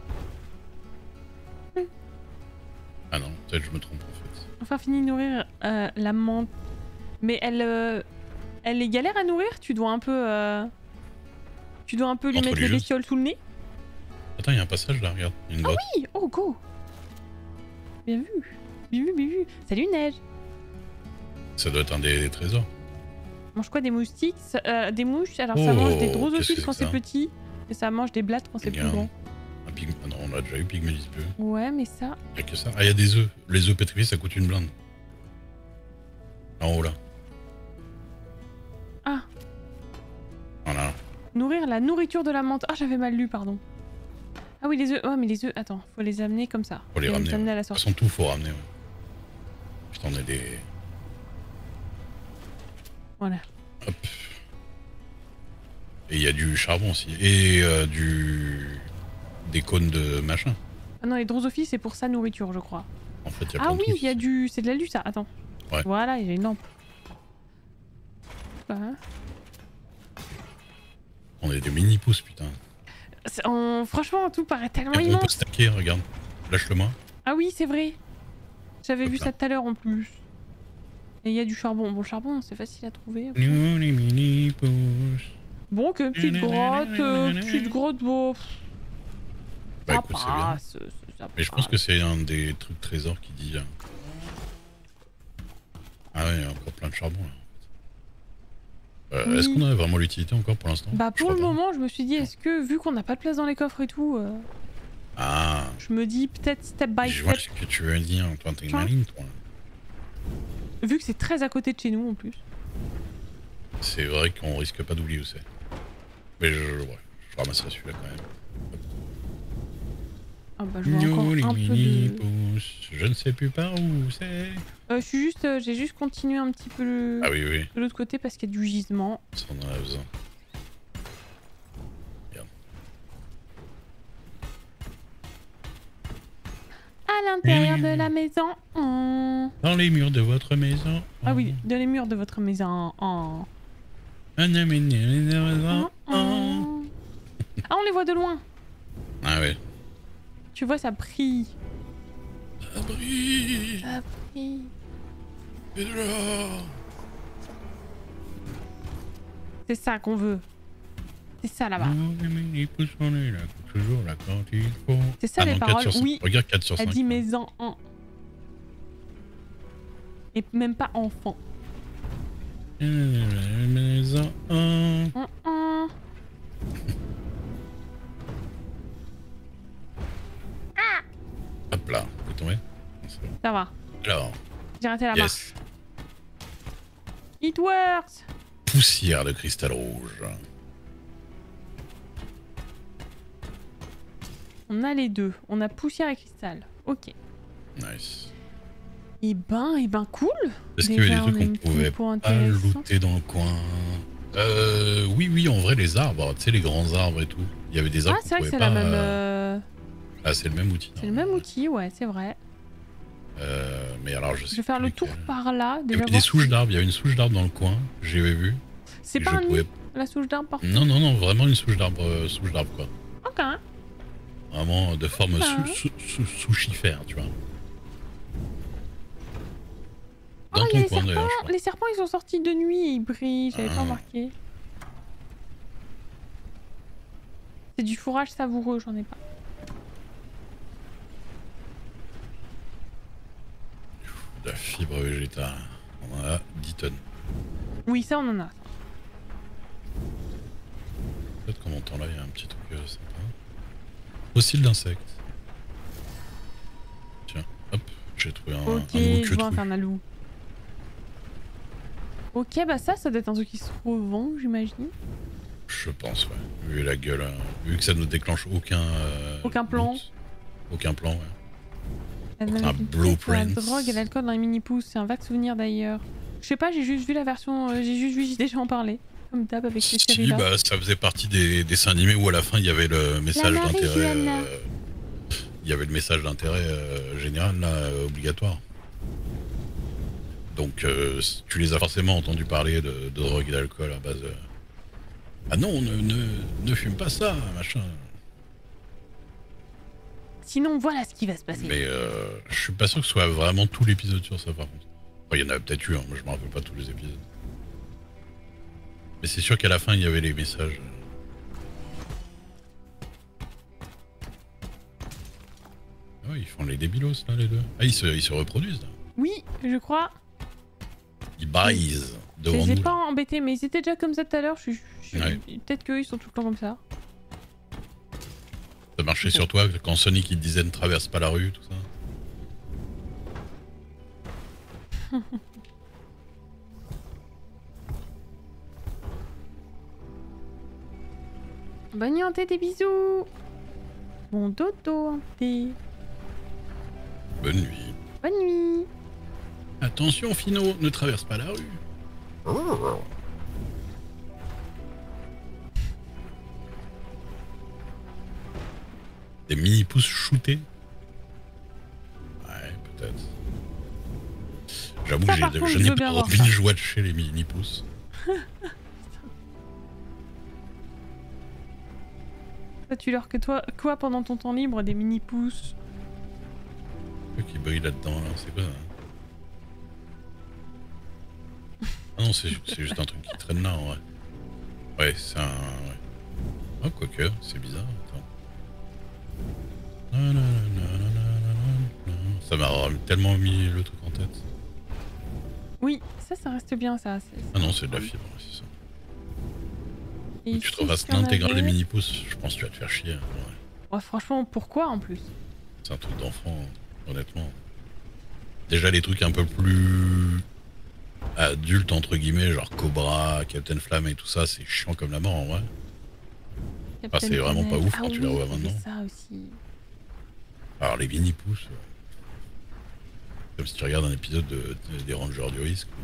ah non, peut-être je me trompe en fait. Enfin, fini de nourrir euh, la menthe. Mais elle, euh, elle est galère à nourrir. Tu dois un peu, euh, tu dois un peu lui Entre mettre les les jeux. bestioles sous le nez. Attends, il y a un passage là, regarde. Une grotte. Oui, oh go. Bien vu, bien vu, bien vu. Salut Neige. Ça doit être un des, des trésors. Mange quoi, des moustiques, ça- euh, des mouches. Alors ça Oh, mange des qu'est-ce que drosophiles c'est quand que c'est ça petit, et ça mange des blattes quand c'est plus Regarde. grand. Un pygmée. Ah non, on a déjà eu pygmée bleu. Ouais, mais ça. Il y a que ça. Ah, il y a des œufs. Les œufs pétrifiés, ça coûte une blinde. En haut là. Ah, Voilà. nourrir la nourriture de la menthe. Ah, j'avais mal lu, pardon. Ah oui, les œufs. Ouais, mais les œufs. Attends, faut les amener comme ça. Faut les Faut ramener. amener à la De toute sortie. façon, tout faut ramener. Ouais. Putain, on a des. Voilà. Hop. Et il y a du charbon aussi. Et euh, du. Des cônes de machin. Ah non, les drosophiles, c'est pour sa nourriture, je crois. En fait, il y a Ah plein de oui, trucs il y a ici. du. C'est de l'alu, ça. Attends. Ouais. Voilà, il y a une lampe. Voilà. On a des mini pousses, putain. C'est- on- Franchement, tout paraît tellement Et on peut immense. stacker, regarde. Lâche-le-moi. Ah oui, c'est vrai. J'avais Hop vu là. ça tout à l'heure en plus. Et il y a du charbon. Bon, le charbon, c'est facile à trouver. Nous, les mini pousses. Bon, que petite grotte, euh, petite grotte, bon. pff, Bah ça écoute, c'est bien. passe, ça Mais je pense passe. que c'est un des trucs trésors qui dit. euh, Ah ouais, il y a encore plein de charbon là. Euh, Oui. Est-ce qu'on a vraiment l'utilité encore pour l'instant? Bah, Je pour crois le pas. moment, je me suis dit, est-ce que, vu qu'on n'a pas de place dans les coffres et tout, euh, Ah, je me dis peut-être step by je vois step, ce que tu veux dire. Toi, t'es Tiens. maline, toi. vu que c'est très à côté de chez nous en plus. C'est vrai qu'on risque pas d'oublier où c'est. Mais je, ouais, je ramasserai celui-là quand même. Ah bah, je vois encore Nous, les un peu mini de. pousses. Je ne sais plus par où c'est. Euh, je suis juste, euh, j'ai juste continué un petit peu le- Ah oui, oui, de l'autre côté parce qu'il y a du gisement. ça en a besoin. À l'intérieur de la maison. oh. Dans les murs de votre maison. Ah oui, dans les murs de votre maison. oh. Un ami de la maison. Oh, oh. Ah, on les voit de loin. Ah ouais. Tu vois, ça brille. Abri. Ça brille. Et de là. C'est ça qu'on veut. C'est ça là-bas. Nous, les mini pousses, on est là, toujours là quand il faut. C'est ça Ah les non, paroles. quatre sur cinq. Oui. Regarde quatre sur Elle cinq. dit maison en. Et même pas enfant. Maison. un. Hum, hum. Hop là, vous tombez. C'est bon. Ça va. Alors, J'ai raté la marche. yes. It works. Poussière de cristal rouge. On a les deux. On a poussière et cristal. Ok. Nice. Et ben, et ben cool. Est-ce qu'il y avait Déjà, des trucs on a qu'on une pouvait typo pas intéressante. looter dans le coin? Euh, oui, oui, en vrai, les arbres, tu sais, les grands arbres et tout. Il y avait des Ah, arbres c'est qu'on vrai que pouvait c'est la pas, même. euh, euh, Ah, c'est le même outil. C'est le même outil, ouais, c'est vrai. Euh, mais alors, je sais Je vais faire plus le tour lequel. par là. Il y Déjà avait des voir souches si- d'arbres, il y avait une souche d'arbre dans le coin, j'avais vu. C'est et pas je un pouvais- nid, la souche d'arbre par Non, non, non, vraiment une souche d'arbre, euh, souche d'arbre quoi. Ok. hein. Vraiment de forme Ah. sou- sou- sou- souchifère, tu vois. Oh, Dans il y a ton les coin serpents. d'ailleurs, je crois. Les serpents, ils sont sortis de nuit et ils brillent. J'avais pas Ah. remarqué. C'est du fourrage savoureux, j'en ai pas. De la fibre végétale, on en a dix tonnes. Oui, ça, on en a. Peut-être qu'en montant là, il y a un petit truc euh, sympa. Fossile d'insectes. Tiens, hop, j'ai trouvé un, Ok, un nouveau je vois queutru. Infernalou. Ok, bah ça, ça doit être un truc qui se revend, j'imagine. Je pense, ouais. Vu la gueule, euh, vu que ça ne déclenche aucun... euh, Aucun plan. loot. Aucun plan, ouais. Elle Donc, m'a un dit que la blueprint. drogue et l'alcool dans les mini-pousses, c'est un vague souvenir d'ailleurs. Je sais pas, j'ai juste vu la version, euh, j'ai juste vu J D G en parler. Comme d'hab avec ces Si, séries-là. bah, ça faisait partie des dessins animés où à la fin il y avait le message La d'intérêt. Marijuana. euh, Il y avait le message d'intérêt euh, général là, euh, obligatoire. Donc euh, si tu les as forcément entendus parler de, de drogue et d'alcool à base. euh, Ah non, ne, ne, ne fume pas ça, machin. Sinon, voilà ce qui va se passer. Mais euh, je suis pas sûr que ce soit vraiment tout l'épisode sur ça par contre. Enfin, il y en a peut-être eu, hein, moi je me rappelle pas tous les épisodes. Mais c'est sûr qu'à la fin il y avait les messages. Ah ouais, ils font les débilos là les deux. Ah ils se, ils se reproduisent là. Oui, je crois. Ils baisent Je devant les ai nous. pas embêtés, mais ils étaient déjà comme ça tout à l'heure. Je suis. je suis- Ouais. Peut-être qu'eux ils sont tout le temps comme ça. Ça marchait Bon. sur toi quand Sonic il te disait ne traverse pas la rue, tout ça. Bonne nuit, Hanté, des bisous. Bon dodo, Hanté. Bonne nuit. Bonne nuit. Attention Fino, ne traverse pas la rue. Des mini-pousses shootés. Ouais, peut-être. J'avoue Ça, que par j'ai- contre, je je n'ai veux pas bien voir envie de jouer chez les mini-pousses. Toi, tu leur que toi, quoi pendant ton temps libre, des mini pousses. Quoi qui brille là-dedans, là, c'est quoi ça? Ah non, c'est c'est juste un truc qui traîne là, en vrai. Ouais, c'est un... Ouais. Oh, quoique, c'est bizarre, attends. Ça m'a tellement mis le truc en tête. Oui, ça, ça reste bien, ça. c'est- Ah non, c'est de la fibre, c'est ça. Et Tu ici, te refasses qu'il y en l'intégrale des avait- mini-pousses, je pense que tu vas te faire chier. Ouais. Ouais, franchement, pourquoi en plus? C'est un truc d'enfant, honnêtement. Déjà les trucs un peu plus adultes, entre guillemets, genre Cobra, Captain Flamme et tout ça, c'est chiant comme la mort en vrai. Captain c'est vraiment pas Planet. ouf Ah quand tu oui, les revois il y avait maintenant. ça aussi. Alors les mini-pousses, euh, comme si tu regardes un épisode de, de- des Rangers du risque ou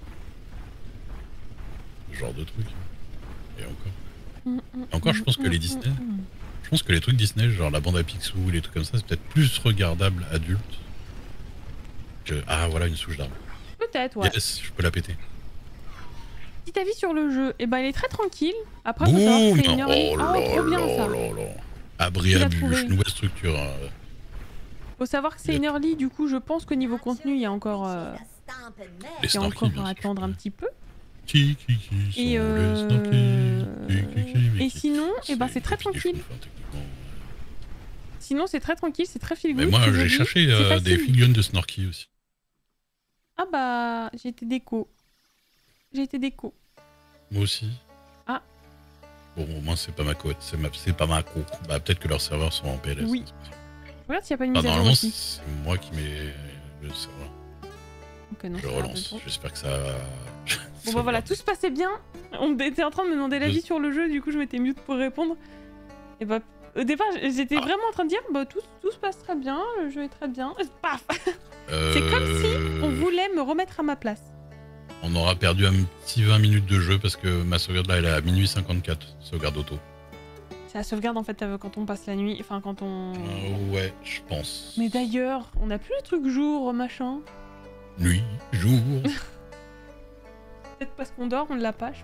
ce genre de truc. Et encore. Mm, mm, Et encore, je pense que mm, les mm, Disney, mm. je pense que les trucs Disney, genre la bande à Picsou, les trucs comme ça, c'est peut-être plus regardable adulte que ah voilà une souche d'arbre. Peut-être, ouais. Yes, je peux la péter. Petit avis sur le jeu, et ben il est très tranquille. Après, faut savoir que Boum, c'est une heure et oh demie. là Oh, trop bien là ça. là là. Abri Qui l'a à bûche, trouvé nouvelle structure. hein. Faut savoir que c'est une early, du coup, je pense qu'au niveau contenu, il y a encore, euh, Les il y a Snorky, encore bien à sûr, attendre je un connais. petit peu. Qui, qui, qui sont Et, les euh, Snorky, qui, qui, qui, mais et qui- sinon, eh ben, c'est très compliqué, je tranquille. trouve, hein, techniquement. Sinon, c'est très tranquille, c'est très feel Mais good. moi, c'est j'ai joli, cherché c'est euh, des facile. figurines de Snorky aussi. Ah bah, j'ai été déco. J'ai été déco. Moi aussi. Ah. Bon, au moins, c'est pas ma cote, c'est ma... c'est pas ma co. Bah, peut-être que leurs serveurs sont en P L S. Oui. Regarde s'il n'y a pas une Enfin, mise à jour normalement, aussi. c'est moi qui mets le serveur. Ok, non, Je ça va relance. pas trop. J'espère que ça. Bon bah voilà, tout se passait bien. On était en train de me demander l'avis sur le jeu, du coup je m'étais mute pour répondre. Et bah au départ j'étais Ah. vraiment en train de dire bah tout, tout se passe très bien, le jeu est très bien. Paf. Euh, C'est comme si on voulait me remettre à ma place. On aura perdu un petit vingt minutes de jeu parce que ma sauvegarde là elle est à minuit cinquante-quatre, sauvegarde auto. C'est la sauvegarde en fait euh, quand on passe la nuit, enfin quand on... Euh, ouais, je pense. Mais d'ailleurs, on a plus le truc jour machin. Nuit, jour. Peut-être parce qu'on dort, on l'a pas. je-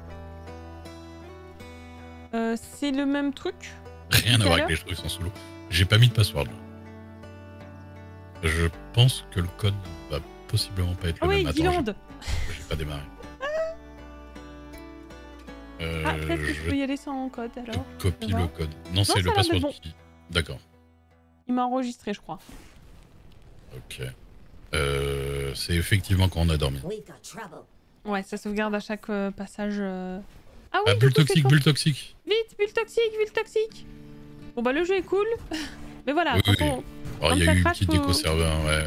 Euh, c'est le même truc. Rien à Tout à voir l'heure. avec les trucs sans sous l'eau. J'ai pas mis de password là. Je pense que le code va possiblement pas être Ah le oui, même. Guiland. j'ai- j'ai pas démarré. Euh, Ah, peut-être que je je peux y aller sans code te alors. copie Ça va le code. Non, ça c'est le a l'air d'être password bon. qui... D'accord. Il m'a enregistré, je crois. Ok. Euh, c'est effectivement quand on a dormi. We've got trouble. Ouais, ça sauvegarde à chaque euh, passage. euh. Ah oui, Ah, du bulle coup, c'est toxique, toi. bulle toxique. Vite, bulle toxique, bulle toxique. Bon bah le jeu est cool. Mais voilà, Oui, quand oui. on... Alors, il y ça a eu une crache, petite faut- déco serveur, ouais.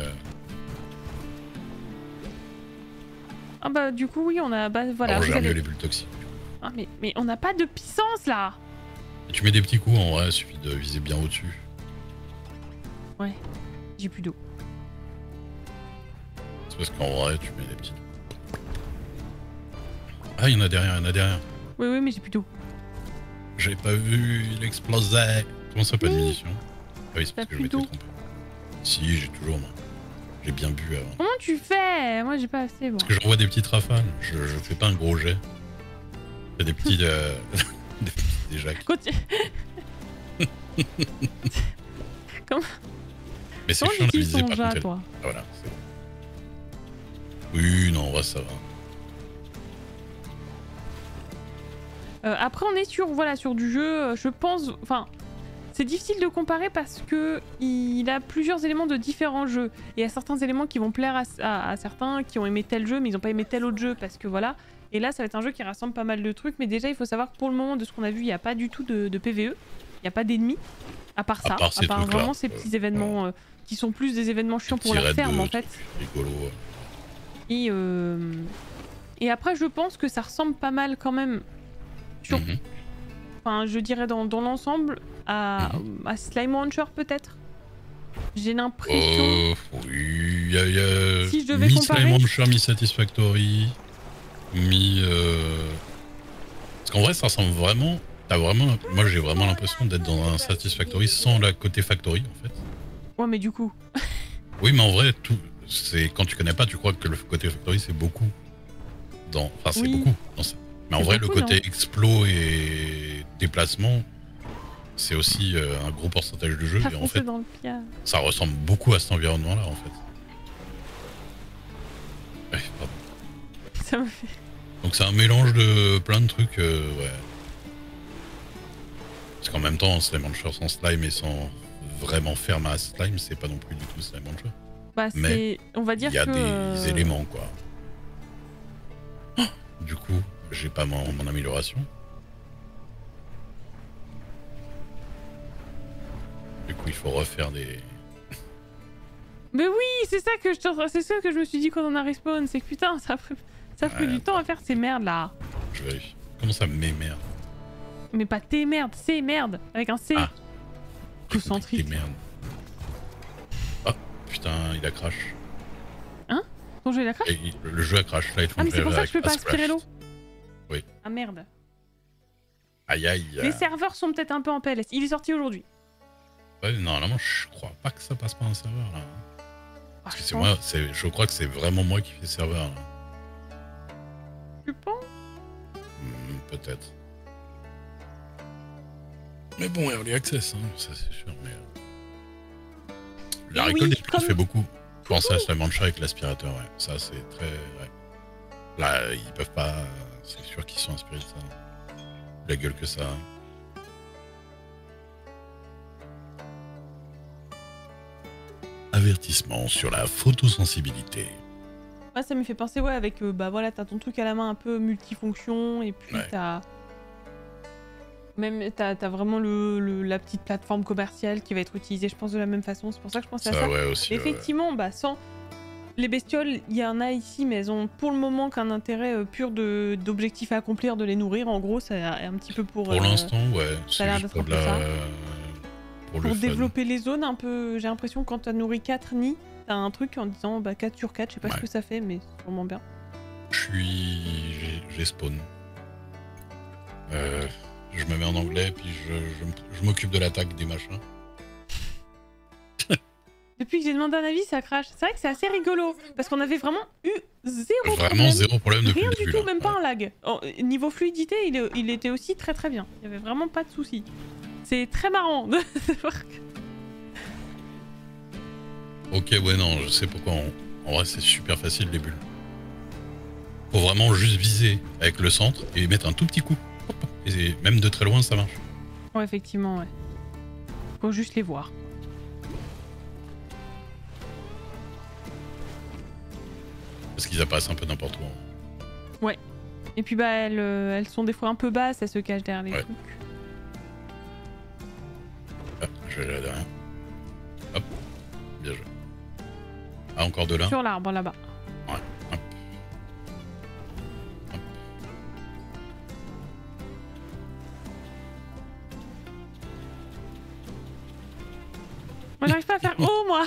Ah bah du coup oui, on a... Bah voilà, Alors, vous gère allez- mieux les bulles toxiques. Ah, mais, mais on n'a pas de puissance là. Et tu mets des petits coups, en vrai, il suffit de viser bien au-dessus. Ouais, j'ai plus d'eau. C'est parce qu'en vrai, tu mets des petits. Ah, il y en a derrière, il y en a derrière. Oui, oui, mais j'ai plus d'eau. J'ai pas vu, il explosait. Comment ça, pas de Oui. munitions? Ah oui, c'est parce T'as que je plus m'étais d'eau. trompé. Si, j'ai toujours, moi. J'ai bien bu avant. Comment tu fais? Moi, j'ai pas assez, moi. Parce que j'envoie des petites rafales. Je, je fais pas un gros jet. Je fais des petits... Euh... des petits éjacs. Continue. Comment Mais c'est Comment chiant de utilises viser ton par jas, contre. toi? Ah, voilà, c'est bon. Oui, non, en vrai, ça va. Euh, après, on est sur, voilà, sur du jeu, euh, je pense... Enfin, c'est difficile de comparer parce que il a plusieurs éléments de différents jeux. Et il y a certains éléments qui vont plaire à, à- à certains qui ont aimé tel jeu, mais ils n'ont pas aimé tel autre jeu parce que voilà. Et là, ça va être un jeu qui rassemble pas mal de trucs. Mais déjà, il faut savoir que pour le moment, de ce qu'on a vu, il n'y a pas du tout de, de P V E. Il n'y a pas d'ennemis. À part ça, À part ces trucs-là, vraiment ces euh, petits événements euh, qui sont plus des événements chiants pour Petit la raid ferme de en fait. trucs rigolos, ouais. Et, euh, et après, je pense que ça ressemble pas mal quand même, sur... Mhm. enfin, je dirais dans, dans l'ensemble, à, Mhm. à Slime Rancher peut-être. J'ai l'impression. Oh, oui, il y a, y a Si je devais mi comparer- Slime Rancher, mi Satisfactory, mi... Euh... Parce qu'en vrai, ça ressemble vraiment... T'as vraiment... Moi, j'ai vraiment l'impression d'être dans un Satisfactory sans la côté Factory, en fait. Ouais, mais du coup. Oui, mais en vrai, tout... c'est quand tu connais pas, tu crois que le côté Factory, c'est beaucoup. Dans... Enfin, c'est Oui. beaucoup. Dans ce- Mais en C'est vrai, beaucoup, le côté non explo et déplacement, c'est aussi euh, un gros pourcentage du jeu. Pas Et en foncé fait, dans le pied. ça ressemble beaucoup à cet environnement-là, en fait. Ouais, pardon. Ça me fait. Donc c'est un mélange de plein de trucs, euh, ouais. Parce qu'en même temps, Slime Rancher sans slime et sans vraiment faire ma slime, c'est pas non plus du tout Slime Rancher. Bah, Mais c'est. On va dire Il y a que. des euh, éléments, quoi. Du coup, j'ai pas mon, mon amélioration. Du coup, il faut refaire des... Mais oui, c'est ça que je te- c'est ça que je me suis dit quand on a respawn, c'est que putain, ça a pris, ça a pris Ouais, du temps à faire ces merdes là. Je vérifie. Comment ça m'émerde? Mais pas tes merdes, c'est merde avec un C. Ah. Concentrique. Merde. Ah, putain, il a crash. Ton jeu il a crash. Et il- le jeu a crash. Là, il faut Ah mais c'est pour ça que avec je peux pas Fast aspirer Crash. l'eau. Oui. Ah merde. Aïe aïe. Les serveurs sont peut-être un peu en P L S. Il est sorti aujourd'hui. Ouais, normalement, je crois pas que ça passe par un serveur là. Ah, Parce que je c'est pense. moi, c'est, je crois que c'est vraiment moi qui fais serveur là. Tu penses? Hmm, peut-être. Mais bon, Early Access, hein, ça c'est sûr. Mais... euh, La Et récolte oui, des plantes comme- fait beaucoup. Penser à Slime Rancher avec l'aspirateur, ouais. Ça c'est très... Ouais. Là, ils peuvent pas... C'est sûr qu'ils sont inspirés de ça. La gueule que ça a. Avertissement sur la photosensibilité. Ouais, ça me fait penser, ouais, avec, euh, bah voilà, t'as ton truc à la main un peu multifonction, et puis Ouais. t'as... Même, t'as t'as vraiment le, le- la petite plateforme commerciale qui va être utilisée, je pense, de la même façon. C'est pour ça que je pense à Ça, ça. ouais, aussi. ouais. Effectivement, bah sans... Les bestioles, il y en a ici, mais elles ont pour le moment qu'un intérêt euh, pur de- d'objectif à accomplir, de les nourrir. En gros, c'est un petit peu pour... Pour euh, l'instant, ouais. a C'est l'air juste d'être pour un de peu la... ça. Pour, pour le fun. développer les zones un peu... J'ai l'impression que quand t'as nourri quatre nids, t'as un truc en disant bah quatre sur quatre, je sais pas Ouais. ce que ça fait, mais c'est vraiment bien. Je suis... j'ai- J'ai spawn. Euh, je me mets en anglais, puis je, je m- je m'occupe de l'attaque des machins. Depuis que j'ai demandé un avis, ça crache. C'est vrai que c'est assez rigolo, parce qu'on avait vraiment eu zéro Vraiment problème. zéro problème depuis Rien le du début. tout, là. même pas Ouais. un lag. Oh, niveau fluidité, il, est- il était aussi très très bien. Il y avait vraiment pas de soucis. C'est très marrant de voir que... Ok, ouais, non, je sais pourquoi. on- En vrai, c'est super facile les bulles. Faut vraiment juste viser avec le centre et mettre un tout petit coup. Hop, et même de très loin, ça marche. Ouais, effectivement, ouais. Faut juste les voir. Parce qu'ils apparaissent un peu n'importe où. hein. Et puis bah elles, euh, elles sont des fois un peu basses, elles se cachent derrière les Ouais. trucs. Ah, je vais là derrière. Hop, bien joué. Ah, encore de là. Sur l'arbre là-bas. Ouais, hop. Hop. Moi j'arrive pas à faire haut moi.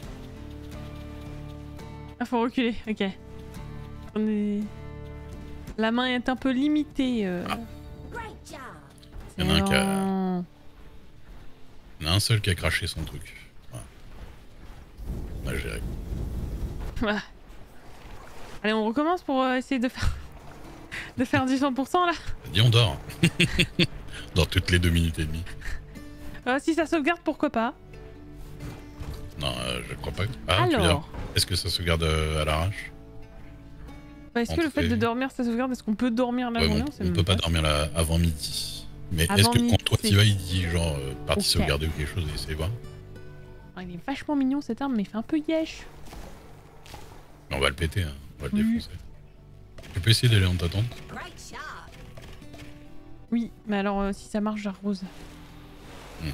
Ah faut reculer, ok. On est... La main est un peu limitée. Euh... Ah. Great job. Il y en a un qui a- Non. Il y en a un seul qui a craché son truc. Voilà. On a géré. Ouais. Allez, on recommence pour euh, essayer de faire de faire du cent pour cent là. Dis on dort. On dort toutes les deux minutes et demie. Euh, si ça sauvegarde, pourquoi pas. Non, euh, je crois pas. que- Ah, tu veux dire, Alors, est-ce que ça sauvegarde euh, à l'arrache? bah, est-ce que le fait de Entrer. dormir ça sauvegarde? Est-ce qu'on peut dormir la Ouais, journée? bon, sait on même peut pas dormir là avant midi. Mais est-ce Avant que midi, quand toi c'est- tu vas, il dit genre euh, partie Ok. sauvegarder ou quelque chose et essayer de voir? Ah, il est vachement mignon cette arme, mais il fait un peu yesh. Mais on va le péter, hein. On va le Oui. défoncer. Tu peux essayer d'aller en t'attendre? Great shot. Oui, mais alors euh, si ça marche, j'arrose. Mhm.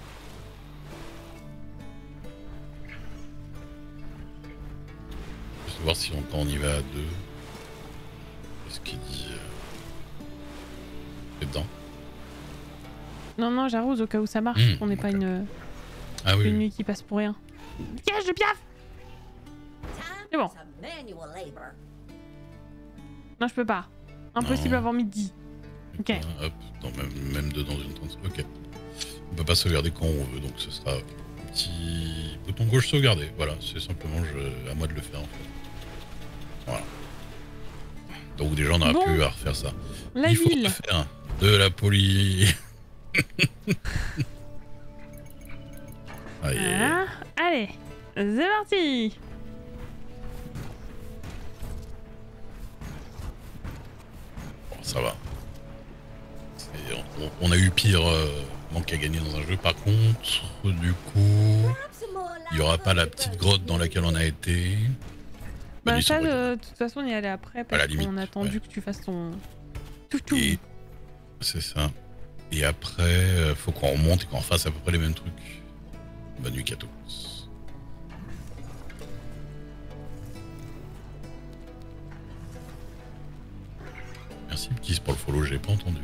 Je vais voir si on, quand on y va à deux. Qu'est-ce qu'il dit euh... C'est dedans. Non, non, j'arrose au cas où ça marche. Mmh, On n'est pas ok. une, Ah oui, une oui. nuit qui passe pour rien. Piège de piaf! Time C'est bon. for some manual labor. Non, je peux pas. Impossible Non. avant midi. Ok. Hein, hop, dans, même, même deux dans une trente. Ok. On peut pas sauvegarder quand on veut, donc ce sera un petit bouton gauche sauvegarder. Voilà, c'est simplement je... à moi de le faire en fait. Voilà. Donc déjà on aura Bon. plus à refaire ça. La Il faut ville. faire de la poly. Allez. Voilà. Allez, c'est parti. Bon, ça va. C'est- On, on a eu pire euh, manque à gagner dans un jeu. Par contre, du coup, Grab some more il y aura pas la lava petite burgers, grotte dans please. laquelle on a été. Bah Bonus, ça, on va dire. de toute façon, on y allait après À parce la limite, qu'on a attendu ouais. que tu fasses ton... Tout, tout. Et c'est ça. Et après, euh, faut qu'on remonte et qu'on fasse à peu près les mêmes trucs. Bonne nuit, Kato. Merci, petit, pour le follow, j'ai pas entendu.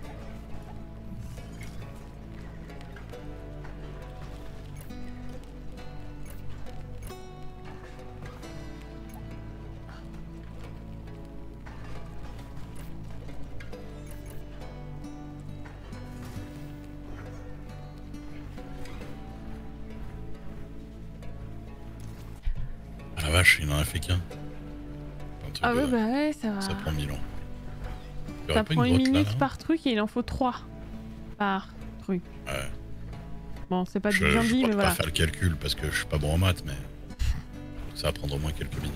Ah la vache, il en a fait qu'un. Un truc Ah de- ouais, bah ouais, ça va. Ça prend mille ans. Il y Ça aurait pas prend une grotte là, minute là par truc et il en faut trois par truc. Ouais. Bon, c'est pas Je, bien je dit, pourrais mais pas voilà. faire le calcul parce que je suis pas bon en maths, mais ça va prendre au moins quelques minutes.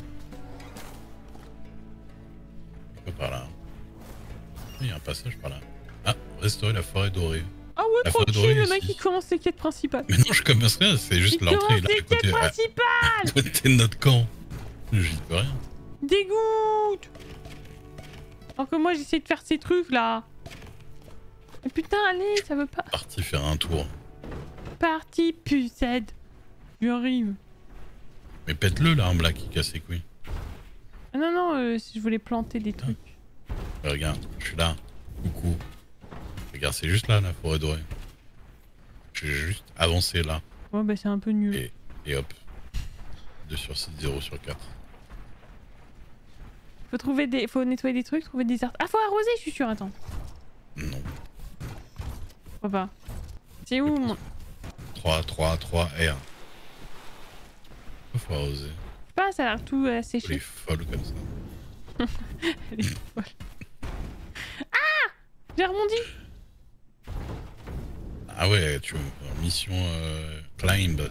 Quoi par là? Il y a un passage par là. Ah, restaurer la forêt dorée. Ah ouais, La forêt tranquille, dorée le ici. mec il commence les quêtes principales. Mais non, je commence rien, c'est juste Il l'entrée commence là les à côté, quêtes à, principales. à côté de notre camp. J'y peux rien. Dégoûte. Alors que moi j'essaie de faire ces trucs là. Mais putain, allez, ça veut pas. Parti faire un tour. Parti, pucette. J'arrive. Mais pète-le l'arme là qui casse les couilles. Ah non, non, euh, si je voulais planter des trucs. Mais regarde, je suis là. Coucou. Regarde, c'est juste là la forêt dorée. J'ai juste avancé là. Ouais, bah c'est un peu nul. Et, et hop. deux sur six, zéro sur quatre. Faut trouver des... Faut nettoyer des trucs, trouver des arbres. Ah, faut arroser, je suis sûre, attends. Non. Pourquoi pas. C'est où mon... trois, trois, trois, R. Faut arroser. Je sais pas, ça a l'air tout euh, Elle est séché. folle comme ça. Elle est folle. Ah, j'ai rebondi. Ah ouais, tu en mission euh, climb.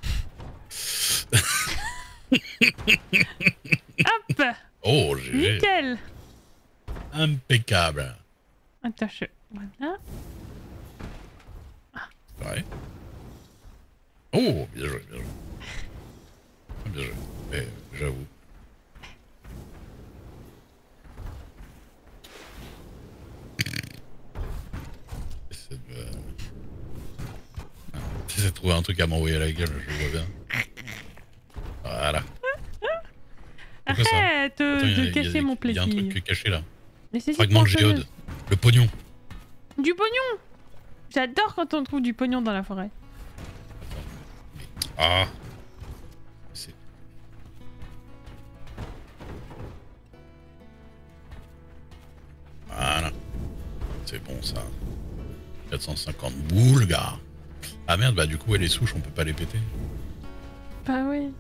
Hop, Oh, j'ai nickel. impeccable. Attends, je... Voilà. Ouais. Oh, bien joué, bien joué. Bien joué. Eh, j'avoue. J'essaie de... euh, J'essaie de trouver un truc à m'envoyer à la gueule, je vois bien. Voilà. C'est quoi ça? Arrête euh, Attends, il y a- de il y a- cacher mon Il y a un plaisir. truc caché là. Mais c'est Fragment de géode. Le pognon. Du pognon. J'adore quand on trouve du pognon dans la forêt. Ah. C'est... C'est bon ça. quatre cent cinquante boules, gars. Ah merde, bah du coup, ouais, les souches, on peut pas les péter. Bah oui.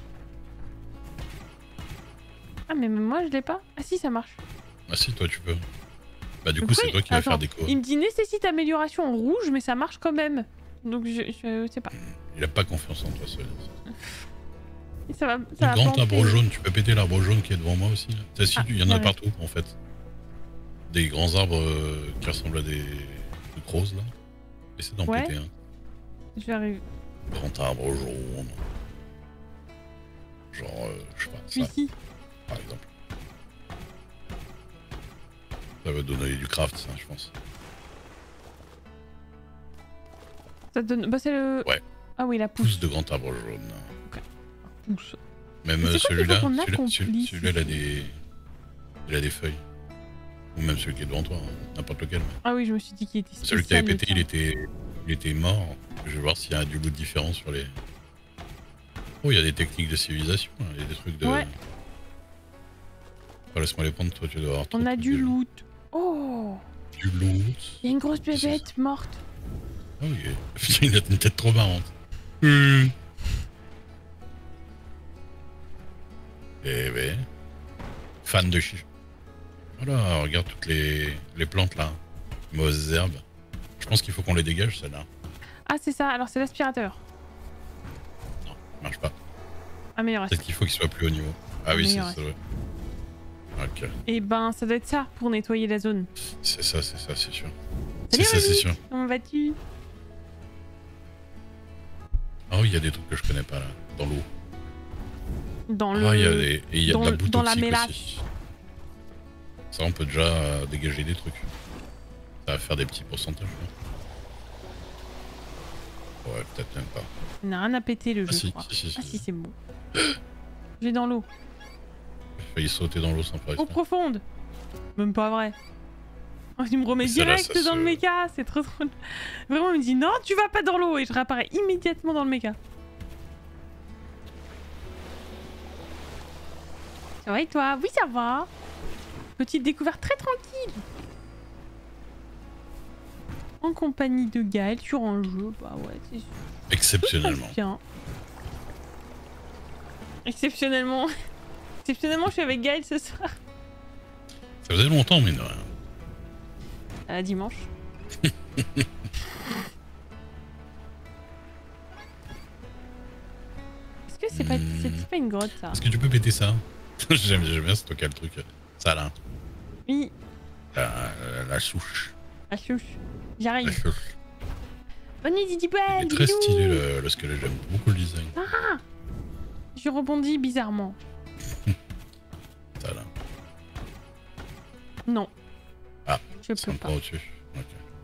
Ah mais même moi je l'ai pas. Ah si, ça marche. Ah si, toi tu peux. Bah du coup, Pourquoi c'est toi qui vas Attends, faire des co. il me dit nécessite amélioration en rouge, mais ça marche quand même. Donc je, je sais pas. Il a pas confiance en toi, seul. Ça va, ça va Le grand planter. arbre jaune, tu peux péter l'arbre jaune qui est devant moi aussi. Là. Ça, si, Ah, il y en a ouais. partout en fait. Des grands arbres euh, qui ressemblent à des, des crozes là. Essaie d'en Ouais. péter un. Je vais arriver. Grand arbre jaune. Genre, euh, je sais pas, ça, Ici. par exemple. Ça va donner du craft, ça, je pense. Ça te donne. Bah c'est le. Ouais. Ah oui, la pousse. Pousse de grand arbre jaune. Pousse. Même Mais euh, c'est quoi qu'il celui-là, faut qu'on celui-là, accomplisse celui- celui-là, il a des. Il a des feuilles. Ou même celui qui est devant toi, hein, n'importe lequel. Ah oui, je me suis dit qu'il était spécial. Celui que t'avais le pété, il tien. était, il était mort. Je vais voir s'il y a du loot différent sur les. Oh, il y a des techniques de civilisation, hein, il y a des trucs de. Ouais. Oh, laisse-moi les prendre, toi tu dois avoir. On trop a de du trucs, loot. Oh, Du loot. il y a une grosse C'est ça. bébête morte. Ah oui, putain, il a une tête trop marrante. Hum. Eh ben. Fan de chi. Voilà, regarde toutes les, les plantes là. Mauvaises herbes. Je pense qu'il faut qu'on les dégage, celles-là. Ah c'est ça, alors c'est l'aspirateur. Non, ça marche pas. Amélioration. Peut-être qu'il faut qu'il soit plus haut niveau. Ah oui, c'est ça. Amélioration. Ouais. Ok. Et ben ça doit être ça pour nettoyer la zone. C'est ça, c'est ça, c'est sûr. Salut, C'est ça, c'est Rémi. sûr. Comment vas-tu? Ah oui, il y a des trucs que je connais pas là, dans l'eau. Dans le. Ah, il y a des... Et il y a dans de la le- boue dans la toxique mélasse. aussi. Ça, on peut déjà euh, dégager des trucs. Ça va faire des petits pourcentages. Là. Ouais, peut-être même pas. Il n'a rien à péter le jeu, Ah si, je crois. si, si, Ah si. si, c'est bon. J'ai dans l'eau. J'ai failli sauter dans l'eau sans faire Eau exprès. profonde. Même pas vrai. Oh, tu me remets Et celle-là, direct ça dans se- le méca, c'est trop trop. Vraiment, il me dit non, tu vas pas dans l'eau et je réapparais immédiatement dans le méca. Ça va et toi? Oui, ça va. Petite découverte très tranquille. En compagnie de Gaël sur un jeu, bah ouais, c'est sûr. Exceptionnellement. Bien. Exceptionnellement. Exceptionnellement, je suis avec Gaël ce soir. Ça faisait longtemps, mais non. À dimanche. Est-ce que c'est pas, Hmm. c'est pas une grotte ça? Est-ce que tu peux péter ça? J'aime j'aime bien, c'est toi qui as le truc. Ça là. Oui, La, la, la souche. la chouche. La J'arrive. souche. Bonne nuit, Didi Il Belle, est très bisous. stylé le, le squelette, j'aime beaucoup le design. Je rebondis bizarrement. Ça là. Non. Ah, Je peux c'est pas. encore au-dessus. Ok.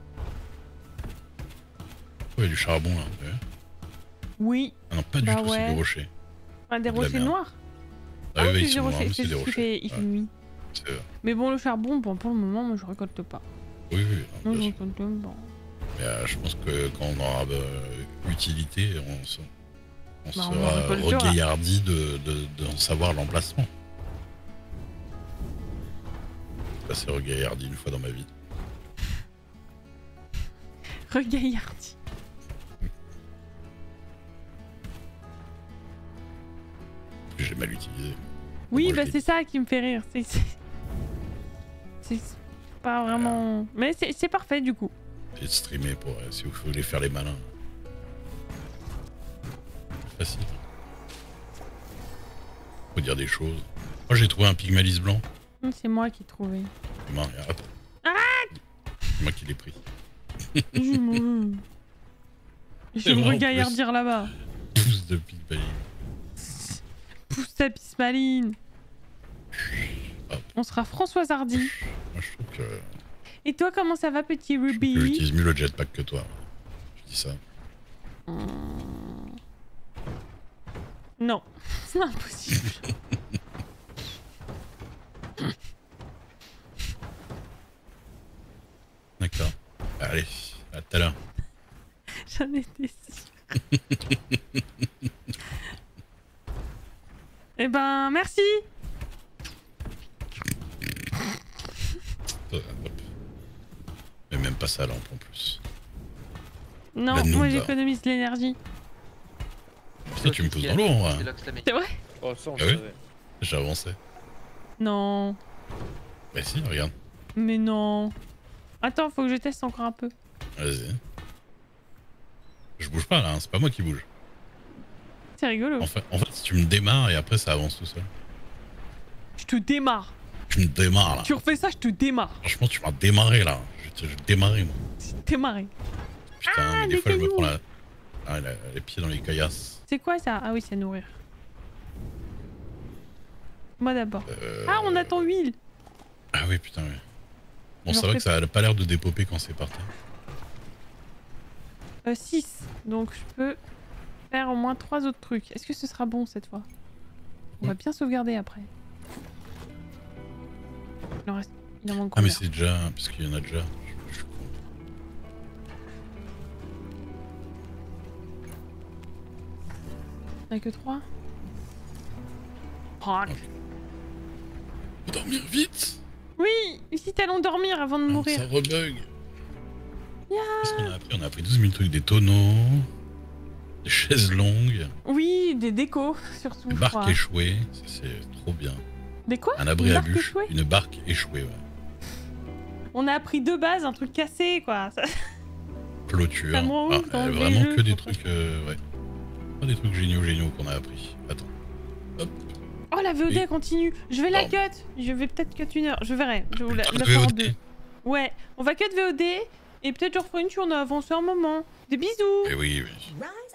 Oh, il y a du charbon là. Ouais. Oui. Ah non, pas du Bah tout, c'est ouais. du rocher. Ah, des de la rochers merde. noirs. Ah, oui, c'est ils des sont noirs, rochers. mais C'est c'est des juste qu'il rochers. fait, il fait Ouais, nuit. c'est- oui, Mais bon, le charbon, bon, pour le moment, moi, je récolte pas. oui, non, Moi, je bien sûr. récolte pas. Mais, euh, je pense que quand on aura euh, utilité, on, se- on Bah, on sera récoltera. regaillardi de, de, d'en savoir l'emplacement. Ça, c'est regaillardi une fois dans ma vie. Regaillardi. J'ai mal utilisé. Oui, Moi, je bah l'ai c'est ça qui me fait rire. C'est c'est- c'est pas vraiment. Mais c'est c'est parfait du coup. J'ai streamé pour euh, si vous voulez faire les malins. C'est facile. Faut dire des choses. Moi j'ai trouvé un pygmalice blanc. Hum, C'est moi qui ai trouvé. Demain, et hop. C'est moi qui l'ai pris. Mmh. Je C'est vais me vrai, en regaillardir là-bas. Pouce de pygmalice. Pousse ta pismaline. Hop. On sera Françoise Hardy. Moi je trouve que Et toi, comment ça va, petit je trouve que Ruby? j'utilise mieux le jetpack que toi. Je dis ça. Non, c'est impossible. D'accord. Allez, à tout à l'heure. J'en étais sûre. Eh ben, merci. Euh, hop. pas sa lampe en plus. Non, La moi noob, là. j'économise l'énergie. Putain, tu me pousses dans l'eau en vrai. C'est là que ça met. C'est vrai? Oh, ça, on Ah oui. savait. J'ai avancé. Non. Bah si, regarde. Mais non. Attends, faut que je teste encore un peu. Vas-y. Je bouge pas là, hein, c'est pas moi qui bouge. C'est rigolo. En fait, en fait, tu me démarres et après ça avance tout seul. Je te démarre. Tu me démarres là. Tu refais ça, je te démarre. Franchement, tu m'as démarré là. Je te je démarré moi. Je t'ai démarré. Putain, Ah, mais des des fois je me cailloux. prends la... Ah, la- les pieds dans les caillasses. C'est quoi ça? Ah oui, c'est nourrir. Moi d'abord. Euh... Ah, on attend huile. Ah oui, putain, oui. Bon, J'en c'est vrai fais que ça a pas l'air de dépoper quand c'est parti. Euh, six. Donc je peux faire au moins trois autres trucs. Est-ce que ce sera bon cette fois? On va bien sauvegarder après. Il en reste... Il en manque Ah, mais combien? c'est déjà. Parce qu'il y en a déjà. Je- je suis con. Il n'y en a que trois. Fuck. Faut dormir vite. Oui, vite allons dormir avant de Ah, mourir. ça rebug. Qu'est-ce qu'on a appris? On a appris douze mille trucs, des tonneaux, des chaises longues, Oui, des décos surtout. des je barques crois. échouées, ça, c'est trop bien. Des quoi? Un abri Une à barque bûche, échouée. une barque échouée, ouais. On a appris de base un truc cassé quoi. Ça- Clôture. Ça me rend Ah, ouf dans euh, le vraiment jeu, que des je pense. trucs, euh, ouais. Pas des trucs géniaux, géniaux qu'on a appris. Attends. Hop. Oh la V O D Oui. continue. Je vais la Pardon. cut. Je vais peut-être cut une heure. Je verrai. Je vais la, Putain, la de faire en V O D. deux. Ouais, on va cut V O D et peut-être je referai une si on a avancé un moment. Des bisous. Eh oui, oui. Right